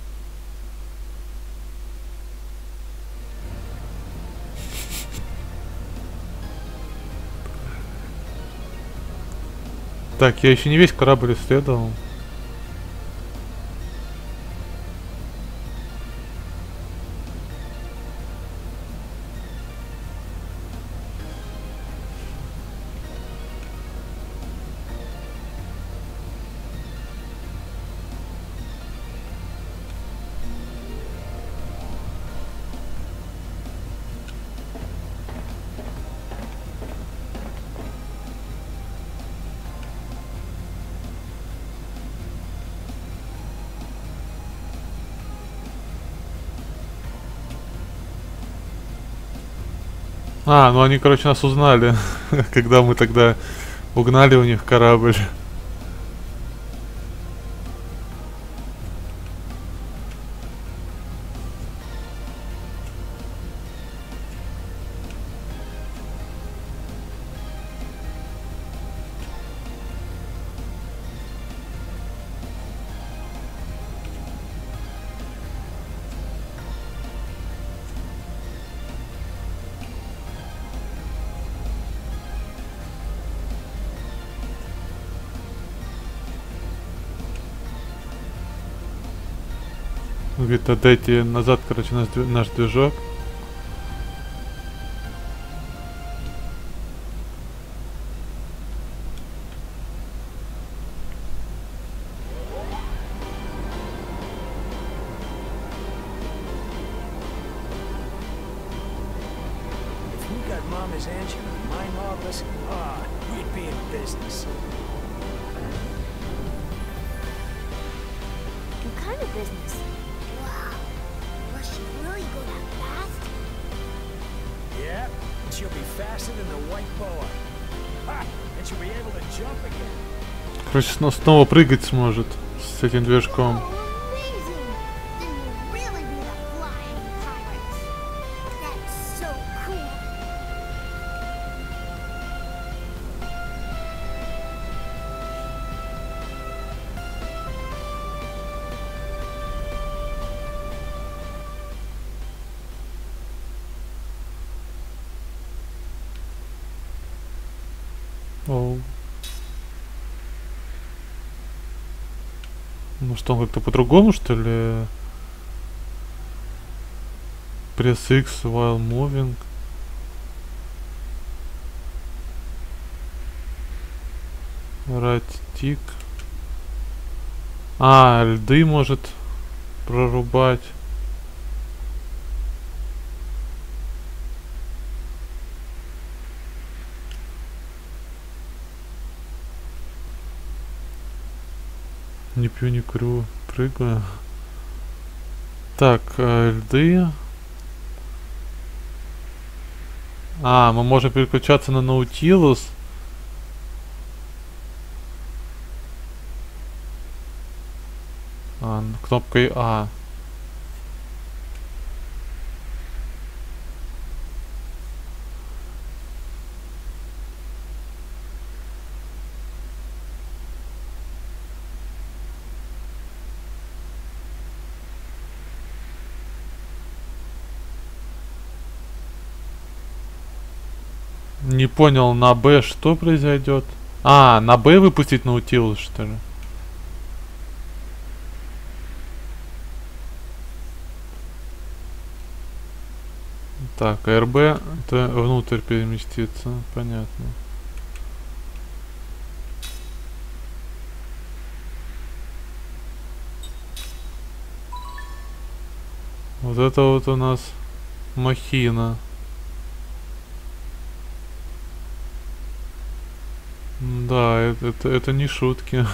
Так, я еще не весь корабль исследовал. А, ну они, короче, нас узнали, когда мы тогда угнали у них корабль. Говорит, отдайте назад, короче, наш, наш движок.
If we got Mama's engine and my Nautilus, ah, we'd be in business.
What kind of business? Wow. Will she really go that fast?
Yeah, and she'll be faster than the white boa. Ha! And she'll be able to jump again.
Короче, сно- снова прыгать сможет с этим движком.
Oh, amazing! Then you'll really be the flying pirates. That's so cool.
Оу. Ну что, он как-то по-другому, что ли? Press X while moving. Right tick. А, льды может прорубать. Не пью, не курю, прыгаю. Так, э, льды. А, мы можем переключаться на Наутилус. А, кнопкой А. Не понял, на Б что произойдет? А, на Б выпустить Наутилус, что ли? Так, РБ это внутрь переместиться, понятно. Вот это вот у нас махина. Да, это, это, это не шутки.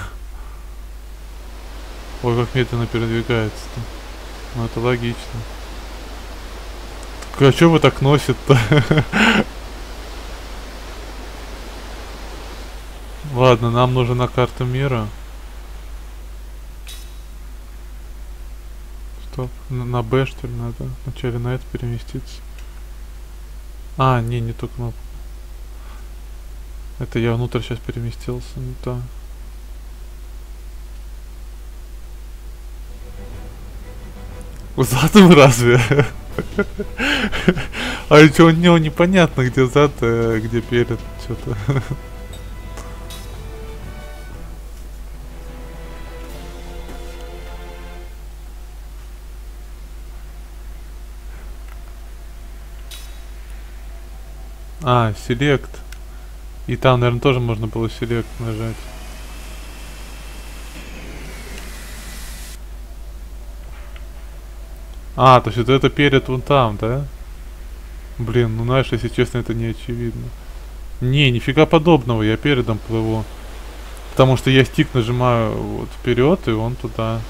Ой, как медленно передвигается-то. Ну, это логично. Так, а чё вы так носит-то? Ладно, нам нужна карта мира. Стоп. На, на Б что ли надо? Вначале на это переместиться. А, не, не ту кнопку. Это я внутрь сейчас переместился, не то. Задом разве? А еще у него непонятно, где зад, где перед, что-то. А, селект. И там, наверное, тоже можно было селект нажать. А, то есть вот это перед вон там, да? Блин, ну знаешь, если честно, это не очевидно. Не, нифига подобного, я передом плыву. Потому что я стик нажимаю вот вперед, и он туда.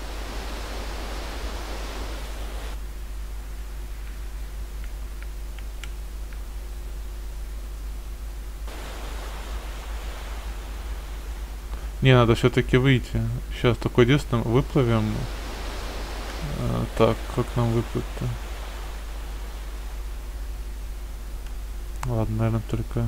Не, надо все-таки выйти. Сейчас только единственное, выплывем. А, так, как нам выплыть-то? Ладно, наверное, только...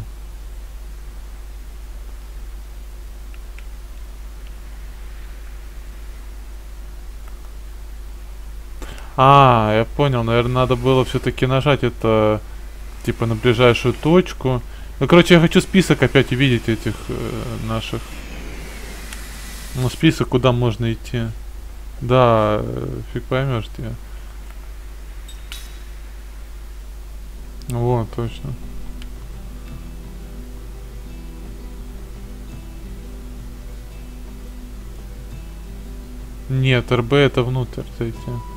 А, я понял, наверное, надо было все-таки нажать это, типа, на ближайшую точку. Ну, короче, я хочу список опять увидеть этих э, наших. Ну, список, куда можно идти. Да, э, фиг поймешь ты. Вот, точно. Нет, эр бэ это внутрь зайти.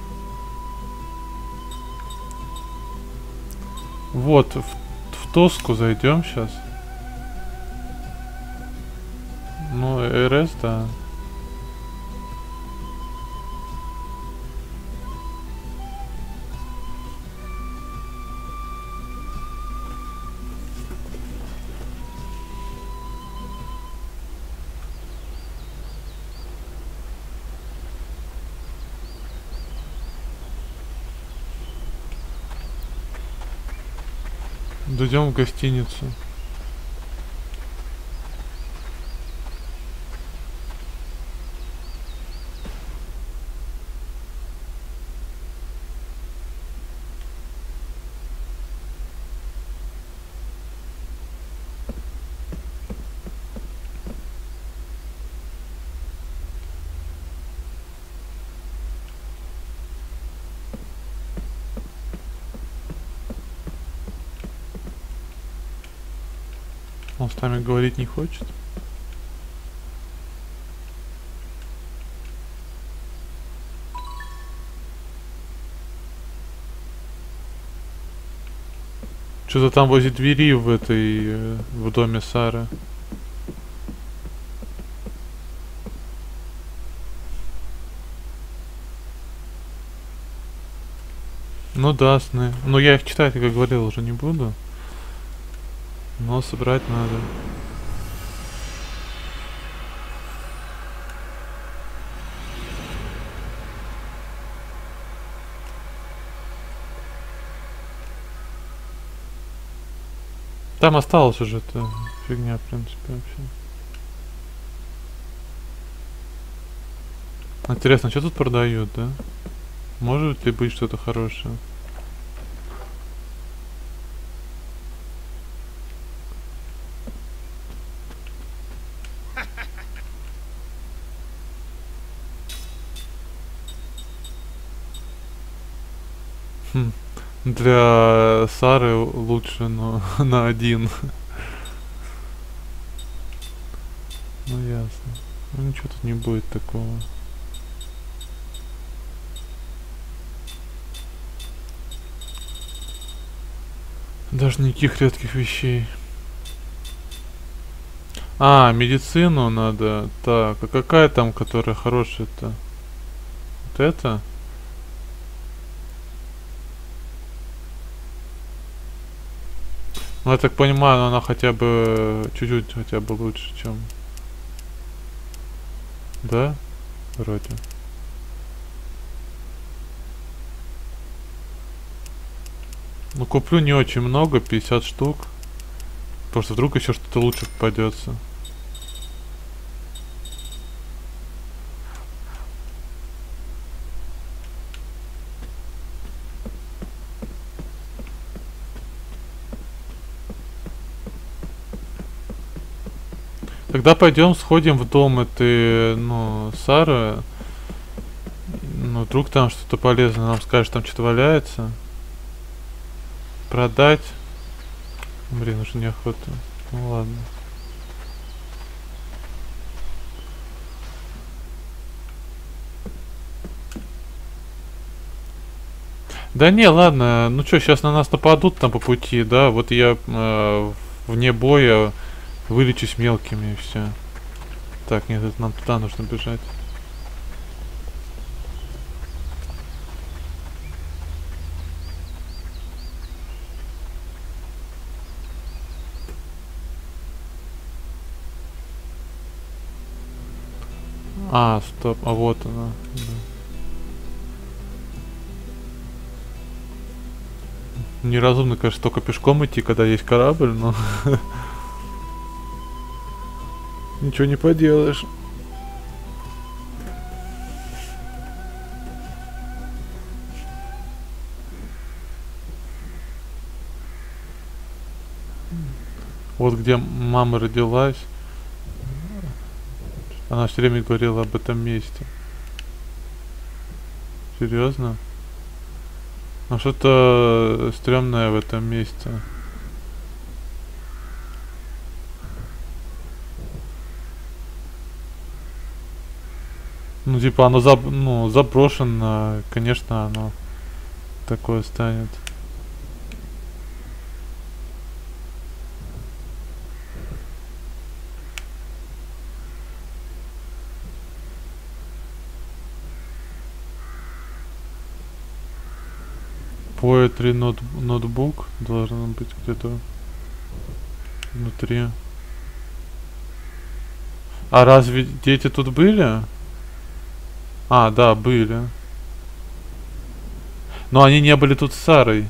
Вот, в, в Тоску зайдем сейчас. Ну, эр эс, да. Дойдем в гостиницу. Он с нами говорить не хочет. Что-то там возле двери в этой, в доме Сары. Ну да, сны. Но я их читать, как говорил, уже не буду. Но собрать надо. Там осталось уже эта фигня, в принципе, вообще. Интересно, что тут продают, да? Может ли быть что-то хорошее? Хм. Для Сары лучше, но на один. Ну ясно. Ну ничего тут не будет такого. Даже никаких редких вещей. А, медицину надо. Так, а какая там, которая хорошая-то? Вот это? Ну, я так понимаю, но она хотя бы чуть-чуть хотя бы лучше, чем... Да? Вроде. Ну, куплю не очень много, пятьдесят штук. Просто вдруг еще что-то лучше попадется. Тогда пойдем сходим в дом этой, ну, Сары. Ну, вдруг там что-то полезное нам скажет, там что-то валяется. Продать. Блин, уже неохота. Ну ладно. Да не, ладно, ну чё, сейчас на нас нападут там по пути, да, вот я э, вне боя вылечусь мелкими и все. Так, нет, это нам туда нужно бежать. А, стоп, а вот она. Да. Неразумно, конечно, только пешком идти, когда есть корабль, но ничего не поделаешь. Вот где мама родилась. Она все время говорила об этом месте. Серьезно? Ну что-то стрёмное в этом месте. Ну типа оно заб ну, заброшено, конечно, оно такое станет. Poetry ноут ноутбук должен быть где-то внутри. А разве дети тут были? А, да, были. Но они не были тут с Сарой.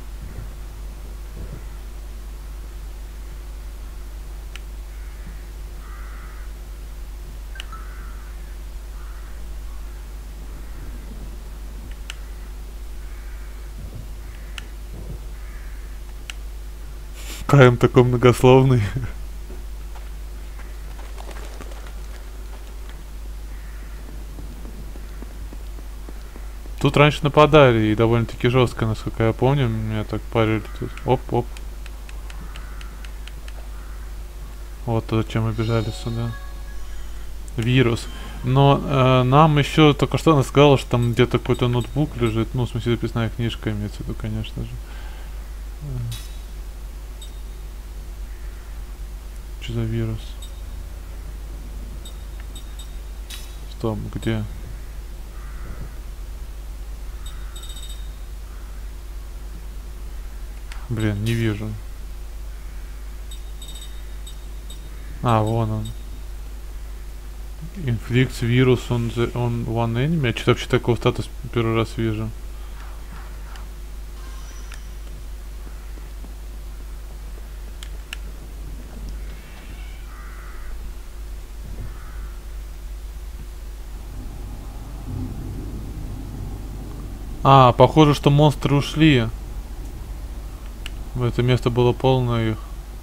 Каем такой многословный. Тут раньше нападали и довольно-таки жестко, насколько я помню, меня так парили тут. Оп-оп. Вот зачем мы бежали сюда. Вирус. Но э, нам еще только что она сказала, что там где-то какой-то ноутбук лежит. Ну, в смысле, записная книжка имеется в виду, конечно же. Что за вирус? Стоп, где? Блин, не вижу. А, вон он. Inflicts вирус on, the, on one enemy. Я что-то вообще такого статуса первый раз вижу. А, похоже, что монстры ушли. Это место было полно их.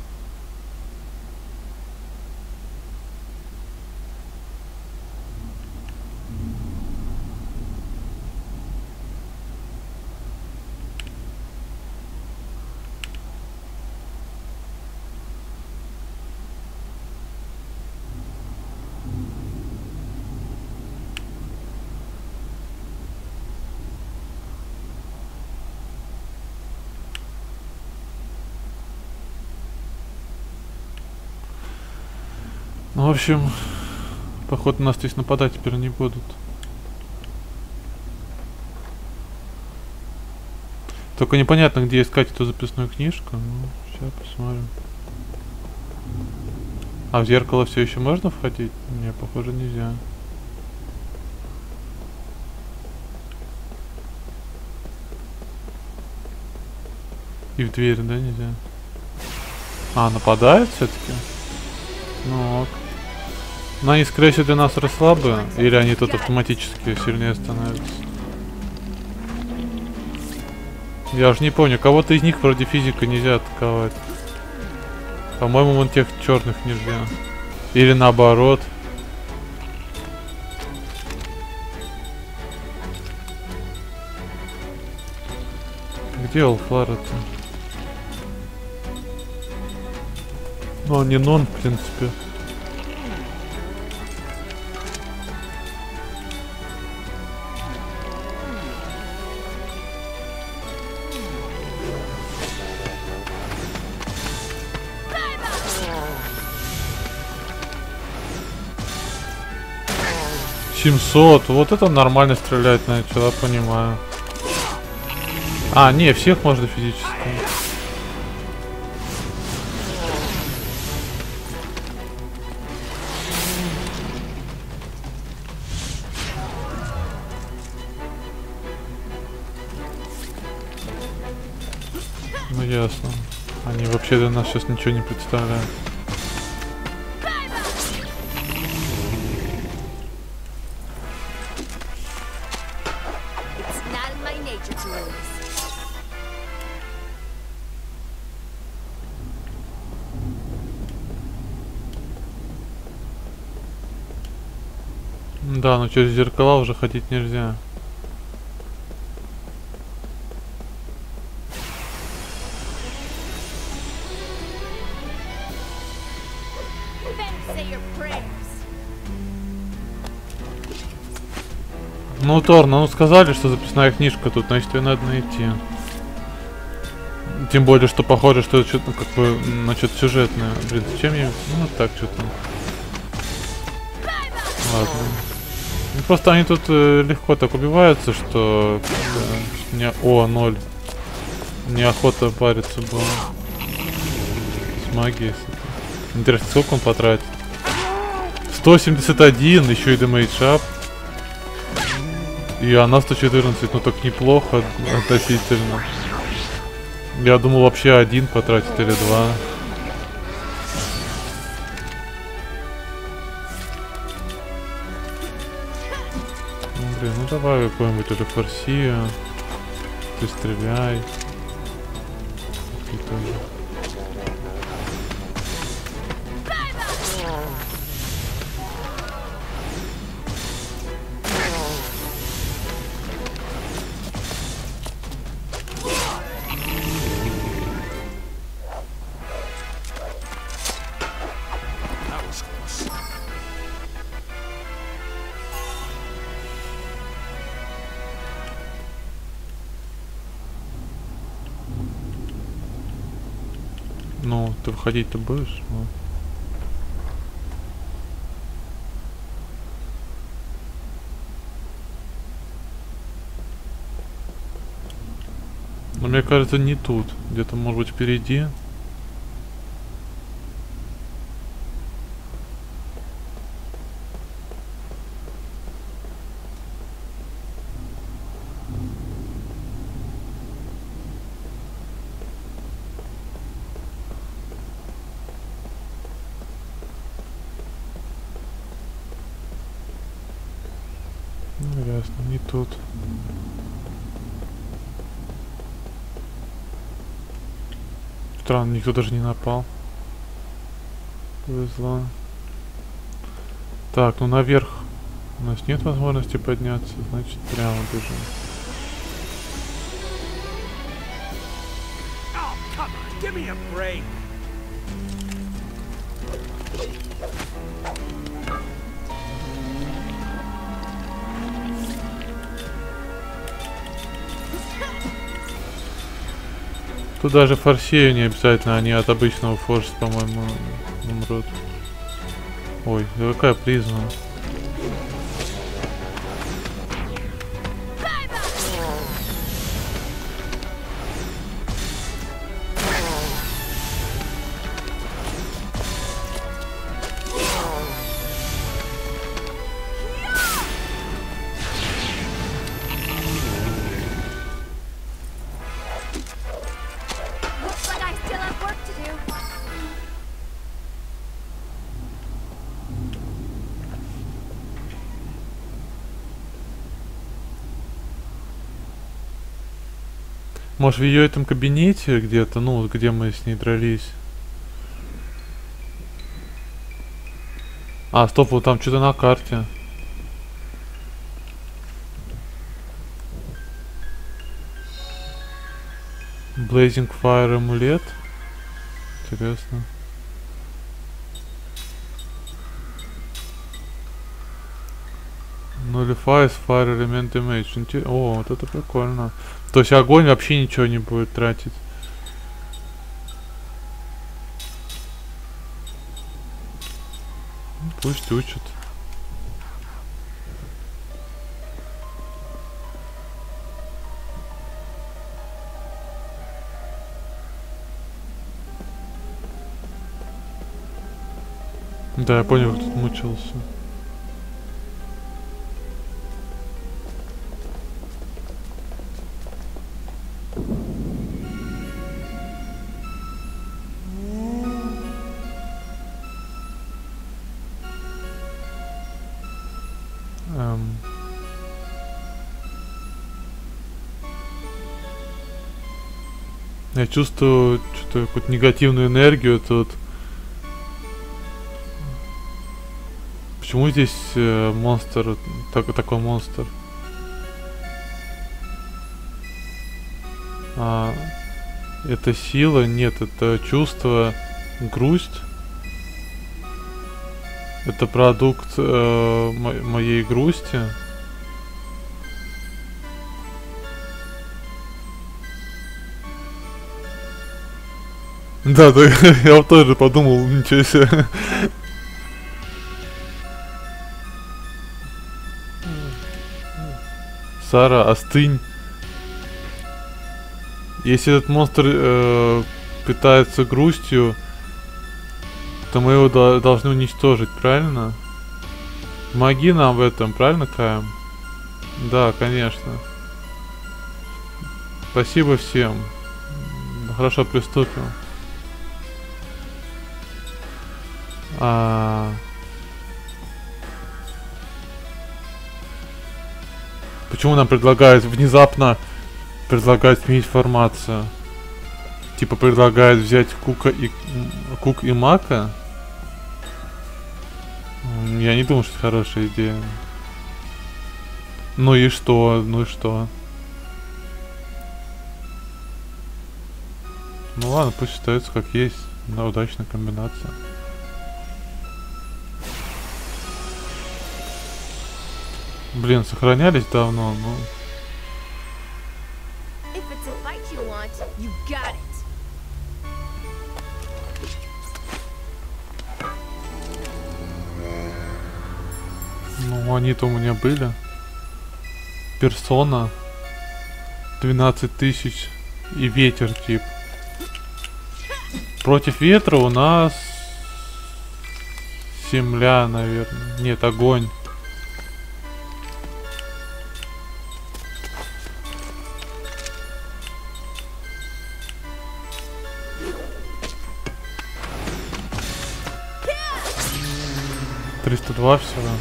Ну, в общем, походу нас здесь нападать теперь не будут. Только непонятно, где искать эту записную книжку. Ну, сейчас посмотрим. А в зеркало все еще можно входить? Не, похоже, нельзя. И в дверь, да, нельзя? А, нападают все-таки? Ну ок. Но они, скорее всего, для нас расслабы, или они тут автоматически сильнее становятся. Я уже не помню, кого-то из них вроде физика нельзя атаковать. По-моему, вон тех черных нельзя. Или наоборот. Где Алфара-то? Ну, он не нон, в принципе. семьсот. Вот это нормально стрелять начал, я понимаю. А, не, всех можно физически. Ну ясно. Они вообще для нас сейчас ничего не представляют. Да, но через зеркала уже ходить нельзя. Ну, Торна, ну сказали, что записная книжка тут, значит, ее надо найти. Тем более, что похоже, что это что-то как бы, значит, сюжетное. Блин, зачем я... Ну, так что-то. Ладно. Ну, просто они тут э, легко так убиваются, что... Э, не... О, ноль. Неохота париться было. С магией. Интересно, сколько он потратит? сто семьдесят один, еще и демейдж ап. И она сто четырнадцать, ну так неплохо относительно. Я думал вообще один потратить или два. Ну, блин, ну давай какой-нибудь уже форси. Ты стреляй. Ты тоже. Ну, ты выходить-то будешь? Ну. Но мне кажется, не тут. Где-то, может быть, впереди. Ну, ясно, не тут. Странно, никто даже не напал. Повезло. Так, ну наверх у нас нет возможности подняться, значит прямо бежим. Тут даже форсею не обязательно, они от обычного форса, по-моему, умрут. Ой, да какая призма. Может, в ее этом кабинете где-то, ну, где мы с ней дрались. А, стоп, вот там что-то на карте. Blazing Fire амулет. Интересно. Nullifies Fire Element Damage. Интер... О, вот это прикольно. То есть огонь вообще ничего не будет тратить. Пусть учат. Да, я понял, кто тут мучился. Эм. Я чувствую что-то какую-то негативную энергию тут. Почему здесь э, монстр, так, такой монстр? А, это сила? Нет, это чувство, грусть. Это продукт э, мо моей грусти. Да, да, я вот тоже подумал, ничего себе. Сара, остынь. Если этот монстр э, питается грустью, то мы его до должны уничтожить, правильно? Помоги нам в этом, правильно, Каем? Да, конечно. Спасибо всем. Хорошо, приступим. А... Почему нам предлагают внезапно предлагают сменить формацию? Типа предлагают взять Кука и Кук и Мака? Я не думаю, что это хорошая идея. Ну и что? Ну и что? Ну ладно, пусть остается как есть. Да, удачная комбинация. Блин, сохранялись давно, ну. Ну, они-то у меня были. Персона. двенадцать тысяч. И ветер, тип. Против ветра у нас... Земля, наверное. Нет, огонь. триста два всего.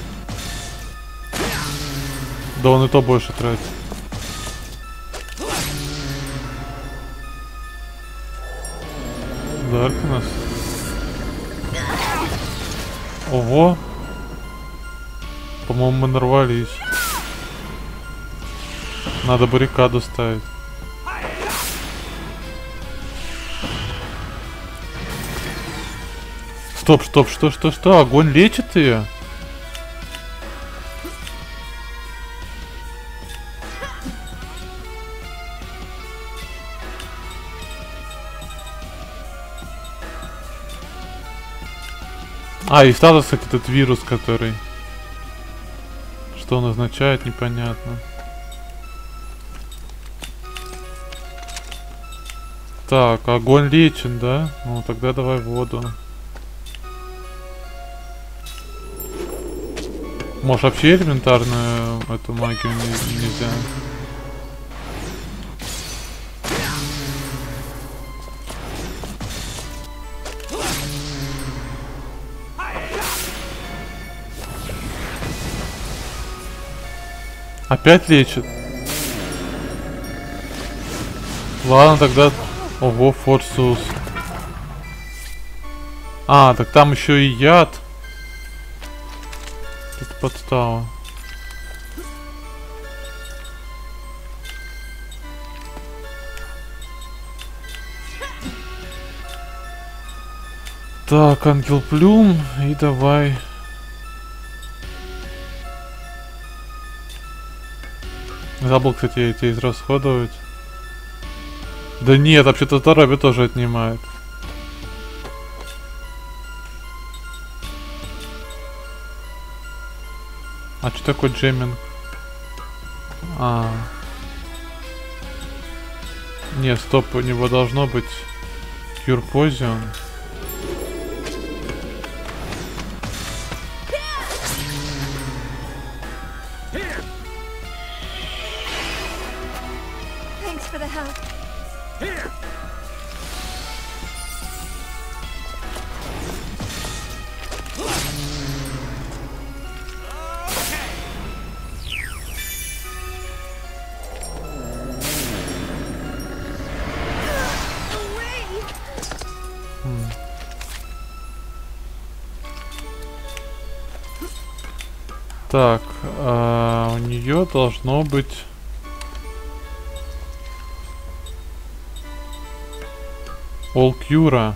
Да он и то больше тратит. Дарк у нас. Ого. По-моему, мы нарвались. Надо баррикаду ставить. Стоп, стоп, что, что, что? Огонь лечит ее? А, и статус, как этот вирус, который... Что он означает, непонятно. Так, огонь лечен, да? Ну, тогда давай воду. Может, вообще элементарную эту магию не, нельзя? Опять лечит? Ладно, тогда... Ого, Форсус. А, так там еще и яд. Это подстава. Так, Ангел Плюм, и давай. Забыл, кстати, эти израсходовать. Да нет, вообще-то здоровье тоже отнимает. А что такое джеминг? А. Не, стоп, у него должно быть Cure Poison. Так, а у нее должно быть All Cure.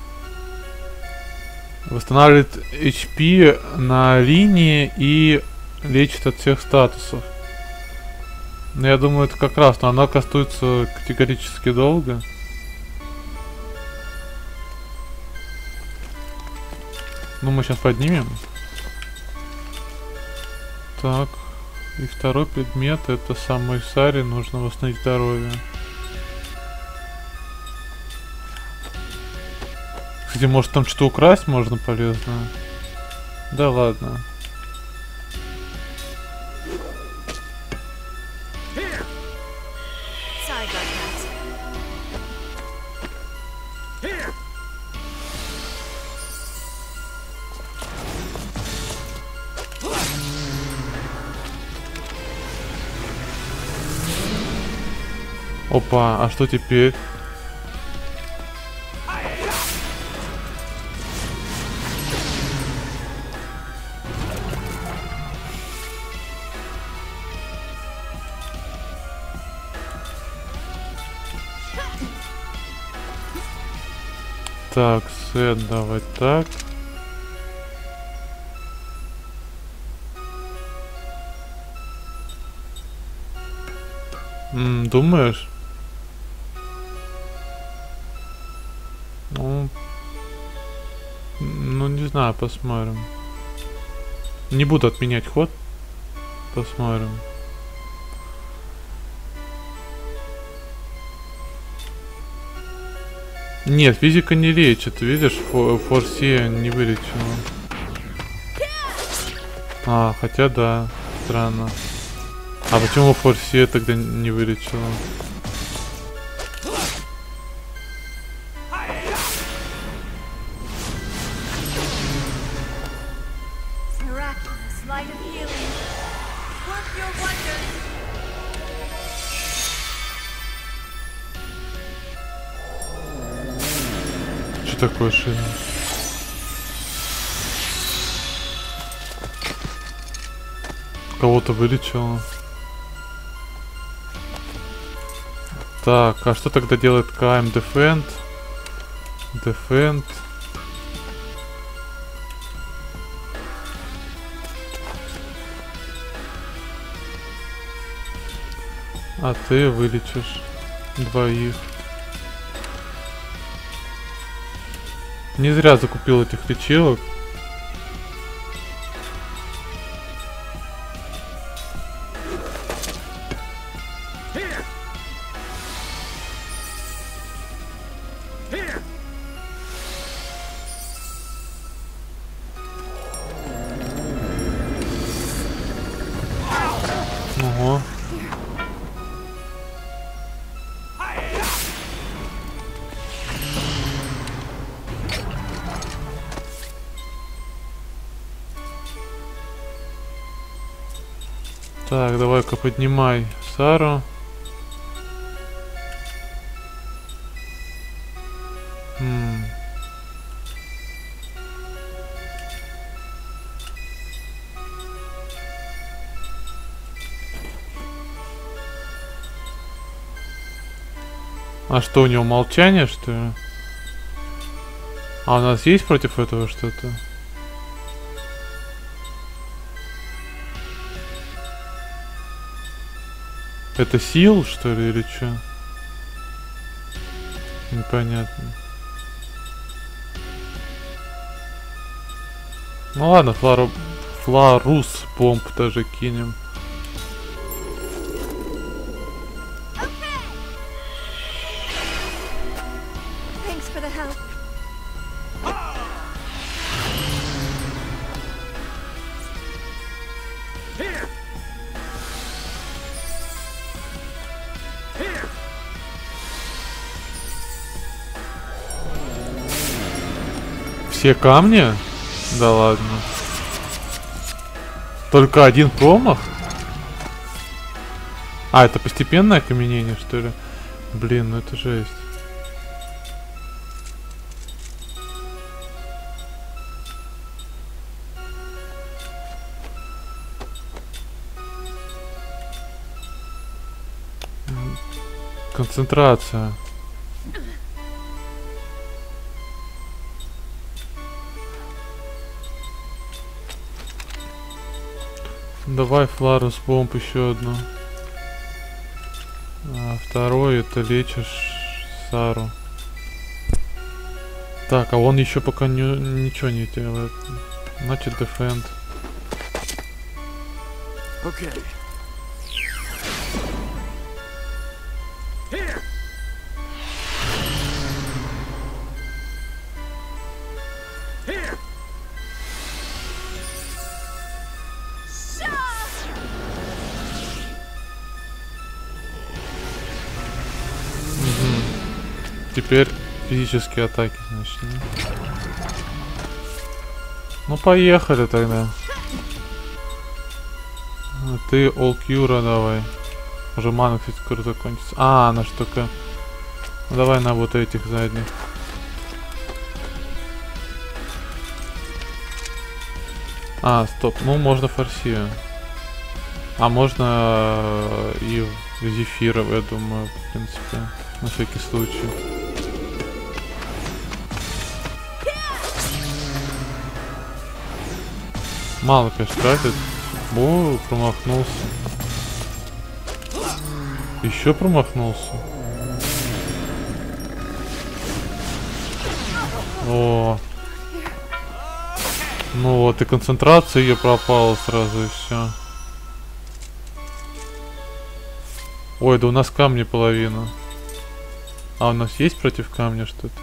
Восстанавливает эйч пи на линии и лечит от всех статусов. Но я думаю, это как раз, но она кастуется категорически долго. Ну, мы сейчас поднимем. Так, и второй предмет, это самой Саре нужно восстановить здоровье. Кстати, может там что-то украсть можно полезное? Да ладно. Опа, а что теперь? Так, сет, давай так. М, думаешь? Ну, ну не знаю, посмотрим. Не буду отменять ход. Посмотрим. Нет, физика не лечит, видишь, форсе не вылечила. А, хотя да, странно. А почему форсе тогда не вылечила? Что такое шина? Кого-то вылечила. Так, а что тогда делает КМ Defend? Defend. А ты вылечишь двоих. Не зря закупил этих лечилок. Ого. Так, давай-ка поднимай Сару. А что, у него молчание, что ли? А у нас есть против этого что-то? Это сил, что ли, или что? Непонятно. Ну ладно, флару... Фларус бомб даже кинем. Все камни? Да ладно. Только один промах? А, это постепенное окаменение, что ли? Блин, ну это жесть. Концентрация. Давай Фларус бомб еще одну. А второй это лечишь Сару. Так, а он еще пока не, ничего не делает. Значит, defend.
Okay.
Теперь физические атаки, значит. Да? Ну поехали тогда. А ты Олкьюра давай. Уже мана, кстати, скоро закончится. А, она ж только. Ну, давай на вот этих задних. А, стоп. Ну можно форсию. А можно и в Зефира, я думаю, в принципе, на всякий случай. Мало, конечно, тратит. О, промахнулся. Еще промахнулся. О. Ну вот, и концентрация ее пропала сразу, и все. Ой, да у нас камни половина. А у нас есть против камня что-то?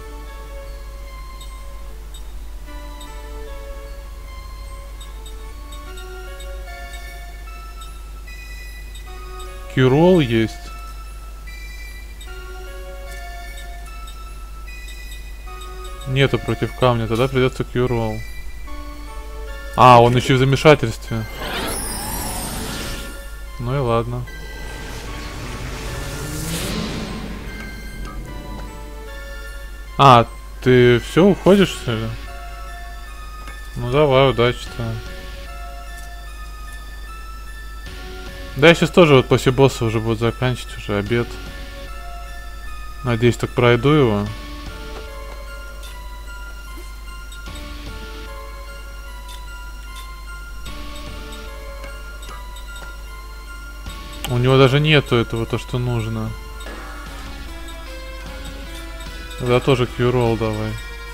Кюрол есть. Нету против камня, тогда придется Кюрол. А, он еще в замешательстве. Ну и ладно. А, ты все уходишь, что ли? Ну давай, удачи-то. Да, я сейчас тоже вот после босса уже буду заканчивать, уже обед. Надеюсь, так пройду его. У него даже нету этого, то, что нужно. Да, тоже Кьюрол давай.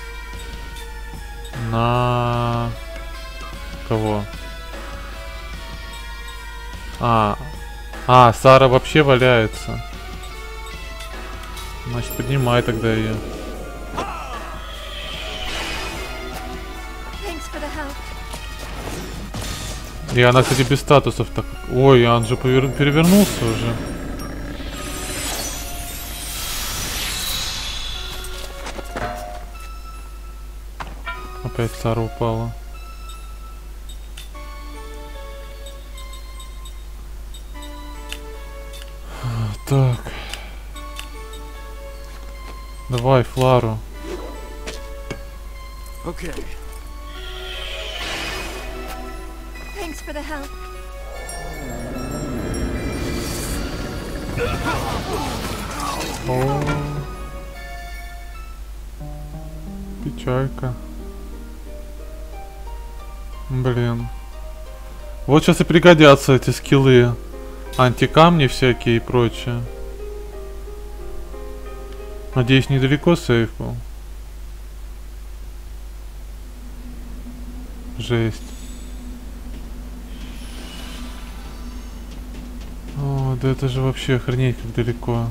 На кого? А, а, Сара вообще валяется. Значит, поднимай тогда ее. И она, кстати, без статусов так. Ой, он же повер... перевернулся уже. Опять Сара упала. Так. Давай, Флару.
Окей.
Thanks for the help.
О, печалька. Блин. Вот сейчас и пригодятся эти скиллы. Антикамни всякие и прочее. Надеюсь, недалеко сейф был. Жесть. О, да это же вообще охренеть как далеко.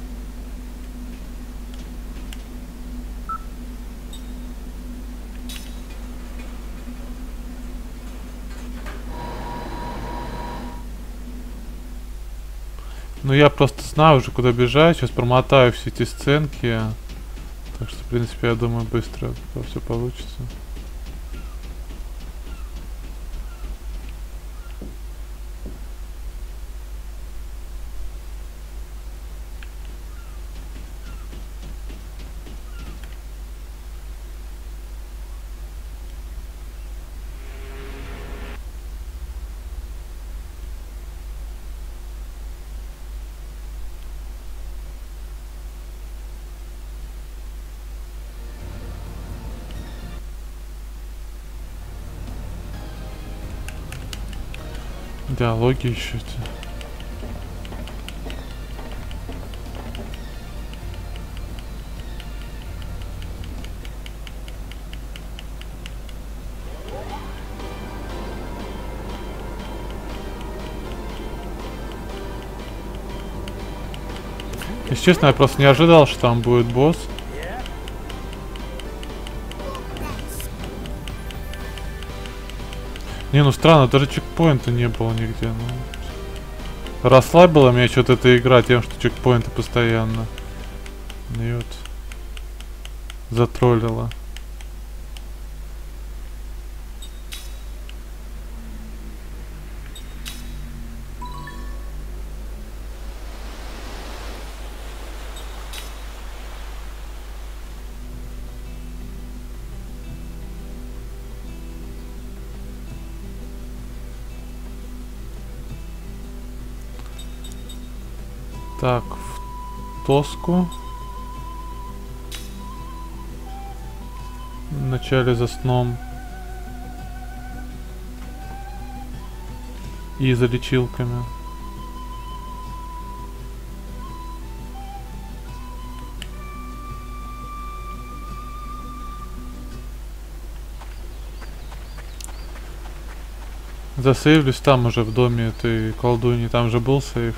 Ну я просто знаю уже куда бежать, сейчас промотаю все эти сценки. Так что, в принципе, я думаю, быстро все получится. Диалоги еще эти. Если честно, я просто не ожидал, что там будет босс. Не, ну странно, даже чекпоинта не было нигде. Ну. Расслабила меня что-то эта игра тем, что чекпоинты постоянно. И вот затроллила. Так, в Тоску. Вначале за сном. И за лечилками. Засейвлюсь там уже в доме этой колдуньи, там же был сейв.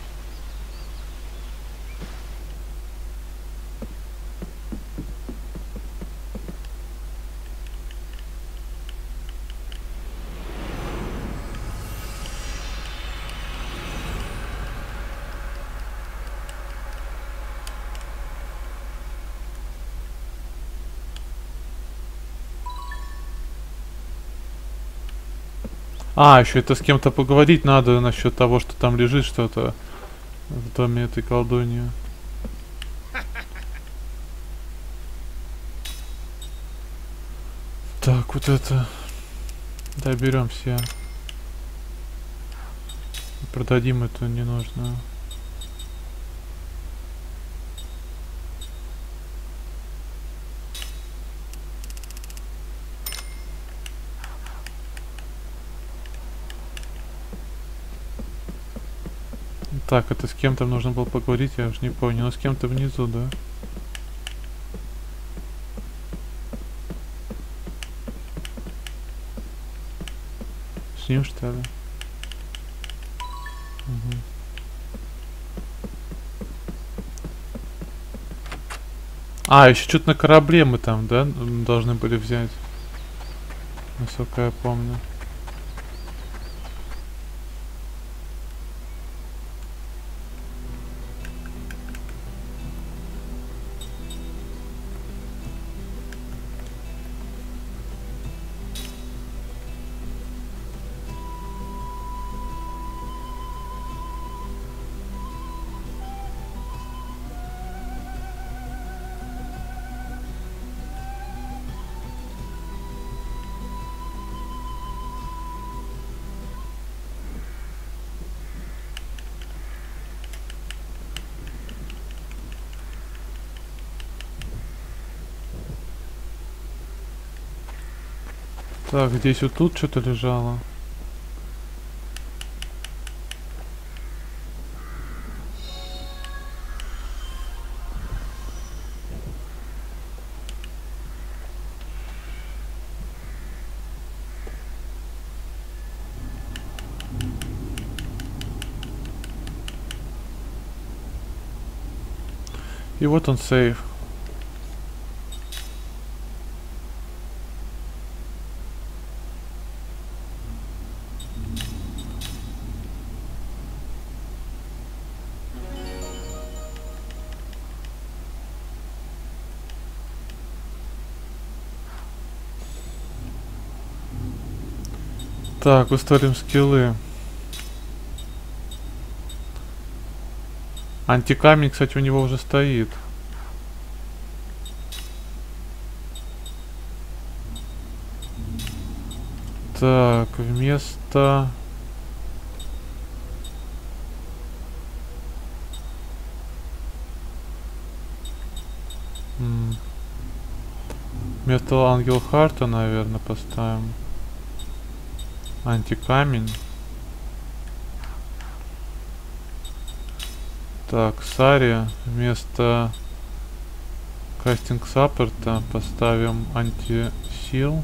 А, еще это с кем-то поговорить надо насчет того, что там лежит что-то в доме этой колдуньи. Так, вот это доберем все. Продадим эту ненужную. Так, это с кем-то нужно было поговорить, я уже не понял. Но с кем-то внизу, да? С ним, что ли? Угу. А, еще что-то на корабле мы там, да, должны были взять. Насколько я помню. Так, здесь вот тут что-то лежало. И вот он сейф. Так, ускорим скиллы. Антикамень, кстати, у него уже стоит. Так, вместо... М. Вместо Ангел Харта, наверное, поставим антикамень. Так, Сари вместо кастинг саппорта поставим антисил.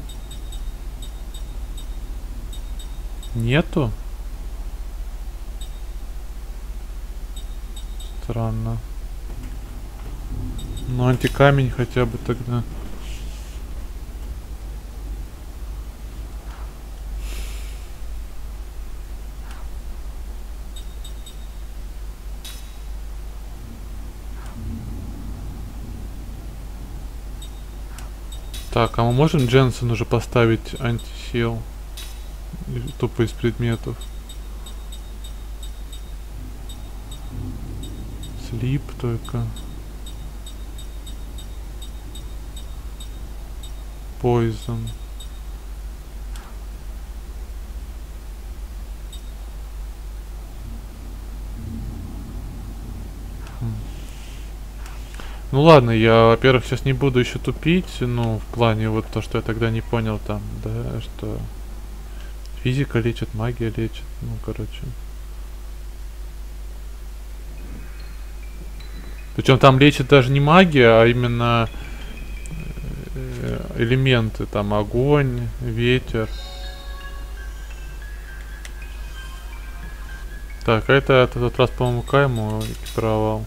Нету? Странно. Ну, антикамень хотя бы тогда. Так, а мы можем Дженсен уже поставить антисил? Тупо из предметов. Слип только. Poison. Ну ладно, я, во-первых, сейчас не буду еще тупить, ну, в плане вот то, что я тогда не понял там, да, что физика лечит, магия лечит, ну, короче. Причем там лечит даже не магия, а именно элементы, там огонь, ветер. Так, а это этот раз, по-моему, Кайму экипировал.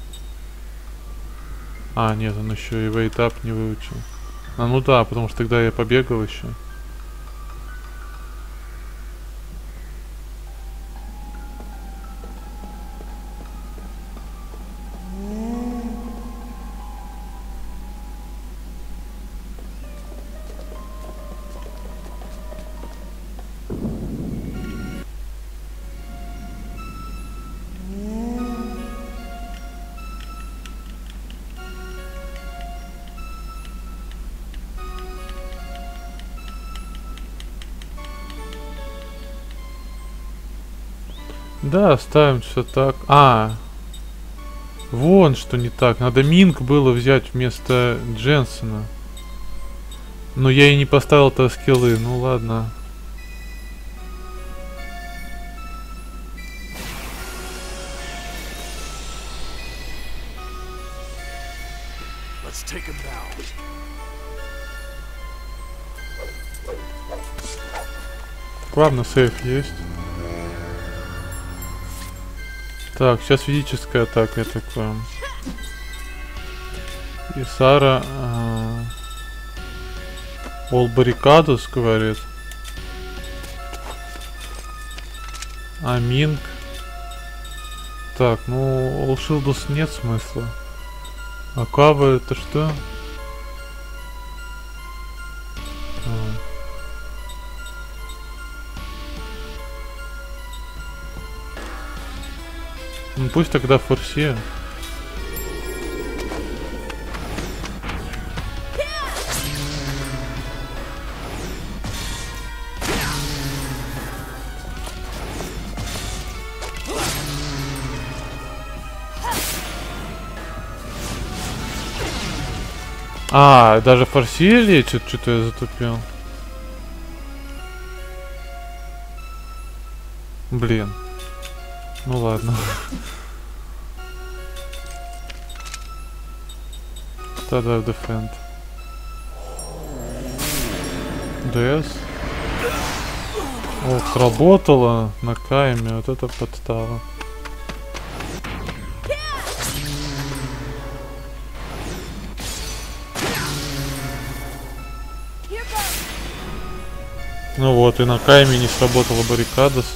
А, нет, он еще и вейтап не выучил. А, ну да, потому что тогда я побегал еще. Да, ставим все так. А, вон что не так. Надо Минг было взять вместо Дженсена. Но я и не поставил-то скиллы. Ну ладно.
Let's take him down.
Главное, сейф есть. Так, сейчас физическая атака, я такое. И Сара... Ол баррикадус, говорит. А Минг... Так, ну, Ол Шилдус нет смысла. А Кава это что? А. Ну пусть тогда форсе. А, даже форсе лечит, что-то я затупил. Блин. Ну ладно. Тогда defend. ДС. О, сработало на Кайме, вот это подстава. Ну вот, и на Кайме не сработала баррикадос.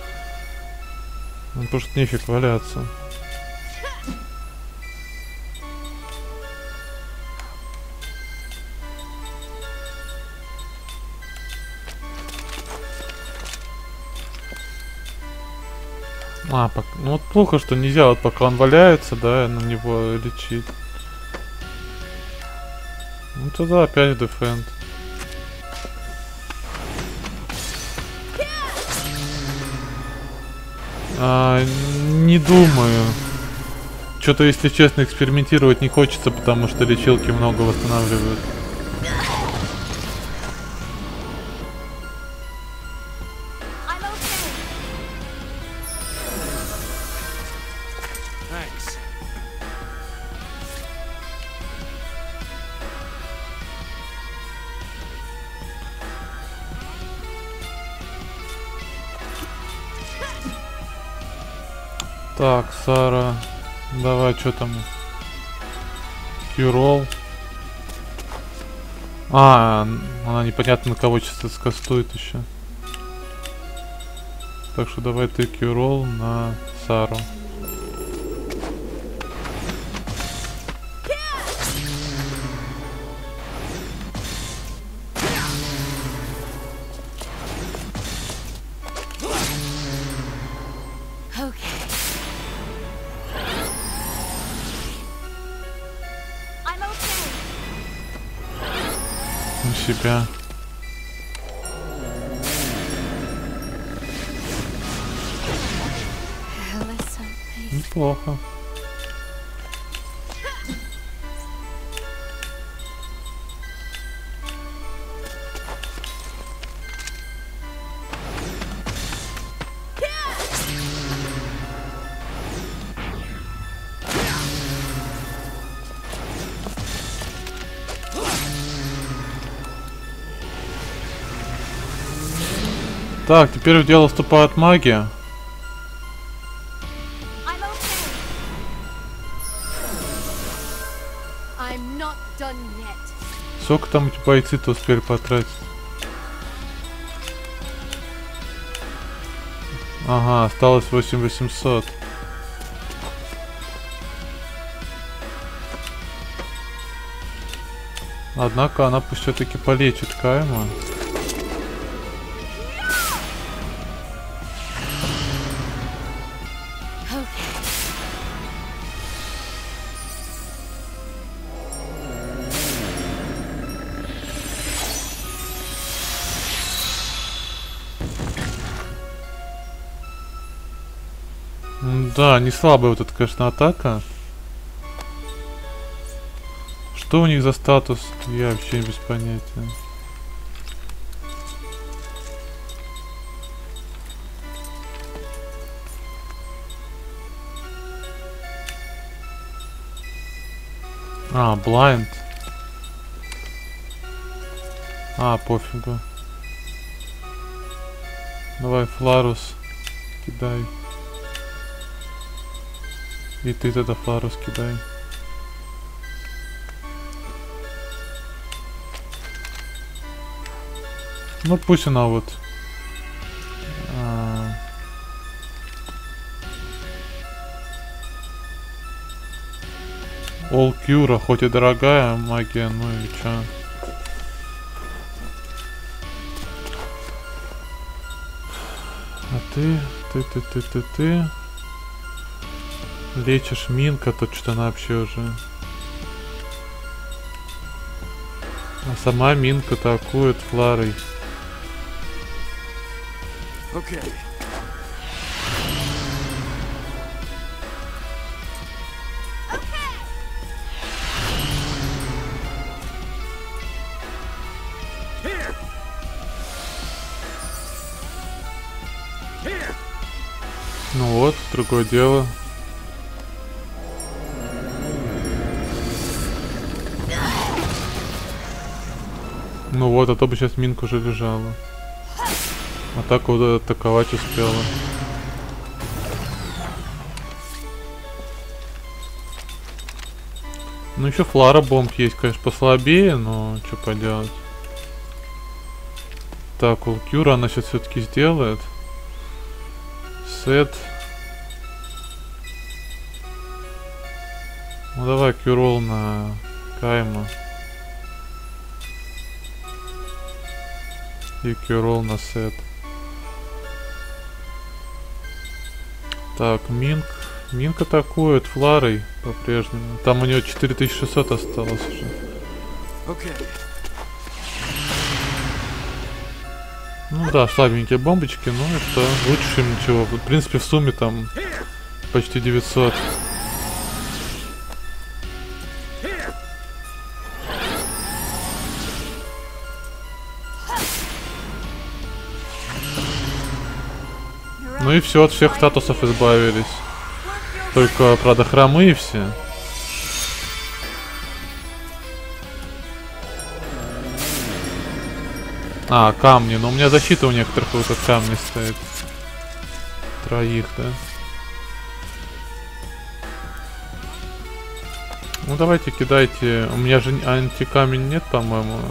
Ну, потому что нефиг валяться. А, пока... ну вот плохо, что нельзя, вот пока он валяется, да, на него лечить. Ну тогда опять дефенд. А, не думаю. Что-то, если честно, экспериментировать не хочется, потому что лечилки много восстанавливают. Так, Сара, давай, что там? Кьюрол. А, она непонятно на кого сейчас скастует еще. Так что давай ты Кьюрол на Сару. Себя. Неплохо. Так, теперь в дело вступает магия. Сколько там эти бойцы-то успели потратить? Ага, осталось восемь тысяч восемьсот. Однако она пусть все-таки полечит Кайма. Да, не слабая вот эта, конечно, атака. Что у них за статус? Я вообще без понятия. А, blind. А, пофигу. Давай, Фларус, кидай. И ты тогда Фларус кидай. Ну пусть она вот. А... All Cure, хоть и дорогая магия, ну и чё. А ты, ты, ты, ты, ты, ты. Лечишь Минка, тут что она вообще уже. А сама Минка атакует Фларой.
Okay.
Here. Here.
Ну вот, другое дело. Ну вот, а то бы сейчас минка уже лежала. А так вот атаковать успела. Ну еще флара бомб есть, конечно, послабее, но что поделать. Так, у Кюра она сейчас все-таки сделает. Сет. Ну давай Кюрол на Кайма. И Кюрол на Сет. Так, Минк. Минк атакует Фларой по-прежнему. Там у нее четыре тысячи шестьсот осталось уже.
Okay.
Ну да, слабенькие бомбочки, но это лучше, чем ничего. В принципе, в сумме там почти девятьсот. Ну и все, от всех статусов избавились. Только, правда, хромые все. А, камни. Но у меня защита у некоторых вот от камней стоит. Троих, да. Ну давайте кидайте. У меня же антикамень нет, по-моему.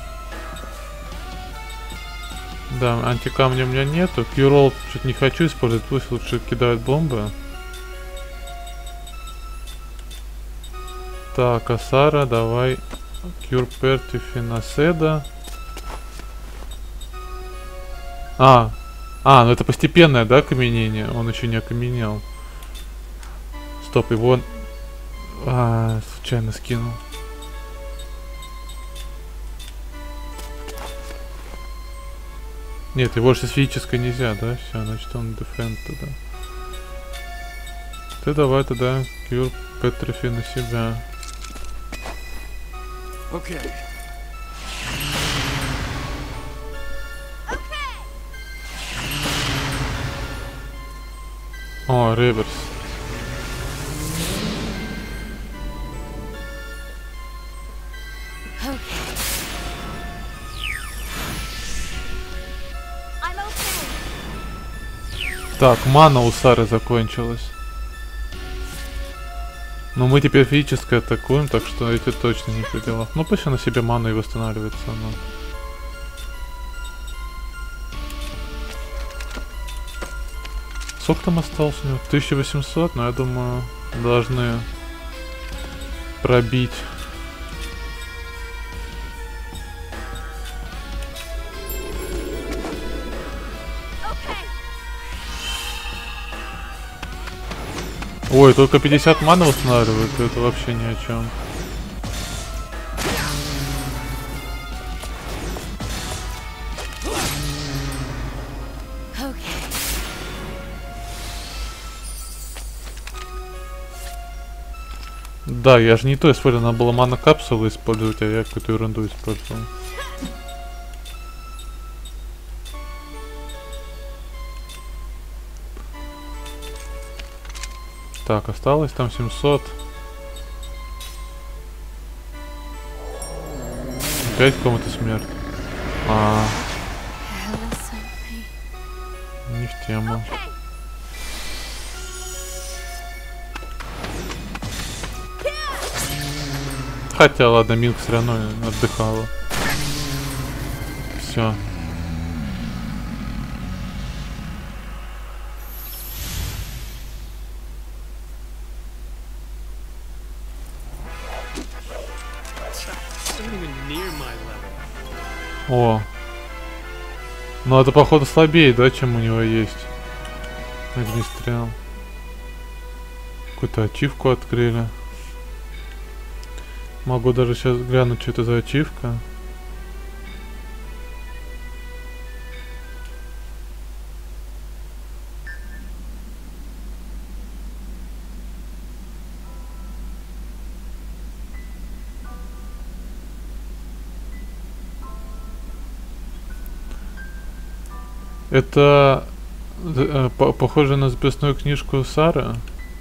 Да, антикамня у меня нету. Кьюрол что-то не хочу использовать, пусть лучше кидают бомбы. Так, Асара, давай. Кюр Пертифи на Седа. А, а, ну это постепенное, да, окаменение? Он еще не окаменел. Стоп, его... А, случайно скинул. Нет, его же с физической нельзя, да? Все, значит он дефенд тогда. Ты давай тогда Кюр Петрифи на себя.
Okay.
О, реверс. Так, мана у Сары закончилась. Но мы теперь физически атакуем, так что эти точно не при делах. Ну пусть она себе ману и восстанавливается она. Сколько там осталось у него? тысяча восемьсот, но я думаю, должны пробить. Ой, только пятьдесят маны устанавливают, это вообще ни о чем. Да, я же не то использовал, надо было мана капсулы использовать, а я какую-то ерунду использовал. Так, осталось там семьсот. Опять комната смерти. А, не в тему. Хотя, ладно, Минк все равно отдыхала. Все. О. Ну это походу слабее, да, чем у него есть. Огнестрел. Какую-то ачивку открыли. Могу даже сейчас глянуть, что это за ачивка. Это Д- по- Похоже на записную книжку Сары.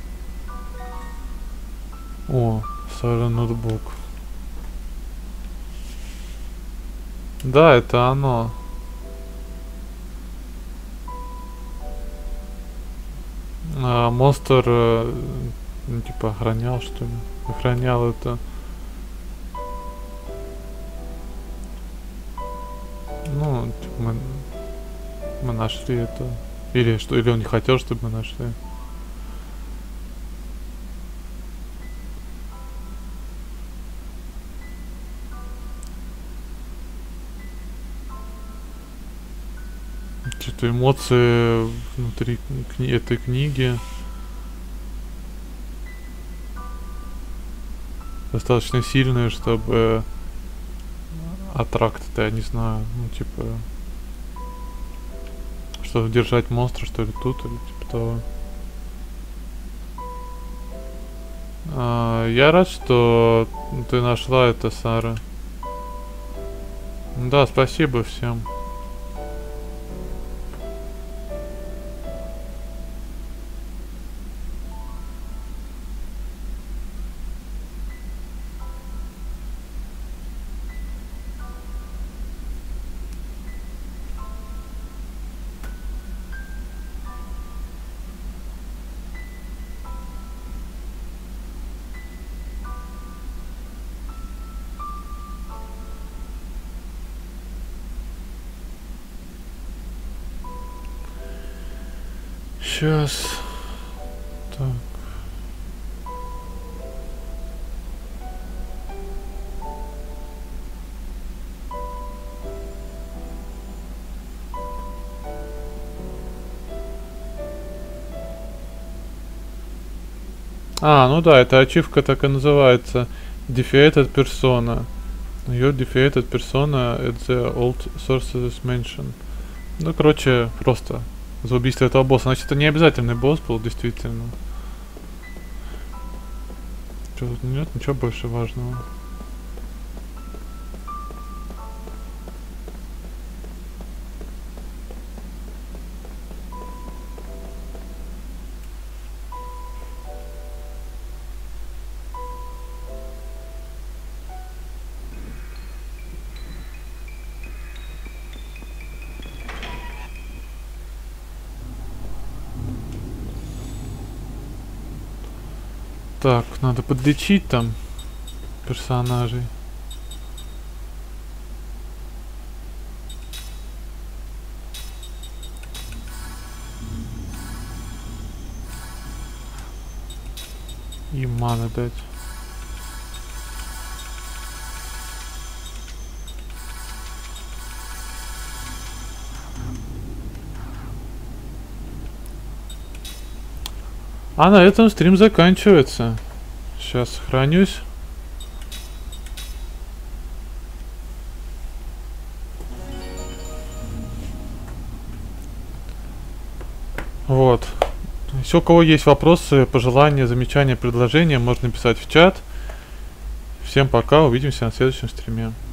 О, Сара ноутбук. Да, это оно. А, монстр, э, ну, типа охранял, что ли? Охранял это. Ну, типа мы, мы нашли это. Или что, или он не хотел, чтобы мы нашли. Что-то эмоции внутри кни- этой книги достаточно сильные, чтобы аттракт-то, я не знаю, ну типа, чтобы держать монстра, что ли, тут, или типа того. А, я рад, что ты нашла это, Сара. Да, спасибо всем. Сейчас. Так. А, ну да, эта ачивка так и называется. Defeated persona. Your defeated persona at the old sources mentioned. Ну, короче, просто за убийство этого босса. Значит, это не обязательный босс был, действительно. Чё, тут нет ничего больше важного. Так, надо подлечить там персонажей. И маны дать. А на этом стрим заканчивается. Сейчас сохранюсь. Вот. Если у кого есть вопросы, пожелания, замечания, предложения, можно писать в чат. Всем пока, увидимся на следующем стриме.